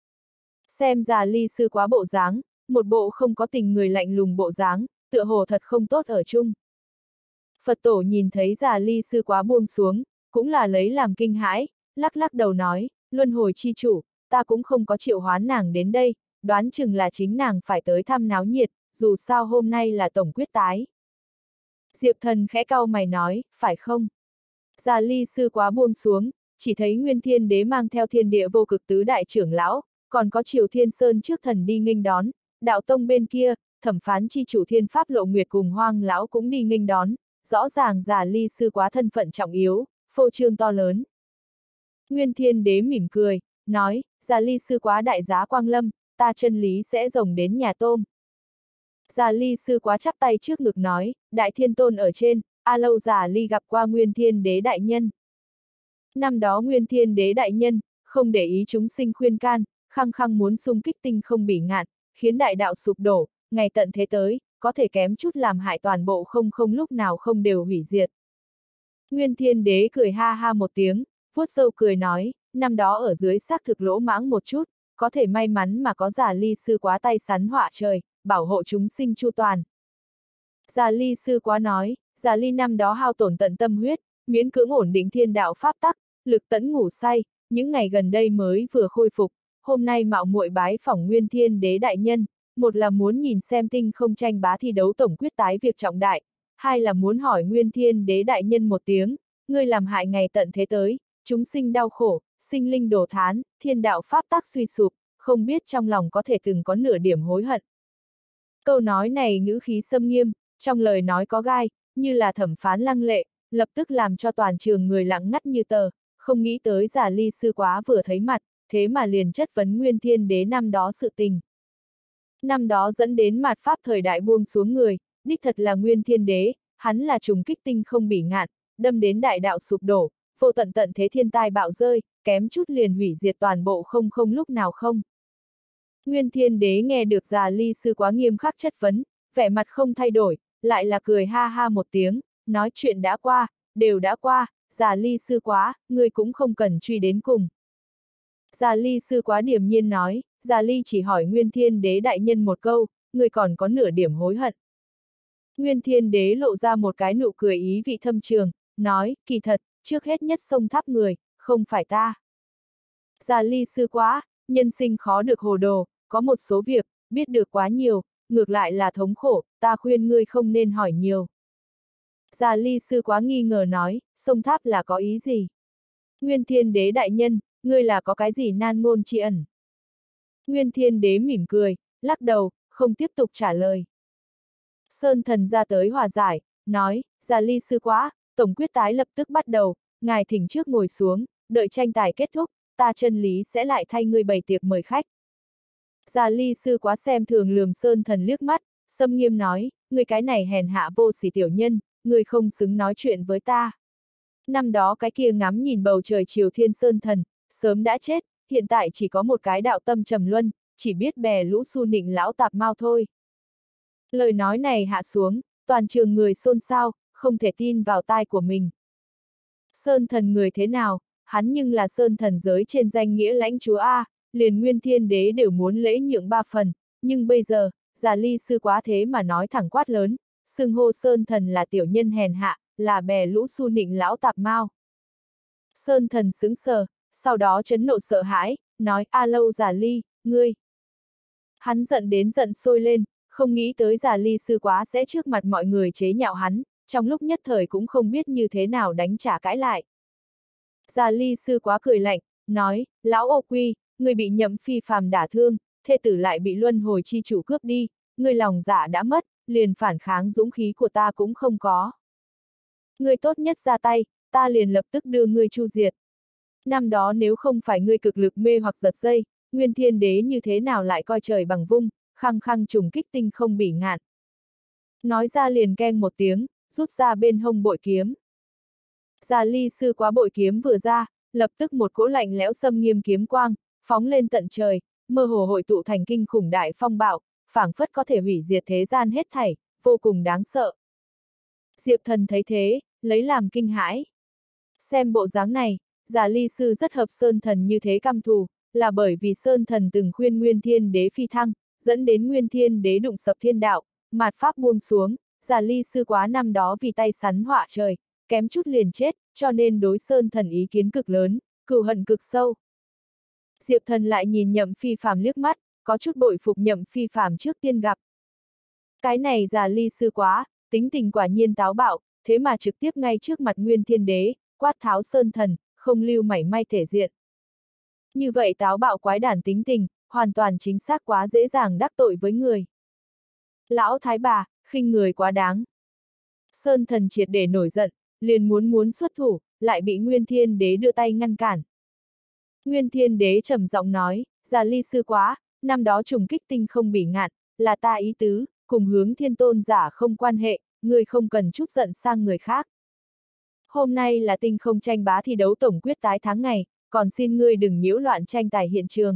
Xem Già Ly sư quá bộ dáng, một bộ không có tình người lạnh lùng bộ dáng, tựa hồ thật không tốt ở chung. Phật tổ nhìn thấy Già Ly sư quá buông xuống, cũng là lấy làm kinh hãi, lắc lắc đầu nói, luân hồi chi chủ, ta cũng không có triệu hoán nàng đến đây, đoán chừng là chính nàng phải tới thăm náo nhiệt, dù sao hôm nay là tổng quyết tái. Diệp Thần khẽ cau mày nói, phải không? Già Ly sư quá buông xuống, chỉ thấy Nguyên Thiên Đế mang theo thiên địa vô cực tứ đại trưởng lão, còn có Triều Thiên Sơn trước thần đi nghênh đón, đạo tông bên kia, thẩm phán chi chủ Thiên Pháp Lộ Nguyệt cùng Hoang lão cũng đi nghênh đón, rõ ràng Già Ly sư quá thân phận trọng yếu, phô trương to lớn. Nguyên Thiên Đế mỉm cười, nói, Già Ly sư quá đại giá quang lâm, ta chân lý sẽ rồng đến nhà tôm. Già Ly sư quá chắp tay trước ngực nói, Đại Thiên Tôn ở trên, a lâu Già Ly gặp qua Nguyên Thiên Đế đại nhân. Năm đó Nguyên Thiên Đế đại nhân, không để ý chúng sinh khuyên can, khăng khăng muốn xung kích tinh không bỉ ngạn, khiến đại đạo sụp đổ, ngày tận thế tới, có thể kém chút làm hại toàn bộ không không lúc nào không đều hủy diệt. Nguyên Thiên Đế cười ha ha một tiếng, vuốt râu cười nói, năm đó ở dưới xác thực lỗ mãng một chút, có thể may mắn mà có Già Ly sư quá tay sắn họa trời, bảo hộ chúng sinh chu toàn. Già Ly sư quá nói, Già Ly năm đó hao tổn tận tâm huyết, miễn cưỡng ổn định thiên đạo pháp tắc, lực tẫn ngủ say, những ngày gần đây mới vừa khôi phục, hôm nay mạo muội bái phỏng Nguyên Thiên Đế đại nhân, một là muốn nhìn xem tinh không tranh bá thi đấu tổng quyết tái việc trọng đại, hai là muốn hỏi Nguyên Thiên Đế đại nhân một tiếng, ngươi làm hại ngày tận thế tới, chúng sinh đau khổ, sinh linh đổ thán, thiên đạo pháp tắc suy sụp, không biết trong lòng có thể từng có nửa điểm hối hận. Câu nói này ngữ khí xâm nghiêm, trong lời nói có gai, như là thẩm phán lăng lệ, lập tức làm cho toàn trường người lặng ngắt như tờ, không nghĩ tới Già Ly sư quá vừa thấy mặt, thế mà liền chất vấn Nguyên Thiên Đế năm đó sự tình. Năm đó dẫn đến mạt pháp thời đại buông xuống người, đích thật là Nguyên Thiên Đế, hắn là trùng kích tinh không bỉ ngạn, đâm đến đại đạo sụp đổ, vô tận tận thế thiên tai bạo rơi, kém chút liền hủy diệt toàn bộ không không lúc nào không. Nguyên Thiên Đế nghe được Già Ly sư quá nghiêm khắc chất vấn, vẻ mặt không thay đổi, lại là cười ha ha một tiếng, nói chuyện đã qua, đều đã qua, Già Ly sư quá, ngươi cũng không cần truy đến cùng. Già Ly sư quá điềm nhiên nói, Già Ly chỉ hỏi Nguyên Thiên Đế đại nhân một câu, ngươi còn có nửa điểm hối hận. Nguyên Thiên Đế lộ ra một cái nụ cười ý vị thâm trường, nói, kỳ thật, trước hết nhất xông tháp người, không phải ta. Già Ly sư quá, nhân sinh khó được hồ đồ, có một số việc, biết được quá nhiều, ngược lại là thống khổ, ta khuyên ngươi không nên hỏi nhiều. Già Ly sư quá nghi ngờ nói, xông tháp là có ý gì? Nguyên Thiên Đế đại nhân, ngươi là có cái gì nan ngôn tri ẩn? Nguyên Thiên Đế mỉm cười, lắc đầu, không tiếp tục trả lời. Sơn thần ra tới hòa giải, nói, Già Ly sư quá, tổng quyết tái lập tức bắt đầu, ngài thỉnh trước ngồi xuống, đợi tranh tài kết thúc, ta chân lý sẽ lại thay ngươi bày tiệc mời khách. Già Ly sư quá xem thường lườm Sơn thần liếc mắt, xâm nghiêm nói, ngươi cái này hèn hạ vô sỉ tiểu nhân, ngươi không xứng nói chuyện với ta. Năm đó cái kia ngắm nhìn bầu trời Triều Thiên Sơn thần, sớm đã chết, hiện tại chỉ có một cái đạo tâm trầm luân, chỉ biết bè lũ su nịnh lão tạp mau thôi. Lời nói này hạ xuống, toàn trường người xôn xao, không thể tin vào tai của mình. Sơn thần người thế nào, hắn nhưng là Sơn thần giới trên danh nghĩa lãnh chúa A, liền Nguyên Thiên Đế đều muốn lễ nhượng ba phần, nhưng bây giờ, Già Ly sư quá thế mà nói thẳng quát lớn, xưng hô Sơn thần là tiểu nhân hèn hạ, là bè lũ su nịnh lão tạp mau. Sơn thần sững sờ, sau đó chấn nộ sợ hãi, nói a lâu Già Ly, ngươi. Hắn giận đến giận sôi lên, không nghĩ tới Già Ly sư quá sẽ trước mặt mọi người chế nhạo hắn, trong lúc nhất thời cũng không biết như thế nào đánh trả cãi lại. Già Ly sư quá cười lạnh, nói, lão ô quy, ngươi bị Nhậm Phi Phàm đả thương, thê tử lại bị luân hồi chi chủ cướp đi, ngươi lòng dạ đã mất, liền phản kháng dũng khí của ta cũng không có. Ngươi tốt nhất ra tay, ta liền lập tức đưa ngươi chu diệt. Năm đó nếu không phải ngươi cực lực mê hoặc giật dây, Nguyên Thiên Đế như thế nào lại coi trời bằng vung, khăng khăng trùng kích tinh không bỉ ngạn. Nói ra liền keng một tiếng, rút ra bên hông bội kiếm. Già Ly Sư Quá bội kiếm vừa ra, lập tức một cỗ lạnh lẽo xâm nghiêm kiếm quang, phóng lên tận trời, mơ hồ hội tụ thành kinh khủng đại phong bạo, phảng phất có thể hủy diệt thế gian hết thảy, vô cùng đáng sợ. Diệp Thần thấy thế, lấy làm kinh hãi. Xem bộ dáng này, Già Ly Sư rất hợp Sơn Thần như thế căm thù, là bởi vì Sơn Thần từng khuyên Nguyên Thiên Đế phi thăng, dẫn đến Nguyên Thiên Đế đụng sập thiên đạo, mạt pháp buông xuống, Già Ly Sư Quá năm đó vì tay sắn họa trời, kém chút liền chết, cho nên đối Sơn Thần ý kiến cực lớn, cừu hận cực sâu. Diệp Thần lại nhìn Nhậm Phi Phàm liếc mắt, có chút bội phục Nhậm Phi Phàm trước tiên gặp. Cái này Già Ly Sư Quá, tính tình quả nhiên táo bạo, thế mà trực tiếp ngay trước mặt Nguyên Thiên Đế, quát tháo Sơn Thần, không lưu mảy may thể diện. Như vậy táo bạo quái đản tính tình, hoàn toàn chính xác quá dễ dàng đắc tội với người. Lão thái bà, khinh người quá đáng. Sơn Thần triệt để nổi giận, liền muốn muốn xuất thủ, lại bị Nguyên Thiên Đế đưa tay ngăn cản. Nguyên Thiên Đế trầm giọng nói, Già Ly Sư Quá, năm đó trùng kích tinh không bỉ ngạn, là ta ý tứ, cùng hướng thiên tôn giả không quan hệ, người không cần chút giận sang người khác. Hôm nay là tinh không tranh bá thi đấu tổng quyết tái tháng ngày, còn xin ngươi đừng nhiễu loạn tranh tài hiện trường.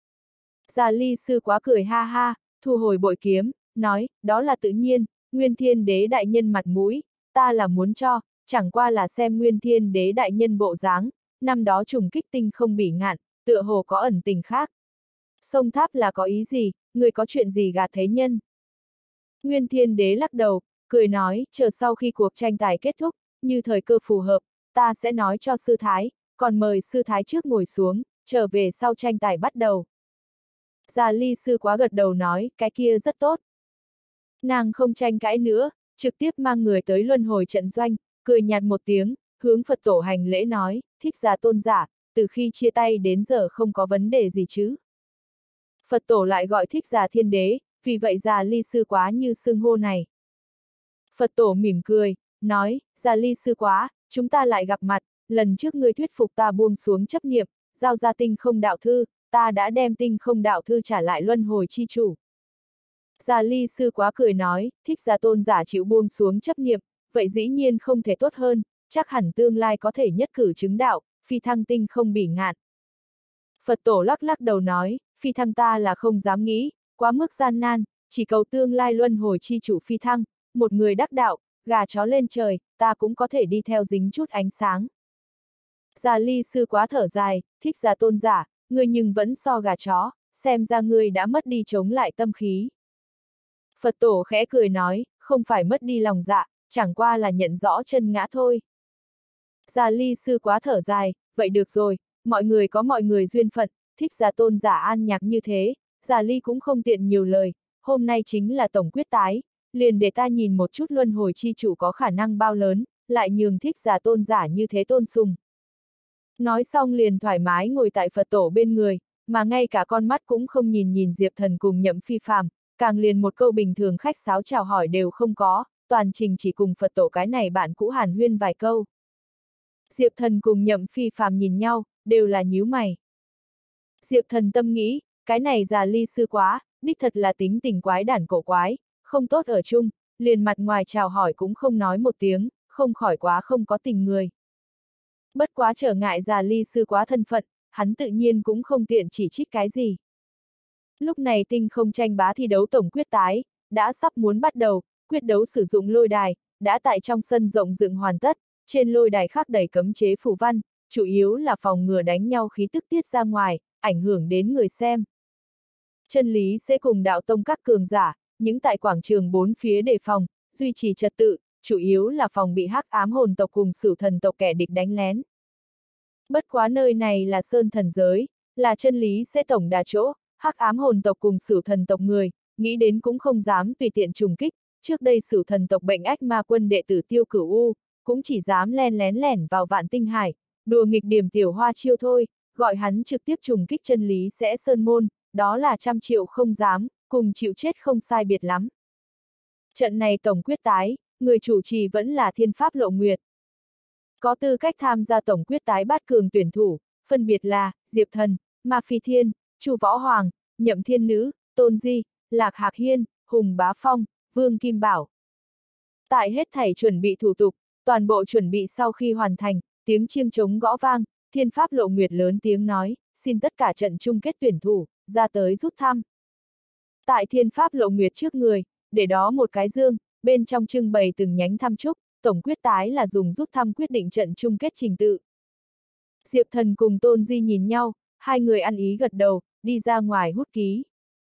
Già Ly Sư Quá cười ha ha, thu hồi bội kiếm, nói, đó là tự nhiên, Nguyên Thiên Đế đại nhân mặt mũi, ta là muốn cho, chẳng qua là xem Nguyên Thiên Đế đại nhân bộ dáng, năm đó trùng kích tinh không bỉ ngạn, tựa hồ có ẩn tình khác. Sông Tháp là có ý gì, người có chuyện gì gạt thế nhân? Nguyên Thiên Đế lắc đầu, cười nói, chờ sau khi cuộc tranh tài kết thúc, như thời cơ phù hợp, ta sẽ nói cho sư thái, còn mời sư thái trước ngồi xuống, trở về sau tranh tài bắt đầu. Già Ly Sư Quá gật đầu nói, cái kia rất tốt. Nàng không tranh cãi nữa, trực tiếp mang người tới luân hồi trận doanh, cười nhạt một tiếng, hướng Phật tổ hành lễ nói, Thích Giả tôn giả, từ khi chia tay đến giờ không có vấn đề gì chứ. Phật tổ lại gọi Thích Giả Thiên Đế, vì vậy Già Ly Sư Quá như xưng hô này. Phật tổ mỉm cười, nói, Già Ly Sư Quá, chúng ta lại gặp mặt, lần trước ngươi thuyết phục ta buông xuống chấp niệm, giao ra tinh không đạo thư, ta đã đem tinh không đạo thư trả lại luân hồi chi chủ. Già Ly Sư Quá cười nói, Thích Giả tôn giả chịu buông xuống chấp niệm, vậy dĩ nhiên không thể tốt hơn, chắc hẳn tương lai có thể nhất cử chứng đạo, phi thăng tinh không bỉ ngạn. Phật tổ lắc lắc đầu nói, phi thăng ta là không dám nghĩ, quá mức gian nan, chỉ cầu tương lai luân hồi chi chủ phi thăng, một người đắc đạo, gà chó lên trời, ta cũng có thể đi theo dính chút ánh sáng. Già Ly Sư Quá thở dài, Thích Giả tôn giả, ngươi nhưng vẫn so gà chó, xem ra ngươi đã mất đi chống lại tâm khí. Phật tổ khẽ cười nói, không phải mất đi lòng dạ, chẳng qua là nhận rõ chân ngã thôi. Già Ly Sư Quá thở dài, vậy được rồi, mọi người có mọi người duyên phận, Thích Giả tôn giả an nhạc như thế, Già Ly cũng không tiện nhiều lời, hôm nay chính là tổng quyết tái, liền để ta nhìn một chút luân hồi chi chủ có khả năng bao lớn, lại nhường Thích Giả tôn giả như thế tôn sùng. Nói xong liền thoải mái ngồi tại Phật tổ bên người, mà ngay cả con mắt cũng không nhìn nhìn Diệp Thần cùng Nhậm Phi Phàm, càng liền một câu bình thường khách sáo chào hỏi đều không có, toàn trình chỉ cùng Phật tổ cái này bạn cũ hàn huyên vài câu. Diệp Thần cùng Nhậm Phi Phàm nhìn nhau, đều là nhíu mày. Diệp Thần tâm nghĩ, cái này Già Ly Sư Quá, đích thật là tính tình quái đản cổ quái, không tốt ở chung, liền mặt ngoài chào hỏi cũng không nói một tiếng, không khỏi quá không có tình người. Bất quá trở ngại Già Ly Sư Quá thân phận, hắn tự nhiên cũng không tiện chỉ trích cái gì. Lúc này tinh không tranh bá thi đấu tổng quyết tái, đã sắp muốn bắt đầu, quyết đấu sử dụng lôi đài, đã tại trong sân rộng dựng hoàn tất, trên lôi đài khắc đầy cấm chế phù văn, chủ yếu là phòng ngừa đánh nhau khí tức tiết ra ngoài, ảnh hưởng đến người xem. Chân lý sẽ cùng đạo tông các cường giả, những tại quảng trường bốn phía đề phòng, duy trì trật tự, chủ yếu là phòng bị hắc ám hồn tộc cùng Sửu thần tộc kẻ địch đánh lén. Bất quá nơi này là sơn thần giới, là chân lý sẽ tổng đà chỗ, hắc ám hồn tộc cùng Sửu thần tộc người, nghĩ đến cũng không dám tùy tiện trùng kích, trước đây Sửu thần tộc bệnh ách ma quân đệ tử Tiêu Cửu U, cũng chỉ dám len lén lẻn vào Vạn Tinh Hải, đùa nghịch điểm tiểu hoa chiêu thôi, gọi hắn trực tiếp trùng kích chân lý sẽ sơn môn, đó là trăm triệu không dám, cùng chịu chết không sai biệt lắm. Trận này tổng quyết tái, người chủ trì vẫn là Thiên Pháp Lộ Nguyệt, Có tư cách tham gia tổng quyết tái bát cường tuyển thủ, phân biệt là Diệp Thần, Ma Phi Thiên, Chu Võ Hoàng, Nhậm Thiên Nữ, Tôn Di, Lạc Hạc Hiên, Hùng Bá Phong, Vương Kim Bảo. Tại hết thảy chuẩn bị thủ tục, toàn bộ chuẩn bị sau khi hoàn thành, tiếng chiêng trống gõ vang, Thiên Pháp Lộ Nguyệt lớn tiếng nói, xin tất cả trận chung kết tuyển thủ, ra tới rút thăm. Tại Thiên Pháp Lộ Nguyệt trước người, để đó một cái dương, bên trong trưng bày từng nhánh thăm trúc, tổng quyết tái là dùng rút thăm quyết định trận chung kết trình tự. Diệp Thần cùng Tôn Di nhìn nhau, hai người ăn ý gật đầu, đi ra ngoài hút ký.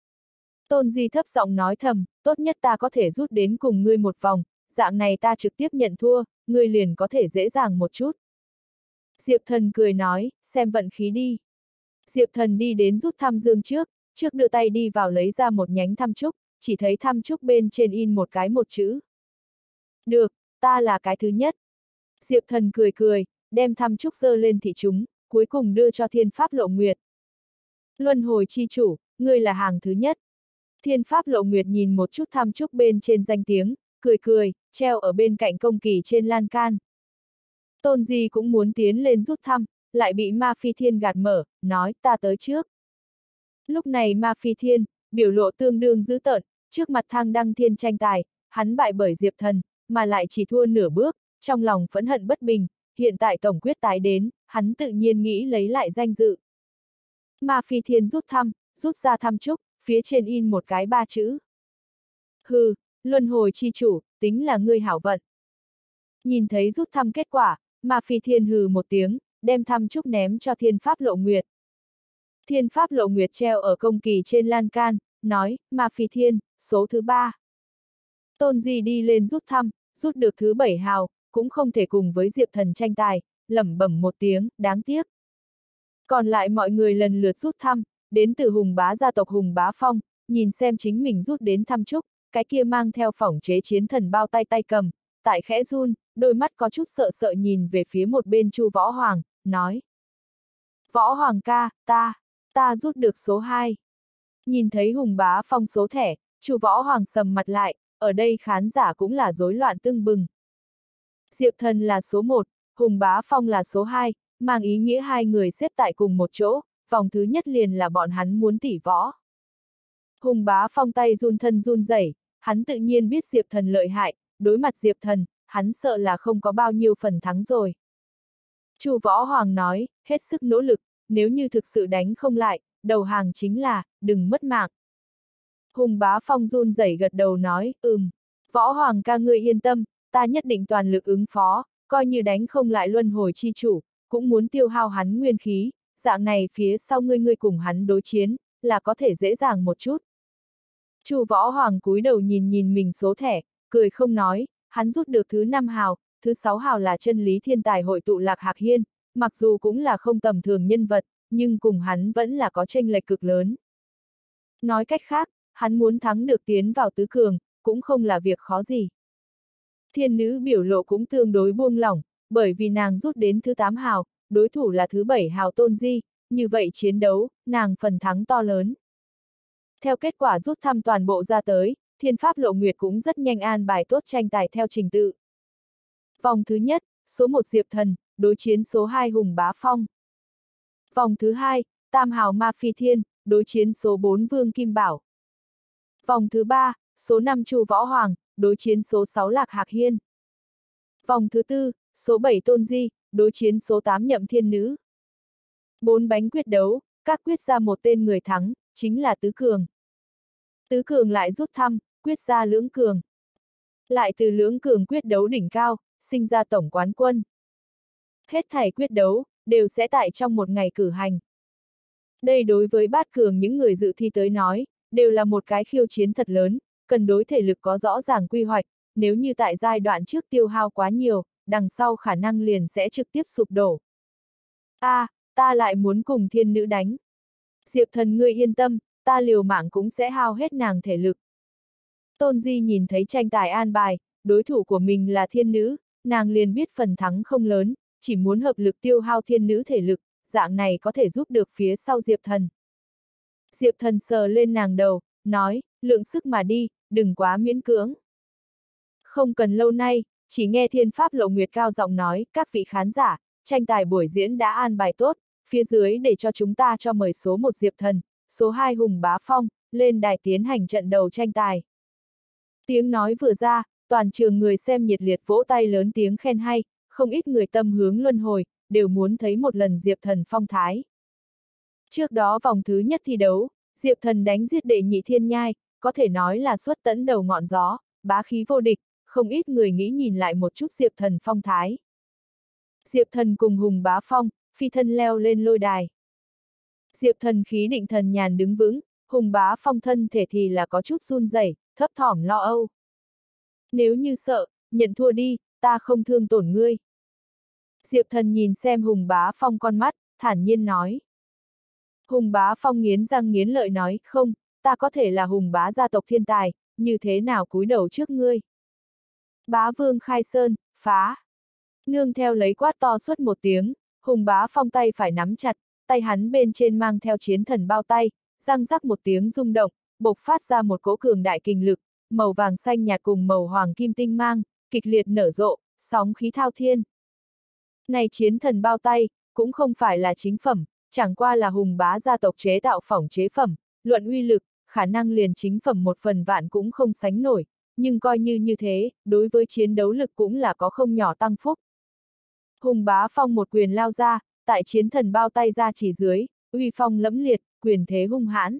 Tôn Di thấp giọng nói thầm, tốt nhất ta có thể rút đến cùng ngươi một vòng, dạng này ta trực tiếp nhận thua, ngươi liền có thể dễ dàng một chút. Diệp Thần cười nói, xem vận khí đi. Diệp Thần đi đến rút thăm dương trước, trước đưa tay đi vào lấy ra một nhánh thăm trúc, chỉ thấy thăm trúc bên trên in một cái một chữ. Được, ta là cái thứ nhất. Diệp Thần cười cười, đem thăm trúc giơ lên thị chúng, cuối cùng đưa cho Thiên Pháp Lộ Nguyệt. Luân hồi chi chủ, ngươi là hàng thứ nhất. Thiên Pháp Lộ Nguyệt nhìn một chút thăm trúc bên trên danh tiếng, cười cười, treo ở bên cạnh công kỳ trên lan can. Tôn Di cũng muốn tiến lên rút thăm, lại bị Ma Phi Thiên gạt mở, nói ta tới trước. Lúc này Ma Phi Thiên, biểu lộ tương đương dữ tợn, trước mặt Thang Đăng Thiên tranh tài, hắn bại bởi Diệp Thần, mà lại chỉ thua nửa bước, trong lòng phẫn hận bất bình, hiện tại tổng quyết tái đến, hắn tự nhiên nghĩ lấy lại danh dự. Ma Phi Thiên rút thăm, rút ra thăm trúc, phía trên in một cái ba chữ. Hừ, luân hồi chi chủ, tính là ngươi hảo vận. Nhìn thấy rút thăm kết quả, Ma Phi Thiên hừ một tiếng, đem thăm trúc ném cho Thiên Pháp Lộ Nguyệt. Thiên Pháp Lộ Nguyệt treo ở công kỳ trên lan can, nói, Ma Phi Thiên, số thứ ba. Tôn Di đi lên rút thăm, rút được thứ bảy hào, cũng không thể cùng với Diệp Thần tranh tài, lẩm bẩm một tiếng, đáng tiếc. Còn lại mọi người lần lượt rút thăm, đến từ Hùng Bá gia tộc Hùng Bá Phong, nhìn xem chính mình rút đến thăm trúc, cái kia mang theo phỏng chế chiến thần bao tay tay cầm, tại khẽ run, đôi mắt có chút sợ sợ nhìn về phía một bên Chu Võ Hoàng, nói. Võ Hoàng ca, ta, ta rút được số hai. Nhìn thấy Hùng Bá Phong số thẻ, Chu Võ Hoàng sầm mặt lại, ở đây khán giả cũng là rối loạn tưng bừng. Diệp Thần là số một, Hùng Bá Phong là số hai, mang ý nghĩa hai người xếp tại cùng một chỗ, vòng thứ nhất liền là bọn hắn muốn tỉ võ. Hùng Bá Phong tay run thân run rẩy, hắn tự nhiên biết Diệp Thần lợi hại, đối mặt Diệp Thần, hắn sợ là không có bao nhiêu phần thắng rồi. Chu Võ Hoàng nói, hết sức nỗ lực, nếu như thực sự đánh không lại, đầu hàng chính là, đừng mất mạng. Hùng Bá Phong run rẩy gật đầu nói, ừm, Võ Hoàng ca ngươi yên tâm, ta nhất định toàn lực ứng phó, coi như đánh không lại luân hồi chi chủ, cũng muốn tiêu hao hắn nguyên khí, dạng này phía sau ngươi ngươi cùng hắn đối chiến, là có thể dễ dàng một chút. Chu Võ Hoàng cúi đầu nhìn nhìn mình số thẻ, cười không nói, hắn rút được thứ năm hào, thứ sáu hào là chân lý thiên tài hội tụ Lạc Hạc Hiên, mặc dù cũng là không tầm thường nhân vật, nhưng cùng hắn vẫn là có chênh lệch cực lớn. Nói cách khác, hắn muốn thắng được tiến vào tứ cường, cũng không là việc khó gì. Thiên nữ biểu lộ cũng tương đối buông lỏng, bởi vì nàng rút đến thứ tám hào, đối thủ là thứ bảy hào Tôn Di, như vậy chiến đấu, nàng phần thắng to lớn. Theo kết quả rút thăm toàn bộ ra tới, Thiên Pháp Lộ Nguyệt cũng rất nhanh an bài tốt tranh tài theo trình tự. Vòng thứ nhất, số một Diệp Thần, đối chiến số hai Hùng Bá Phong. Vòng thứ hai, tam hào Ma Phi Thiên, đối chiến số bốn Vương Kim Bảo. Vòng thứ ba, số năm Chu Võ Hoàng, đối chiến số sáu Lạc Hạc Hiên. Vòng thứ tư, số bảy Tôn Di, đối chiến số tám Nhậm Thiên Nữ. Bốn bánh quyết đấu, các quyết ra một tên người thắng, chính là tứ cường. Tứ cường lại rút thăm, quyết ra lưỡng cường. Lại từ lưỡng cường quyết đấu đỉnh cao, sinh ra tổng quán quân. Hết thảy quyết đấu, đều sẽ tại trong một ngày cử hành. Đây đối với bát cường những người dự thi tới nói, đều là một cái khiêu chiến thật lớn, cần đối thể lực có rõ ràng quy hoạch, nếu như tại giai đoạn trước tiêu hao quá nhiều, đằng sau khả năng liền sẽ trực tiếp sụp đổ. A, à, ta lại muốn cùng thiên nữ đánh. Diệp Thần ngươi yên tâm, ta liều mạng cũng sẽ hao hết nàng thể lực. Tôn Di nhìn thấy tranh tài an bài, đối thủ của mình là thiên nữ, nàng liền biết phần thắng không lớn, chỉ muốn hợp lực tiêu hao thiên nữ thể lực, dạng này có thể giúp được phía sau Diệp Thần. Diệp Thần sờ lên nàng đầu, nói, lượng sức mà đi, đừng quá miễn cưỡng. Không cần lâu nay, chỉ nghe Thiên Pháp Lộ Nguyệt cao giọng nói, các vị khán giả, tranh tài buổi diễn đã an bài tốt, phía dưới để cho chúng ta cho mời số một Diệp Thần, số hai Hùng Bá Phong, lên đài tiến hành trận đầu tranh tài. Tiếng nói vừa ra, toàn trường người xem nhiệt liệt vỗ tay lớn tiếng khen hay, không ít người tâm hướng luân hồi, đều muốn thấy một lần Diệp Thần phong thái. Trước đó vòng thứ nhất thi đấu, Diệp Thần đánh giết đệ nhị thiên nhai, có thể nói là xuất tấn đầu ngọn gió, bá khí vô địch, không ít người nghĩ nhìn lại một chút Diệp Thần phong thái. Diệp Thần cùng Hùng Bá Phong, phi thân leo lên lôi đài. Diệp Thần khí định thần nhàn đứng vững, Hùng Bá Phong thân thể thì là có chút run rẩy, thấp thỏm lo âu. Nếu như sợ, nhận thua đi, ta không thương tổn ngươi. Diệp Thần nhìn xem Hùng Bá Phong con mắt, thản nhiên nói. Hùng Bá Phong nghiến răng nghiến lợi nói, không, ta có thể là Hùng Bá gia tộc thiên tài, như thế nào cúi đầu trước ngươi. Bá Vương khai sơn, phá. Nương theo lấy quát to suốt một tiếng, Hùng Bá Phong tay phải nắm chặt, tay hắn bên trên mang theo chiến thần bao tay, răng rắc một tiếng rung động, bộc phát ra một cỗ cường đại kình lực, màu vàng xanh nhạt cùng màu hoàng kim tinh mang, kịch liệt nở rộ, sóng khí thao thiên. Này chiến thần bao tay, cũng không phải là chính phẩm, chẳng qua là Hùng Bá gia tộc chế tạo phỏng chế phẩm, luận uy lực, khả năng liền chính phẩm một phần vạn cũng không sánh nổi, nhưng coi như như thế, đối với chiến đấu lực cũng là có không nhỏ tăng phúc. Hùng Bá Phong một quyền lao ra, tại chiến thần bao tay ra chỉ dưới, uy phong lẫm liệt, quyền thế hung hãn.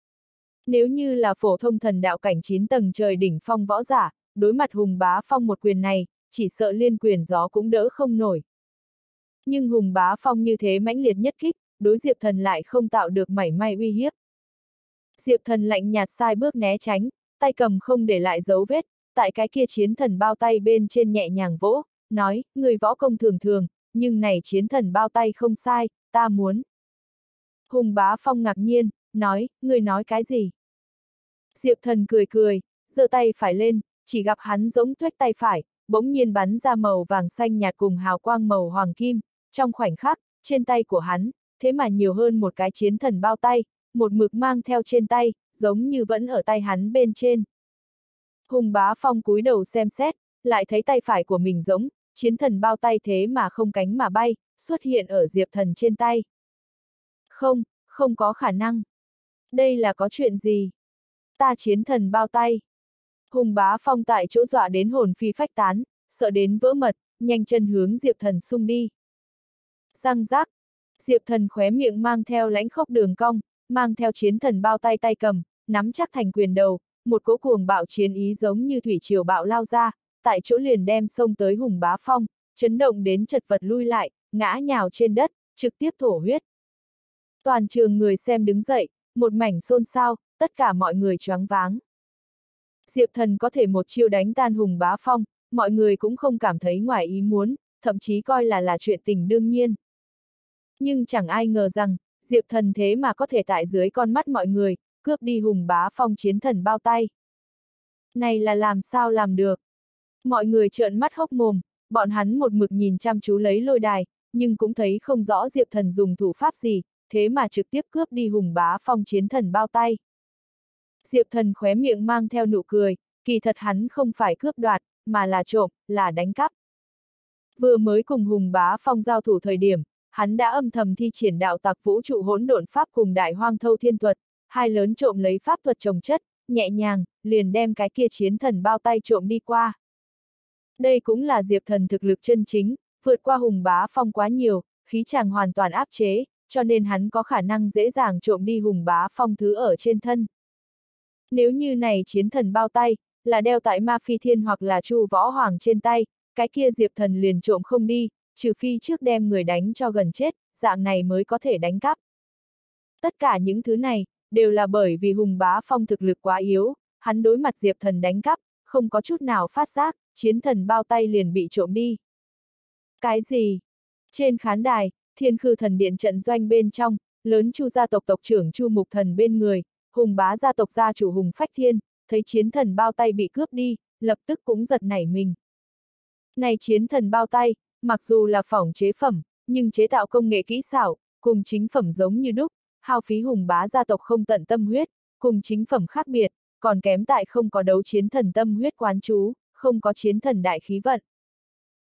Nếu như là phổ thông thần đạo cảnh chín tầng trời đỉnh phong võ giả, đối mặt Hùng Bá Phong một quyền này, chỉ sợ liên quyền gió cũng đỡ không nổi. Nhưng Hùng Bá Phong như thế mãnh liệt nhất kích, đối Diệp Thần lại không tạo được mảy may uy hiếp. Diệp Thần lạnh nhạt sai bước né tránh, tay cầm không để lại dấu vết, tại cái kia chiến thần bao tay bên trên nhẹ nhàng vỗ, nói, người võ công thường thường, nhưng này chiến thần bao tay không sai, ta muốn. Hùng Bá Phong ngạc nhiên, nói, người nói cái gì? Diệp Thần cười cười, giơ tay phải lên, chỉ gặp hắn giống tuếch tay phải, bỗng nhiên bắn ra màu vàng xanh nhạt cùng hào quang màu hoàng kim, trong khoảnh khắc, trên tay của hắn, thế mà nhiều hơn một cái chiến thần bao tay, một mực mang theo trên tay, giống như vẫn ở tay hắn bên trên. Hùng Bá Phong cúi đầu xem xét, lại thấy tay phải của mình giống, chiến thần bao tay thế mà không cánh mà bay, xuất hiện ở Diệp Thần trên tay. Không, không có khả năng. Đây là có chuyện gì? Ta chiến thần bao tay. Hùng Bá Phong tại chỗ dọa đến hồn phi phách tán, sợ đến vỡ mật, nhanh chân hướng Diệp Thần xung đi. Răng rác, Diệp Thần khóe miệng mang theo lãnh khốc đường cong, mang theo chiến thần bao tay tay cầm, nắm chắc thành quyền đầu, một cỗ cuồng bạo chiến ý giống như thủy triều bạo lao ra, tại chỗ liền đem xông tới Hùng Bá Phong, chấn động đến chật vật lui lại, ngã nhào trên đất, trực tiếp thổ huyết. Toàn trường người xem đứng dậy, một mảnh xôn xao, tất cả mọi người choáng váng. Diệp Thần có thể một chiêu đánh tan Hùng Bá Phong, mọi người cũng không cảm thấy ngoài ý muốn, thậm chí coi là là chuyện tình đương nhiên. Nhưng chẳng ai ngờ rằng, Diệp Thần thế mà có thể tại dưới con mắt mọi người, cướp đi Hùng Bá Phong chiến thần bao tay. Này là làm sao làm được? Mọi người trợn mắt hốc mồm, bọn hắn một mực nhìn chăm chú lấy lôi đài, nhưng cũng thấy không rõ Diệp Thần dùng thủ pháp gì, thế mà trực tiếp cướp đi Hùng Bá Phong chiến thần bao tay. Diệp Thần khóe miệng mang theo nụ cười, kỳ thật hắn không phải cướp đoạt, mà là trộm, là đánh cắp. Vừa mới cùng Hùng Bá Phong giao thủ thời điểm, hắn đã âm thầm thi triển đạo tặc vũ trụ hỗn độn pháp cùng đại hoang thâu thiên thuật, hai lớn trộm lấy pháp thuật trồng chất, nhẹ nhàng, liền đem cái kia chiến thần bao tay trộm đi qua. Đây cũng là Diệp Thần thực lực chân chính, vượt qua Hùng Bá Phong quá nhiều, khí chàng hoàn toàn áp chế, cho nên hắn có khả năng dễ dàng trộm đi Hùng Bá Phong thứ ở trên thân. Nếu như này chiến thần bao tay, là đeo tại Ma Phi Thiên hoặc là Chu Võ Hoàng trên tay, cái kia Diệp Thần liền trộm không đi, trừ phi trước đem người đánh cho gần chết, dạng này mới có thể đánh cắp. Tất cả những thứ này, đều là bởi vì Hùng Bá Phong thực lực quá yếu, hắn đối mặt Diệp Thần đánh cắp, không có chút nào phát giác, chiến thần bao tay liền bị trộm đi. Cái gì? Trên khán đài, Thiên Khư Thần Điện trận doanh bên trong, lớn Chu gia tộc tộc trưởng Chu Mục Thần bên người, Hùng Bá gia tộc gia chủ Hùng Phách Thiên, thấy chiến thần bao tay bị cướp đi, lập tức cũng giật nảy mình. Này chiến thần bao tay, mặc dù là phỏng chế phẩm, nhưng chế tạo công nghệ kỹ xảo, cùng chính phẩm giống như đúc, hao phí Hùng Bá gia tộc không tận tâm huyết, cùng chính phẩm khác biệt, còn kém tại không có đấu chiến thần tâm huyết quán chú, không có chiến thần đại khí vận.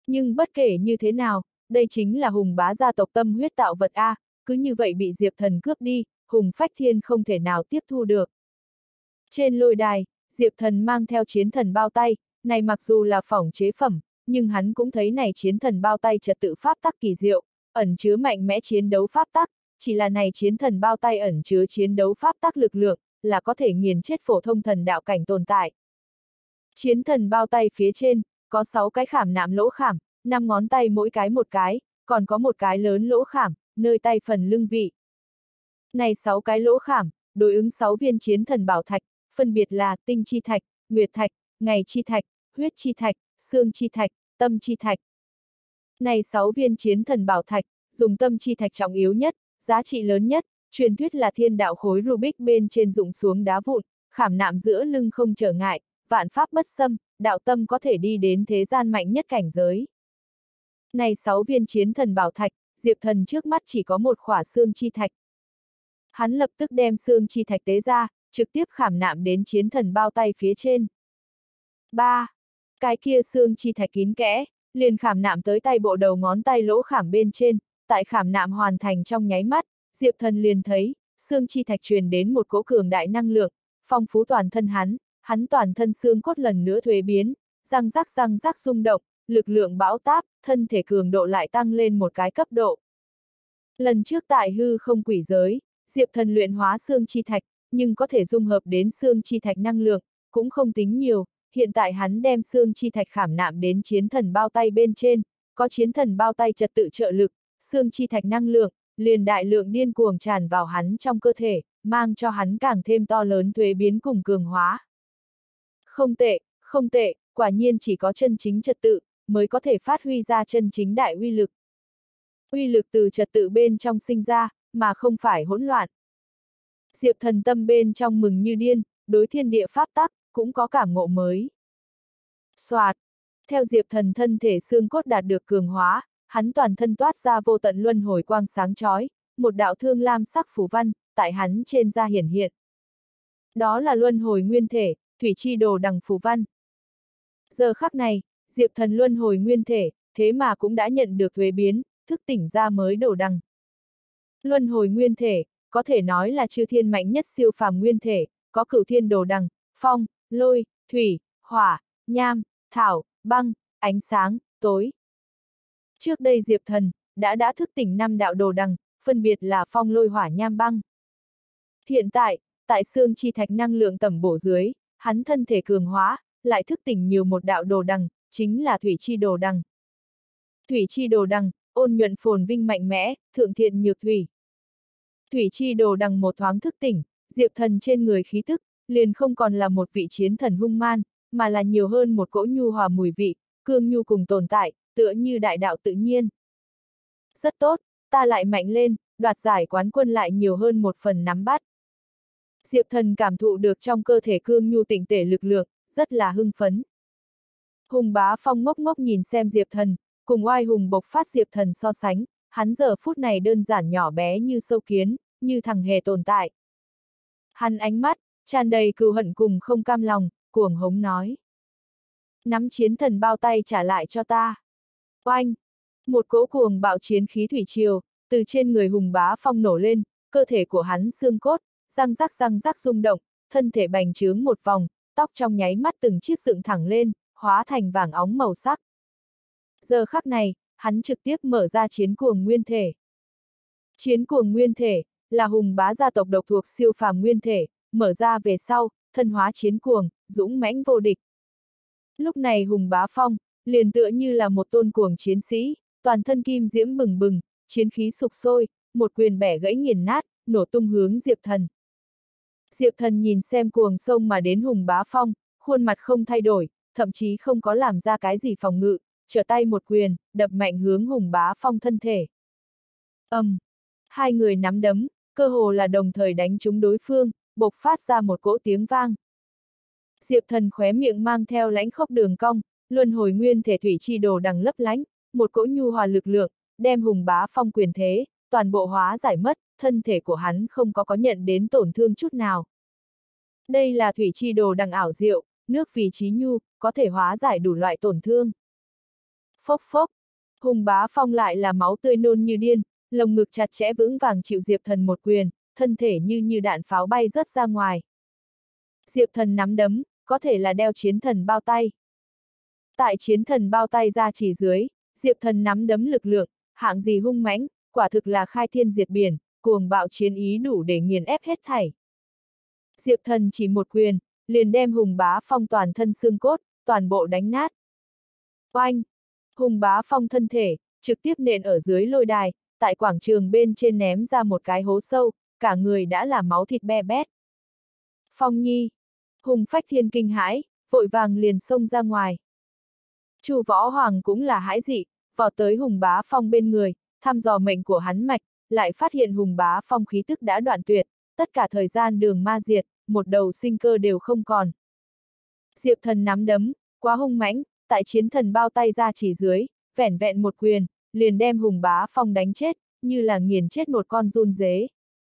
Nhưng bất kể như thế nào, đây chính là Hùng bá gia tộc tâm huyết tạo vật A, cứ như vậy bị Diệp Thần cướp đi, Hùng Phách Thiên không thể nào tiếp thu được. Trên lôi đài, Diệp Thần mang theo chiến thần bao tay, này mặc dù là phỏng chế phẩm, nhưng hắn cũng thấy này chiến thần bao tay trật tự pháp tắc kỳ diệu, ẩn chứa mạnh mẽ chiến đấu pháp tắc, chỉ là này chiến thần bao tay ẩn chứa chiến đấu pháp tắc lực lượng, là có thể nghiền chết phổ thông thần đạo cảnh tồn tại. Chiến thần bao tay phía trên, có sáu cái khảm nạm lỗ khảm, năm ngón tay mỗi cái một cái, còn có một cái lớn lỗ khảm, nơi tay phần lưng vị. Này sáu cái lỗ khảm, đối ứng sáu viên chiến thần bảo thạch, phân biệt là tinh chi thạch, nguyệt thạch, ngày chi thạch, huyết chi thạch, xương chi thạch, tâm chi thạch. Này sáu viên chiến thần bảo thạch, dùng tâm chi thạch trọng yếu nhất, giá trị lớn nhất, truyền thuyết là thiên đạo khối Rubik bên trên rụng xuống đá vụn, khảm nạm giữa lưng không trở ngại, vạn pháp bất xâm, đạo tâm có thể đi đến thế gian mạnh nhất cảnh giới. Này sáu viên chiến thần bảo thạch, Diệp Thần trước mắt chỉ có một khỏa xương chi thạch. Hắn lập tức đem xương chi thạch tế ra, trực tiếp khảm nạm đến chiến thần bao tay phía trên. ba. Cái kia xương chi thạch kín kẽ, liền khảm nạm tới tay bộ đầu ngón tay lỗ khảm bên trên, tại khảm nạm hoàn thành trong nháy mắt, Diệp Thần liền thấy, xương chi thạch truyền đến một cỗ cường đại năng lượng, phong phú toàn thân hắn, hắn toàn thân xương cốt lần nữa thuế biến, răng rắc răng rắc rung động, lực lượng bão táp, thân thể cường độ lại tăng lên một cái cấp độ. Lần trước tại hư không quỷ giới, Diệp Thần luyện hóa xương chi thạch, nhưng có thể dung hợp đến xương chi thạch năng lượng, cũng không tính nhiều, hiện tại hắn đem xương chi thạch khảm nạm đến chiến thần bao tay bên trên, có chiến thần bao tay trật tự trợ lực, xương chi thạch năng lượng, liền đại lượng điên cuồng tràn vào hắn trong cơ thể, mang cho hắn càng thêm to lớn thuế biến cùng cường hóa. Không tệ, không tệ, quả nhiên chỉ có chân chính trật tự, mới có thể phát huy ra chân chính đại uy lực. Uy lực từ trật tự bên trong sinh ra, mà không phải hỗn loạn. Diệp Thần tâm bên trong mừng như điên, đối thiên địa pháp tắc, cũng có cảm ngộ mới. Soạt, theo Diệp Thần thân thể xương cốt đạt được cường hóa, hắn toàn thân toát ra vô tận luân hồi quang sáng chói, một đạo thương lam sắc phù văn, tại hắn trên da hiển hiện. Đó là luân hồi nguyên thể, thủy chi đồ đằng phù văn. Giờ khắc này, Diệp Thần luân hồi nguyên thể, thế mà cũng đã nhận được thuế biến, thức tỉnh ra mới đồ đằng. Luân hồi nguyên thể, có thể nói là chư thiên mạnh nhất siêu phàm nguyên thể, có cửu thiên đồ đằng, phong, lôi, thủy, hỏa, nham, thảo, băng, ánh sáng, tối. Trước đây Diệp Thần, đã đã thức tỉnh năm đạo đồ đằng, phân biệt là phong lôi hỏa nham băng. Hiện tại, tại xương chi thạch năng lượng tầm bổ dưới, hắn thân thể cường hóa, lại thức tỉnh nhiều một đạo đồ đằng, chính là thủy chi đồ đằng. Thủy chi đồ đằng, ôn nhuận phồn vinh mạnh mẽ, thượng thiện nhược thủy. Thủy chi đồ đằng một thoáng thức tỉnh, Diệp Thần trên người khí tức, liền không còn là một vị chiến thần hung man, mà là nhiều hơn một cỗ nhu hòa mùi vị, cương nhu cùng tồn tại, tựa như đại đạo tự nhiên. Rất tốt, ta lại mạnh lên, đoạt giải quán quân lại nhiều hơn một phần nắm bắt. Diệp Thần cảm thụ được trong cơ thể cương nhu tịnh tể lực lượng, rất là hưng phấn. Hùng Bá Phong ngốc ngốc nhìn xem Diệp Thần, cùng oai hùng bộc phát Diệp Thần so sánh, hắn giờ phút này đơn giản nhỏ bé như sâu kiến, như thằng hề tồn tại. Hắn ánh mắt, tràn đầy cừu hận cùng không cam lòng, cuồng hống nói. Nắm chiến thần bao tay trả lại cho ta. Oanh! Một cỗ cuồng bạo chiến khí thủy triều, từ trên người Hùng Bá Phong nổ lên, cơ thể của hắn xương cốt, răng rắc răng rắc rung động, thân thể bành trướng một vòng, tóc trong nháy mắt từng chiếc dựng thẳng lên, hóa thành vàng óng màu sắc. Giờ khắc này, hắn trực tiếp mở ra chiến cuồng nguyên thể. Chiến cuồng nguyên thể, là Hùng Bá gia tộc độc thuộc siêu phàm nguyên thể, mở ra về sau, thân hóa chiến cuồng, dũng mãnh vô địch. Lúc này Hùng Bá Phong, liền tựa như là một tôn cuồng chiến sĩ, toàn thân kim diễm bừng bừng, chiến khí sục sôi, một quyền bẻ gãy nghiền nát, nổ tung hướng Diệp Thần. Diệp Thần nhìn xem cuồng sông mà đến Hùng Bá Phong, khuôn mặt không thay đổi, thậm chí không có làm ra cái gì phòng ngự, trở tay một quyền, đập mạnh hướng Hùng Bá Phong thân thể. Ầm, um, hai người nắm đấm, cơ hồ là đồng thời đánh trúng đối phương, bộc phát ra một cỗ tiếng vang. Diệp Thần khóe miệng mang theo lãnh khốc đường cong, luân hồi nguyên thể thủy chi đồ đằng lấp lánh, một cỗ nhu hòa lực lượng, đem Hùng Bá Phong quyền thế, toàn bộ hóa giải mất, thân thể của hắn không có có nhận đến tổn thương chút nào. Đây là thủy chi đồ đằng ảo diệu, nước vì trí nhu, có thể hóa giải đủ loại tổn thương. Phốc phốc, Hùng Bá Phong lại là máu tươi nôn như điên, lồng ngực chặt chẽ vững vàng chịu Diệp Thần một quyền, thân thể như như đạn pháo bay rớt ra ngoài. Diệp Thần nắm đấm, có thể là đeo chiến thần bao tay. Tại chiến thần bao tay ra chỉ dưới, Diệp Thần nắm đấm lực lượng, hạng gì hung mãnh, quả thực là khai thiên diệt biển, cuồng bạo chiến ý đủ để nghiền ép hết thảy. Diệp Thần chỉ một quyền, liền đem Hùng Bá Phong toàn thân xương cốt, toàn bộ đánh nát. Oanh! Hùng Bá Phong thân thể, trực tiếp nện ở dưới lôi đài, tại quảng trường bên trên ném ra một cái hố sâu, cả người đã là máu thịt be bét. Phong Nhi! Hùng Phách Thiên kinh hãi, vội vàng liền xông ra ngoài. Chu Võ Hoàng cũng là hãi dị, vọt tới Hùng Bá Phong bên người, thăm dò mệnh của hắn mạch, lại phát hiện Hùng Bá Phong khí tức đã đoạn tuyệt, tất cả thời gian đường ma diệt, một đầu sinh cơ đều không còn. Diệp Thần nắm đấm, quá hung mãnh, tại chiến thần bao tay ra chỉ dưới, vẻn vẹn một quyền, liền đem Hùng Bá Phong đánh chết, như là nghiền chết một con giun dế.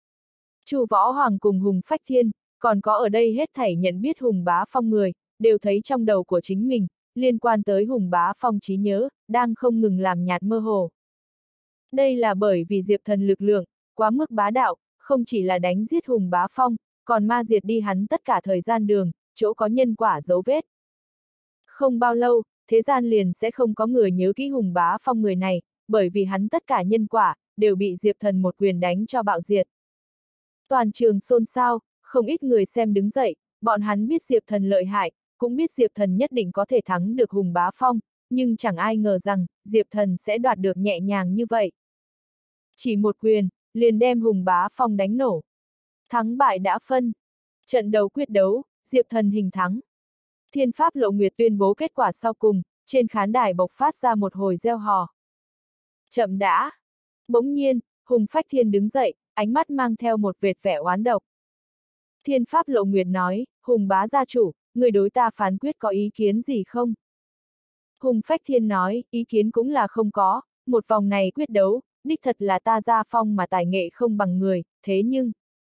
Chu Võ Hoàng cùng Hùng Phách Thiên, còn có ở đây hết thảy nhận biết Hùng Bá Phong người, đều thấy trong đầu của chính mình, liên quan tới Hùng Bá Phong trí nhớ, đang không ngừng làm nhạt mơ hồ. Đây là bởi vì Diệp Thần lực lượng, quá mức bá đạo, không chỉ là đánh giết Hùng Bá Phong, còn ma diệt đi hắn tất cả thời gian đường, chỗ có nhân quả dấu vết. Không bao lâu, thế gian liền sẽ không có người nhớ kỹ Hùng Bá Phong người này, bởi vì hắn tất cả nhân quả, đều bị Diệp Thần một quyền đánh cho bạo diệt. Toàn trường xôn xao, không ít người xem đứng dậy, bọn hắn biết Diệp Thần lợi hại, cũng biết Diệp Thần nhất định có thể thắng được Hùng Bá Phong, nhưng chẳng ai ngờ rằng, Diệp Thần sẽ đoạt được nhẹ nhàng như vậy. Chỉ một quyền, liền đem Hùng Bá Phong đánh nổ. Thắng bại đã phân. Trận đấu quyết đấu, Diệp Thần hình thắng. Thiên Pháp Lộ Nguyệt tuyên bố kết quả sau cùng, trên khán đài bộc phát ra một hồi reo hò. Chậm đã. Bỗng nhiên, Hùng Phách Thiên đứng dậy, ánh mắt mang theo một vệt vẻ oán độc. Thiên Pháp Lộ Nguyệt nói, Hùng bá gia chủ, người đối ta phán quyết có ý kiến gì không? Hùng Phách Thiên nói, ý kiến cũng là không có, một vòng này quyết đấu, đích thật là ta Gia Phong mà tài nghệ không bằng người, thế nhưng...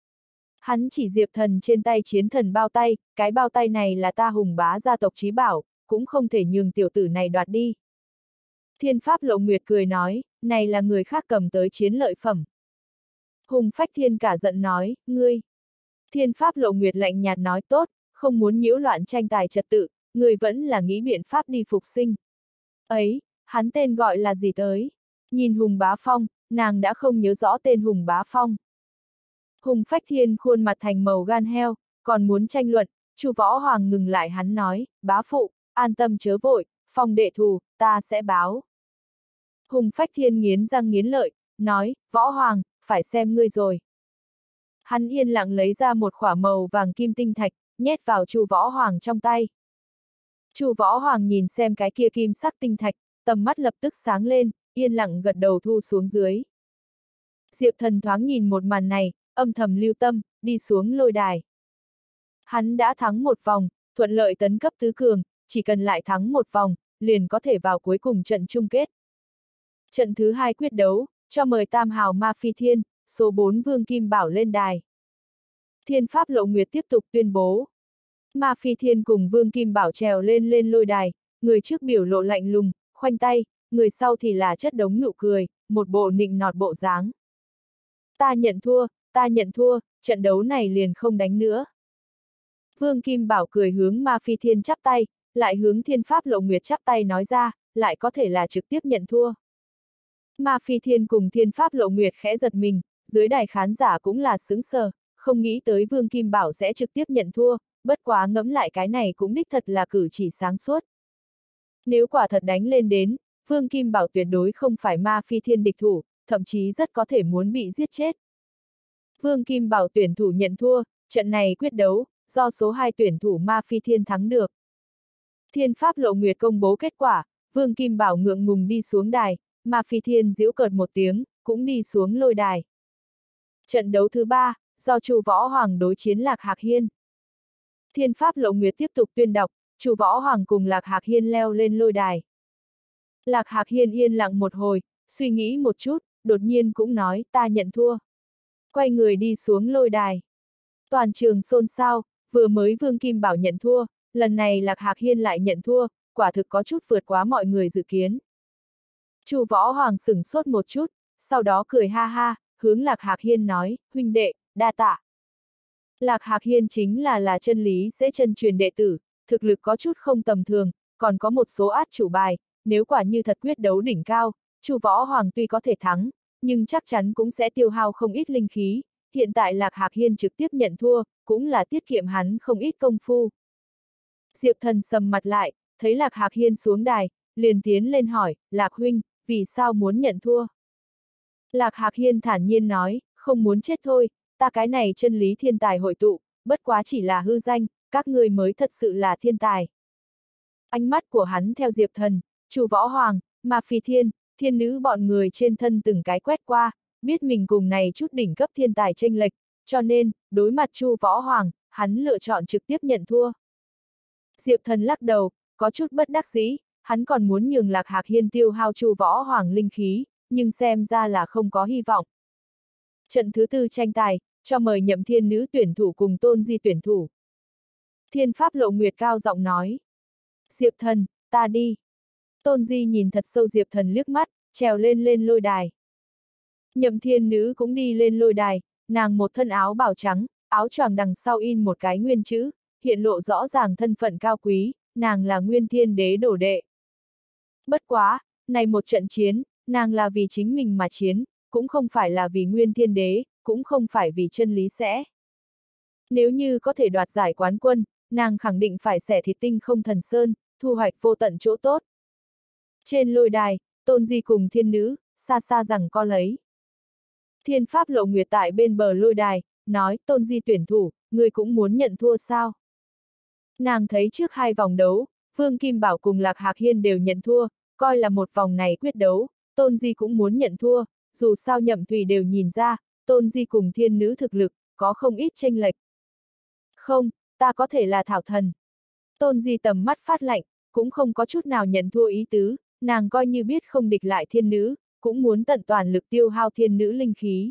Hắn chỉ Diệp Thần trên tay chiến thần bao tay, cái bao tay này là ta Hùng bá gia tộc chí bảo, cũng không thể nhường tiểu tử này đoạt đi. Thiên Pháp Lộ Nguyệt cười nói, này là người khác cầm tới chiến lợi phẩm. Hùng Phách Thiên cả giận nói, ngươi. Thiên Pháp Lộ Nguyệt lạnh nhạt nói tốt, không muốn nhiễu loạn tranh tài trật tự, người vẫn là nghĩ biện pháp đi phục sinh. Ấy, hắn tên gọi là gì tới? Nhìn Hùng Bá Phong, nàng đã không nhớ rõ tên Hùng Bá Phong. Hùng Phách Thiên khuôn mặt thành màu gan heo, còn muốn tranh luận, Chu Võ Hoàng ngừng lại hắn nói, bá phụ, an tâm chớ vội, Phong đệ thù, ta sẽ báo. Hùng Phách Thiên nghiến răng nghiến lợi, nói, Võ Hoàng, phải xem ngươi rồi. Hắn yên lặng lấy ra một khỏa màu vàng kim tinh thạch, nhét vào Chu Võ Hoàng trong tay. Chu Võ Hoàng nhìn xem cái kia kim sắc tinh thạch, tầm mắt lập tức sáng lên, yên lặng gật đầu thu xuống dưới. Diệp Thần thoáng nhìn một màn này, âm thầm lưu tâm, đi xuống lôi đài. Hắn đã thắng một vòng, thuận lợi tấn cấp tứ cường, chỉ cần lại thắng một vòng, liền có thể vào cuối cùng trận chung kết. Trận thứ hai quyết đấu, cho mời Tam Hào Ma Phi Thiên, số bốn Vương Kim Bảo lên đài. Thiên Pháp Lộ Nguyệt tiếp tục tuyên bố. Ma Phi Thiên cùng Vương Kim Bảo trèo lên lên lôi đài, người trước biểu lộ lạnh lùng, khoanh tay, người sau thì là chất đống nụ cười, một bộ nịnh nọt bộ dáng. Ta nhận thua, ta nhận thua, trận đấu này liền không đánh nữa. Vương Kim Bảo cười hướng Ma Phi Thiên chắp tay, lại hướng Thiên Pháp Lộ Nguyệt chắp tay nói ra, lại có thể là trực tiếp nhận thua. Ma Phi Thiên cùng Thiên Pháp Lộ Nguyệt khẽ giật mình, dưới đài khán giả cũng là sững sờ, không nghĩ tới Vương Kim Bảo sẽ trực tiếp nhận thua, bất quá ngẫm lại cái này cũng đích thật là cử chỉ sáng suốt. Nếu quả thật đánh lên đến, Vương Kim Bảo tuyệt đối không phải Ma Phi Thiên địch thủ, thậm chí rất có thể muốn bị giết chết. Vương Kim Bảo tuyển thủ nhận thua, trận này quyết đấu, do số hai tuyển thủ Ma Phi Thiên thắng được. Thiên Pháp Lộ Nguyệt công bố kết quả, Vương Kim Bảo ngượng ngùng đi xuống đài, Ma Phi Thiên giễu cợt một tiếng, cũng đi xuống lôi đài. Trận đấu thứ ba, do Chu Võ Hoàng đối chiến Lạc Hạc Hiên. Thiên Pháp Lộ Nguyệt tiếp tục tuyên đọc, Chu Võ Hoàng cùng Lạc Hạc Hiên leo lên lôi đài. Lạc Hạc Hiên yên lặng một hồi, suy nghĩ một chút, đột nhiên cũng nói, ta nhận thua. Quay người đi xuống lôi đài. Toàn trường xôn xao, vừa mới Vương Kim Bảo nhận thua, lần này Lạc Hạc Hiên lại nhận thua, quả thực có chút vượt quá mọi người dự kiến. Chu Võ Hoàng sửng sốt một chút, sau đó cười ha ha, hướng Lạc Hạc Hiên nói, huynh đệ, đa tạ. Lạc Hạc Hiên chính là là chân lý sẽ chân truyền đệ tử, thực lực có chút không tầm thường, còn có một số át chủ bài, nếu quả như thật quyết đấu đỉnh cao, Chu Võ Hoàng tuy có thể thắng, nhưng chắc chắn cũng sẽ tiêu hao không ít linh khí, hiện tại Lạc Hạc Hiên trực tiếp nhận thua, cũng là tiết kiệm hắn không ít công phu. Diệp Thần sầm mặt lại, thấy Lạc Hạc Hiên xuống đài, liền tiến lên hỏi, Lạc huynh, vì sao muốn nhận thua? Lạc Hạc Hiên thản nhiên nói, không muốn chết thôi, ta cái này chân lý thiên tài hội tụ, bất quá chỉ là hư danh, các ngươi mới thật sự là thiên tài. Ánh mắt của hắn theo Diệp Thần, Chu Võ Hoàng, Ma Phi Thiên, thiên nữ bọn người trên thân từng cái quét qua, biết mình cùng này chút đỉnh cấp thiên tài chênh lệch, cho nên, đối mặt Chu Võ Hoàng, hắn lựa chọn trực tiếp nhận thua. Diệp Thần lắc đầu, có chút bất đắc dĩ, hắn còn muốn nhường Lạc Hạc Hiên tiêu hao Chu Võ Hoàng linh khí, nhưng xem ra là không có hy vọng. Trận thứ tư tranh tài, cho mời Nhậm Thiên nữ tuyển thủ cùng Tôn Di tuyển thủ. Thiên Pháp Lộ Nguyệt cao giọng nói. Diệp Thần, ta đi. Tôn Di nhìn thật sâu Diệp Thần liếc mắt, trèo lên lên lôi đài. Nhậm Thiên nữ cũng đi lên lôi đài, nàng một thân áo bào trắng, áo choàng đằng sau in một cái nguyên chữ, hiện lộ rõ ràng thân phận cao quý, nàng là Nguyên Thiên Đế đồ đệ. Bất quá, này một trận chiến, nàng là vì chính mình mà chiến, cũng không phải là vì Nguyên Thiên Đế, cũng không phải vì chân lý sẽ. Nếu như có thể đoạt giải quán quân, nàng khẳng định phải xẻ thịt tinh không thần sơn, thu hoạch vô tận chỗ tốt. Trên lôi đài, Tôn Di cùng thiên nữ, xa xa rằng co lấy. Thiên Pháp Lộ Nguyệt tại bên bờ lôi đài, nói, Tôn Di tuyển thủ, người cũng muốn nhận thua sao? Nàng thấy trước hai vòng đấu, Vương Kim Bảo cùng Lạc Hạc Hiên đều nhận thua, coi là một vòng này quyết đấu, Tôn Di cũng muốn nhận thua, dù sao Nhậm Thùy đều nhìn ra, Tôn Di cùng thiên nữ thực lực, có không ít chênh lệch. Không, ta có thể là thảo thần. Tôn Di tầm mắt phát lạnh, cũng không có chút nào nhận thua ý tứ, nàng coi như biết không địch lại thiên nữ, cũng muốn tận toàn lực tiêu hao thiên nữ linh khí.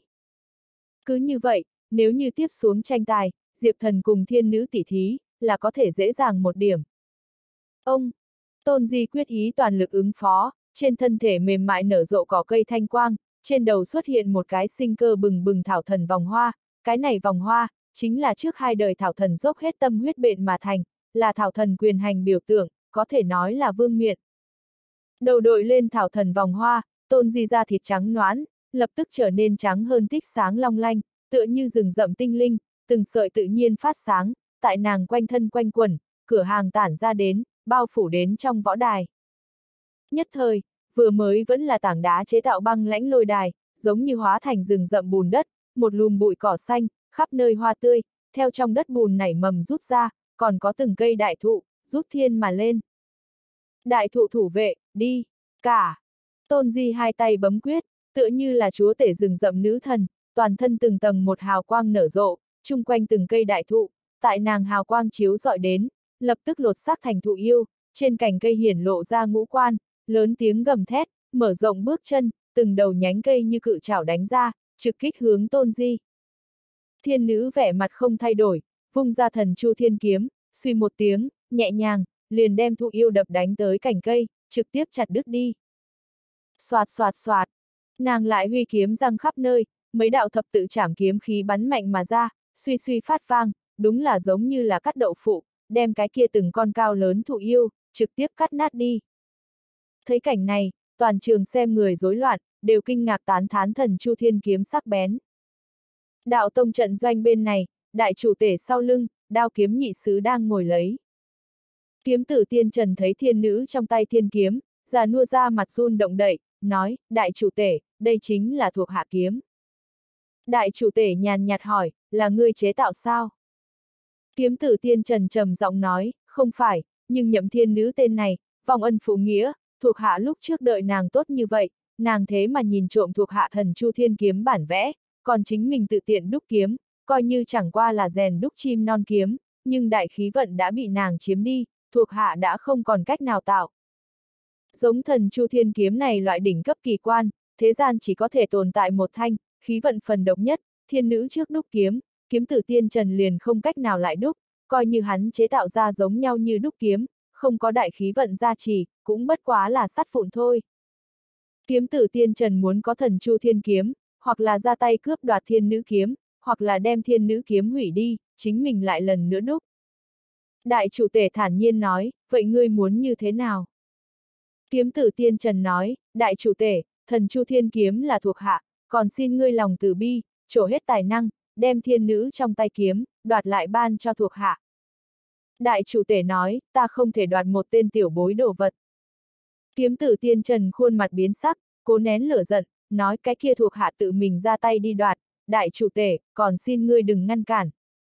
Cứ như vậy, nếu như tiếp xuống tranh tài, Diệp Thần cùng thiên nữ tỉ thí, là có thể dễ dàng một điểm. Ông, Tôn Di quyết ý toàn lực ứng phó, trên thân thể mềm mại nở rộ cỏ cây thanh quang, trên đầu xuất hiện một cái sinh cơ bừng bừng thảo thần vòng hoa, cái này vòng hoa, chính là trước hai đời thảo thần dốc hết tâm huyết bện mà thành, là thảo thần quyền hành biểu tượng, có thể nói là vương miện. Đầu đội lên thảo thần vòng hoa, Tôn Di da thịt trắng nõn, lập tức trở nên trắng hơn tích sáng long lanh, tựa như rừng rậm tinh linh, từng sợi tự nhiên phát sáng, tại nàng quanh thân quanh quẩn, cửa hàng tản ra đến, bao phủ đến trong võ đài. Nhất thời, vừa mới vẫn là tảng đá chế tạo băng lãnh lôi đài, giống như hóa thành rừng rậm bùn đất, một lùm bụi cỏ xanh, khắp nơi hoa tươi, theo trong đất bùn nảy mầm rút ra, còn có từng cây đại thụ, rút thiên mà lên. Đại thụ thủ vệ, đi, cả. Tôn Di hai tay bấm quyết, tựa như là chúa tể rừng rậm nữ thần, toàn thân từng tầng một hào quang nở rộ, chung quanh từng cây đại thụ, tại nàng hào quang chiếu dọi đến, lập tức lột xác thành thụ yêu, trên cành cây hiển lộ ra ngũ quan, lớn tiếng gầm thét, mở rộng bước chân, từng đầu nhánh cây như cự chảo đánh ra, trực kích hướng Tôn Di. Thiên nữ vẻ mặt không thay đổi, vung ra thần chu thiên kiếm, suy một tiếng, nhẹ nhàng, liền đem thụ yêu đập đánh tới cành cây, trực tiếp chặt đứt đi. Xoạt xoạt xoạt, nàng lại huy kiếm răng khắp nơi, mấy đạo thập tự trảm kiếm khí bắn mạnh mà ra, suy suy phát vang, đúng là giống như là cắt đậu phụ, đem cái kia từng con cao lớn thụ yêu, trực tiếp cắt nát đi. Thấy cảnh này, toàn trường xem người rối loạn, đều kinh ngạc tán thán thần chu thiên kiếm sắc bén. Đạo tông trận doanh bên này, đại chủ tể sau lưng, đao kiếm nhị sứ đang ngồi lấy. Kiếm tử tiên trần thấy thiên nữ trong tay thiên kiếm, già nua ra mặt run động đậy, nói, đại chủ tể, đây chính là thuộc hạ kiếm. Đại chủ tể nhàn nhạt hỏi, là ngươi chế tạo sao? Kiếm tử tiên trần trầm giọng nói, không phải, nhưng Nhậm thiên nữ tên này, vong ân phụ nghĩa, thuộc hạ lúc trước đợi nàng tốt như vậy, nàng thế mà nhìn trộm thuộc hạ thần chu thiên kiếm bản vẽ, còn chính mình tự tiện đúc kiếm, coi như chẳng qua là rèn đúc chim non kiếm, nhưng đại khí vận đã bị nàng chiếm đi, thuộc hạ đã không còn cách nào tạo. Giống thần chu thiên kiếm này loại đỉnh cấp kỳ quan, thế gian chỉ có thể tồn tại một thanh, khí vận phần độc nhất, thiên nữ trước đúc kiếm, kiếm tử tiên trần liền không cách nào lại đúc, coi như hắn chế tạo ra giống nhau như đúc kiếm, không có đại khí vận gia trì, cũng bất quá là sắt vụn thôi. Kiếm tử tiên trần muốn có thần chu thiên kiếm, hoặc là ra tay cướp đoạt thiên nữ kiếm, hoặc là đem thiên nữ kiếm hủy đi, chính mình lại lần nữa đúc. Đại chủ tể thản nhiên nói, vậy ngươi muốn như thế nào? Kiếm tử tiên trần nói, đại chủ tể, thần chu thiên kiếm là thuộc hạ, còn xin ngươi lòng từ bi, trổ hết tài năng, đem thiên nữ trong tay kiếm, đoạt lại ban cho thuộc hạ. Đại chủ tể nói, ta không thể đoạt một tên tiểu bối đồ vật. Kiếm tử tiên trần khuôn mặt biến sắc, cố nén lửa giận, nói cái kia thuộc hạ tự mình ra tay đi đoạt, đại chủ tể, còn xin ngươi đừng ngăn cản.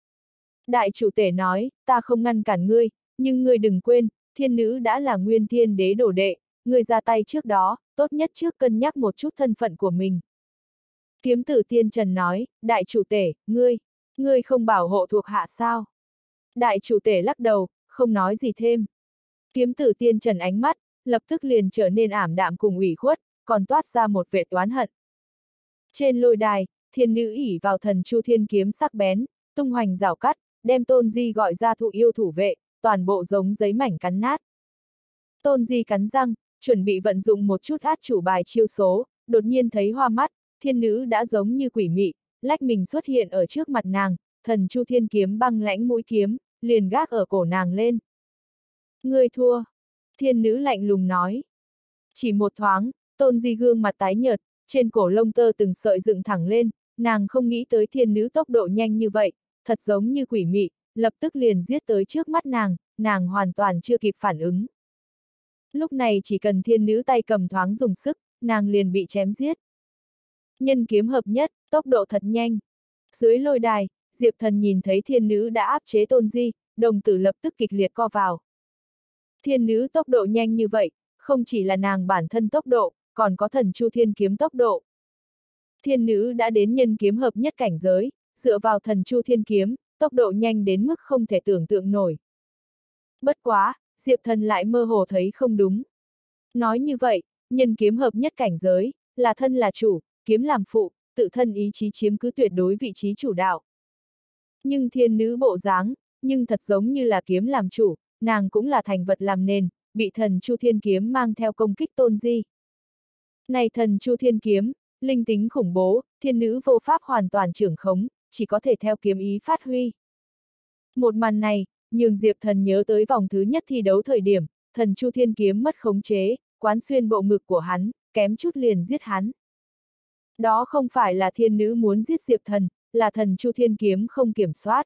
Đại chủ tể nói, ta không ngăn cản ngươi, nhưng ngươi đừng quên, thiên nữ đã là nguyên thiên đế đồ đệ, ngươi ra tay trước đó, tốt nhất trước cân nhắc một chút thân phận của mình. Kiếm tử tiên trần nói, đại chủ tể, ngươi, ngươi không bảo hộ thuộc hạ sao? Đại chủ tể lắc đầu, không nói gì thêm. Kiếm tử tiên trần ánh mắt, lập tức liền trở nên ảm đạm cùng ủy khuất, còn toát ra một vệt oán hận. Trên lôi đài, thiên nữ ỷ vào thần chu thiên kiếm sắc bén, tung hoành rào cắt, đem Tôn Di gọi ra thụ yêu thủ vệ, toàn bộ giống giấy mảnh cắn nát. Tôn Di cắn răng, chuẩn bị vận dụng một chút át chủ bài chiêu số, đột nhiên thấy hoa mắt, thiên nữ đã giống như quỷ mị, lách mình xuất hiện ở trước mặt nàng, thần chu thiên kiếm băng lãnh mũi kiếm, liền gác ở cổ nàng lên. Ngươi thua. Thiên nữ lạnh lùng nói. Chỉ một thoáng, Tôn Di gương mặt tái nhợt, trên cổ lông tơ từng sợi dựng thẳng lên, nàng không nghĩ tới thiên nữ tốc độ nhanh như vậy, thật giống như quỷ mị, lập tức liền giết tới trước mắt nàng, nàng hoàn toàn chưa kịp phản ứng. Lúc này chỉ cần thiên nữ tay cầm thoáng dùng sức, nàng liền bị chém giết. Nhân kiếm hợp nhất, tốc độ thật nhanh. Dưới lôi đài, Diệp Thần nhìn thấy thiên nữ đã áp chế Tôn Di, đồng tử lập tức kịch liệt co vào. Thiên nữ tốc độ nhanh như vậy, không chỉ là nàng bản thân tốc độ, còn có thần chu thiên kiếm tốc độ. Thiên nữ đã đến nhân kiếm hợp nhất cảnh giới, dựa vào thần chu thiên kiếm, tốc độ nhanh đến mức không thể tưởng tượng nổi. Bất quá, Diệp Thần lại mơ hồ thấy không đúng. Nói như vậy, nhân kiếm hợp nhất cảnh giới, là thân là chủ, kiếm làm phụ, tự thân ý chí chiếm cứ tuyệt đối vị trí chủ đạo. Nhưng thiên nữ bộ dáng, nhưng thật giống như là kiếm làm chủ, nàng cũng là thành vật làm nền, bị thần chu thiên kiếm mang theo công kích Tôn Di. Này thần chu thiên kiếm, linh tính khủng bố, thiên nữ vô pháp hoàn toàn trưởng khống, chỉ có thể theo kiếm ý phát huy. Một màn này, nhường Diệp Thần nhớ tới vòng thứ nhất thi đấu thời điểm, thần chu thiên kiếm mất khống chế, quán xuyên bộ ngực của hắn, kém chút liền giết hắn. Đó không phải là thiên nữ muốn giết Diệp Thần, là thần chu thiên kiếm không kiểm soát.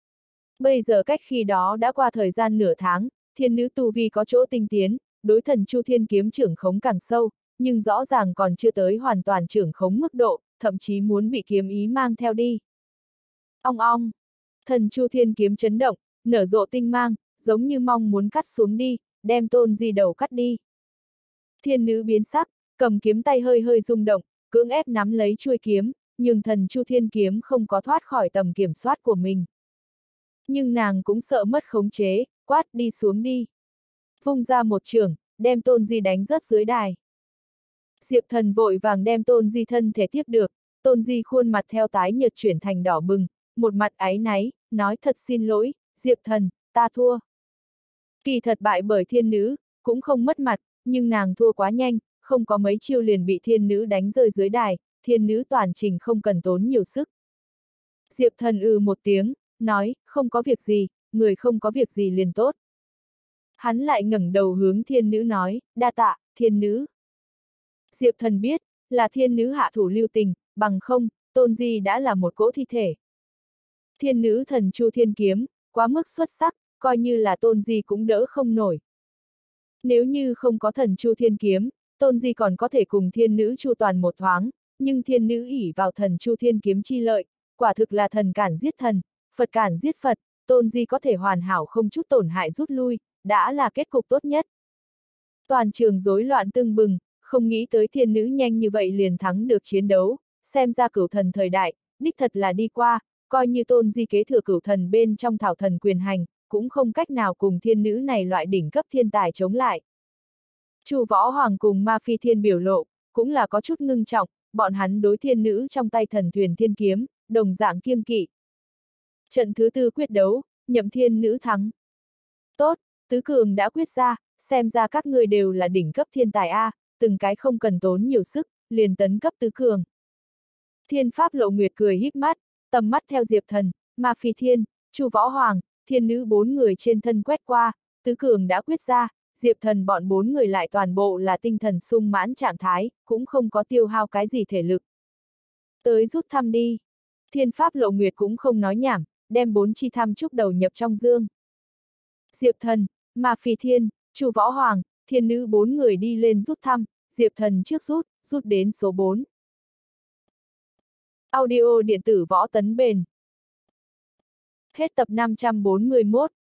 Bây giờ cách khi đó đã qua thời gian nửa tháng, thiên nữ tu vi có chỗ tinh tiến, đối thần chu thiên kiếm trưởng khống càng sâu, nhưng rõ ràng còn chưa tới hoàn toàn trưởng khống mức độ, thậm chí muốn bị kiếm ý mang theo đi. Ong ong, thần chu thiên kiếm chấn động, nở rộ tinh mang, giống như mong muốn cắt xuống đi, đem Tôn Di đầu cắt đi. Thiên nữ biến sắc, cầm kiếm tay hơi hơi rung động, cưỡng ép nắm lấy chuôi kiếm, nhưng thần chu thiên kiếm không có thoát khỏi tầm kiểm soát của mình. Nhưng nàng cũng sợ mất khống chế, quát đi xuống đi. Vung ra một chưởng, đem Tôn Di đánh rớt dưới đài. Diệp Thần vội vàng đem Tôn Di thân thể tiếp được, Tôn Di khuôn mặt theo tái nhợt chuyển thành đỏ bừng, một mặt áy náy, nói thật xin lỗi, Diệp Thần, ta thua. Kỳ thật bại bởi thiên nữ, cũng không mất mặt, nhưng nàng thua quá nhanh, không có mấy chiêu liền bị thiên nữ đánh rơi dưới đài, thiên nữ toàn trình không cần tốn nhiều sức. Diệp Thần ừ một tiếng, nói, không có việc gì, người không có việc gì liền tốt. Hắn lại ngẩng đầu hướng thiên nữ nói, đa tạ, thiên nữ. Diệp Thần biết, là thiên nữ hạ thủ lưu tình, bằng không, Tôn Di đã là một cỗ thi thể. Thiên nữ thần chu thiên kiếm, quá mức xuất sắc, coi như là Tôn Di cũng đỡ không nổi. Nếu như không có thần chu thiên kiếm, Tôn Di còn có thể cùng thiên nữ chu toàn một thoáng, nhưng thiên nữ ỷ vào thần chu thiên kiếm chi lợi, quả thực là thần cản giết thần, Phật cản giết Phật, Tôn Di có thể hoàn hảo không chút tổn hại rút lui, đã là kết cục tốt nhất. Toàn trường rối loạn tưng bừng, không nghĩ tới thiên nữ nhanh như vậy liền thắng được chiến đấu, xem ra cửu thần thời đại, đích thật là đi qua, coi như Tôn Di kế thừa cửu thần bên trong thảo thần quyền hành, cũng không cách nào cùng thiên nữ này loại đỉnh cấp thiên tài chống lại. Chu Võ Hoàng cùng Ma Phi Thiên biểu lộ, cũng là có chút ngưng trọng, bọn hắn đối thiên nữ trong tay thần thuyền thiên kiếm, đồng dạng kiêng kỵ. Trận thứ tư quyết đấu, Nhậm thiên nữ thắng. Tốt, tứ cường đã quyết ra, xem ra các ngươi đều là đỉnh cấp thiên tài A, từng cái không cần tốn nhiều sức, liền tấn cấp tứ cường. Thiên Pháp Lộ Nguyệt cười híp mắt, tầm mắt theo Diệp Thần, Ma Phi Thiên, Chu Võ Hoàng, Thiên Nữ bốn người trên thân quét qua, tứ cường đã quyết ra, Diệp Thần bọn bốn người lại toàn bộ là tinh thần sung mãn trạng thái, cũng không có tiêu hao cái gì thể lực. Tới rút thăm đi. Thiên Pháp Lộ Nguyệt cũng không nói nhảm, đem bốn chi tham trúc đầu nhập trong dương. Diệp Thần, Ma Phi Thiên, Chu Võ Hoàng, Thiên Nữ bốn người đi lên rút thăm, Diệp Thần trước rút, rút đến số bốn. Audio điện tử võ tấn bền. Hết tập năm trăm bốn mươi mốt.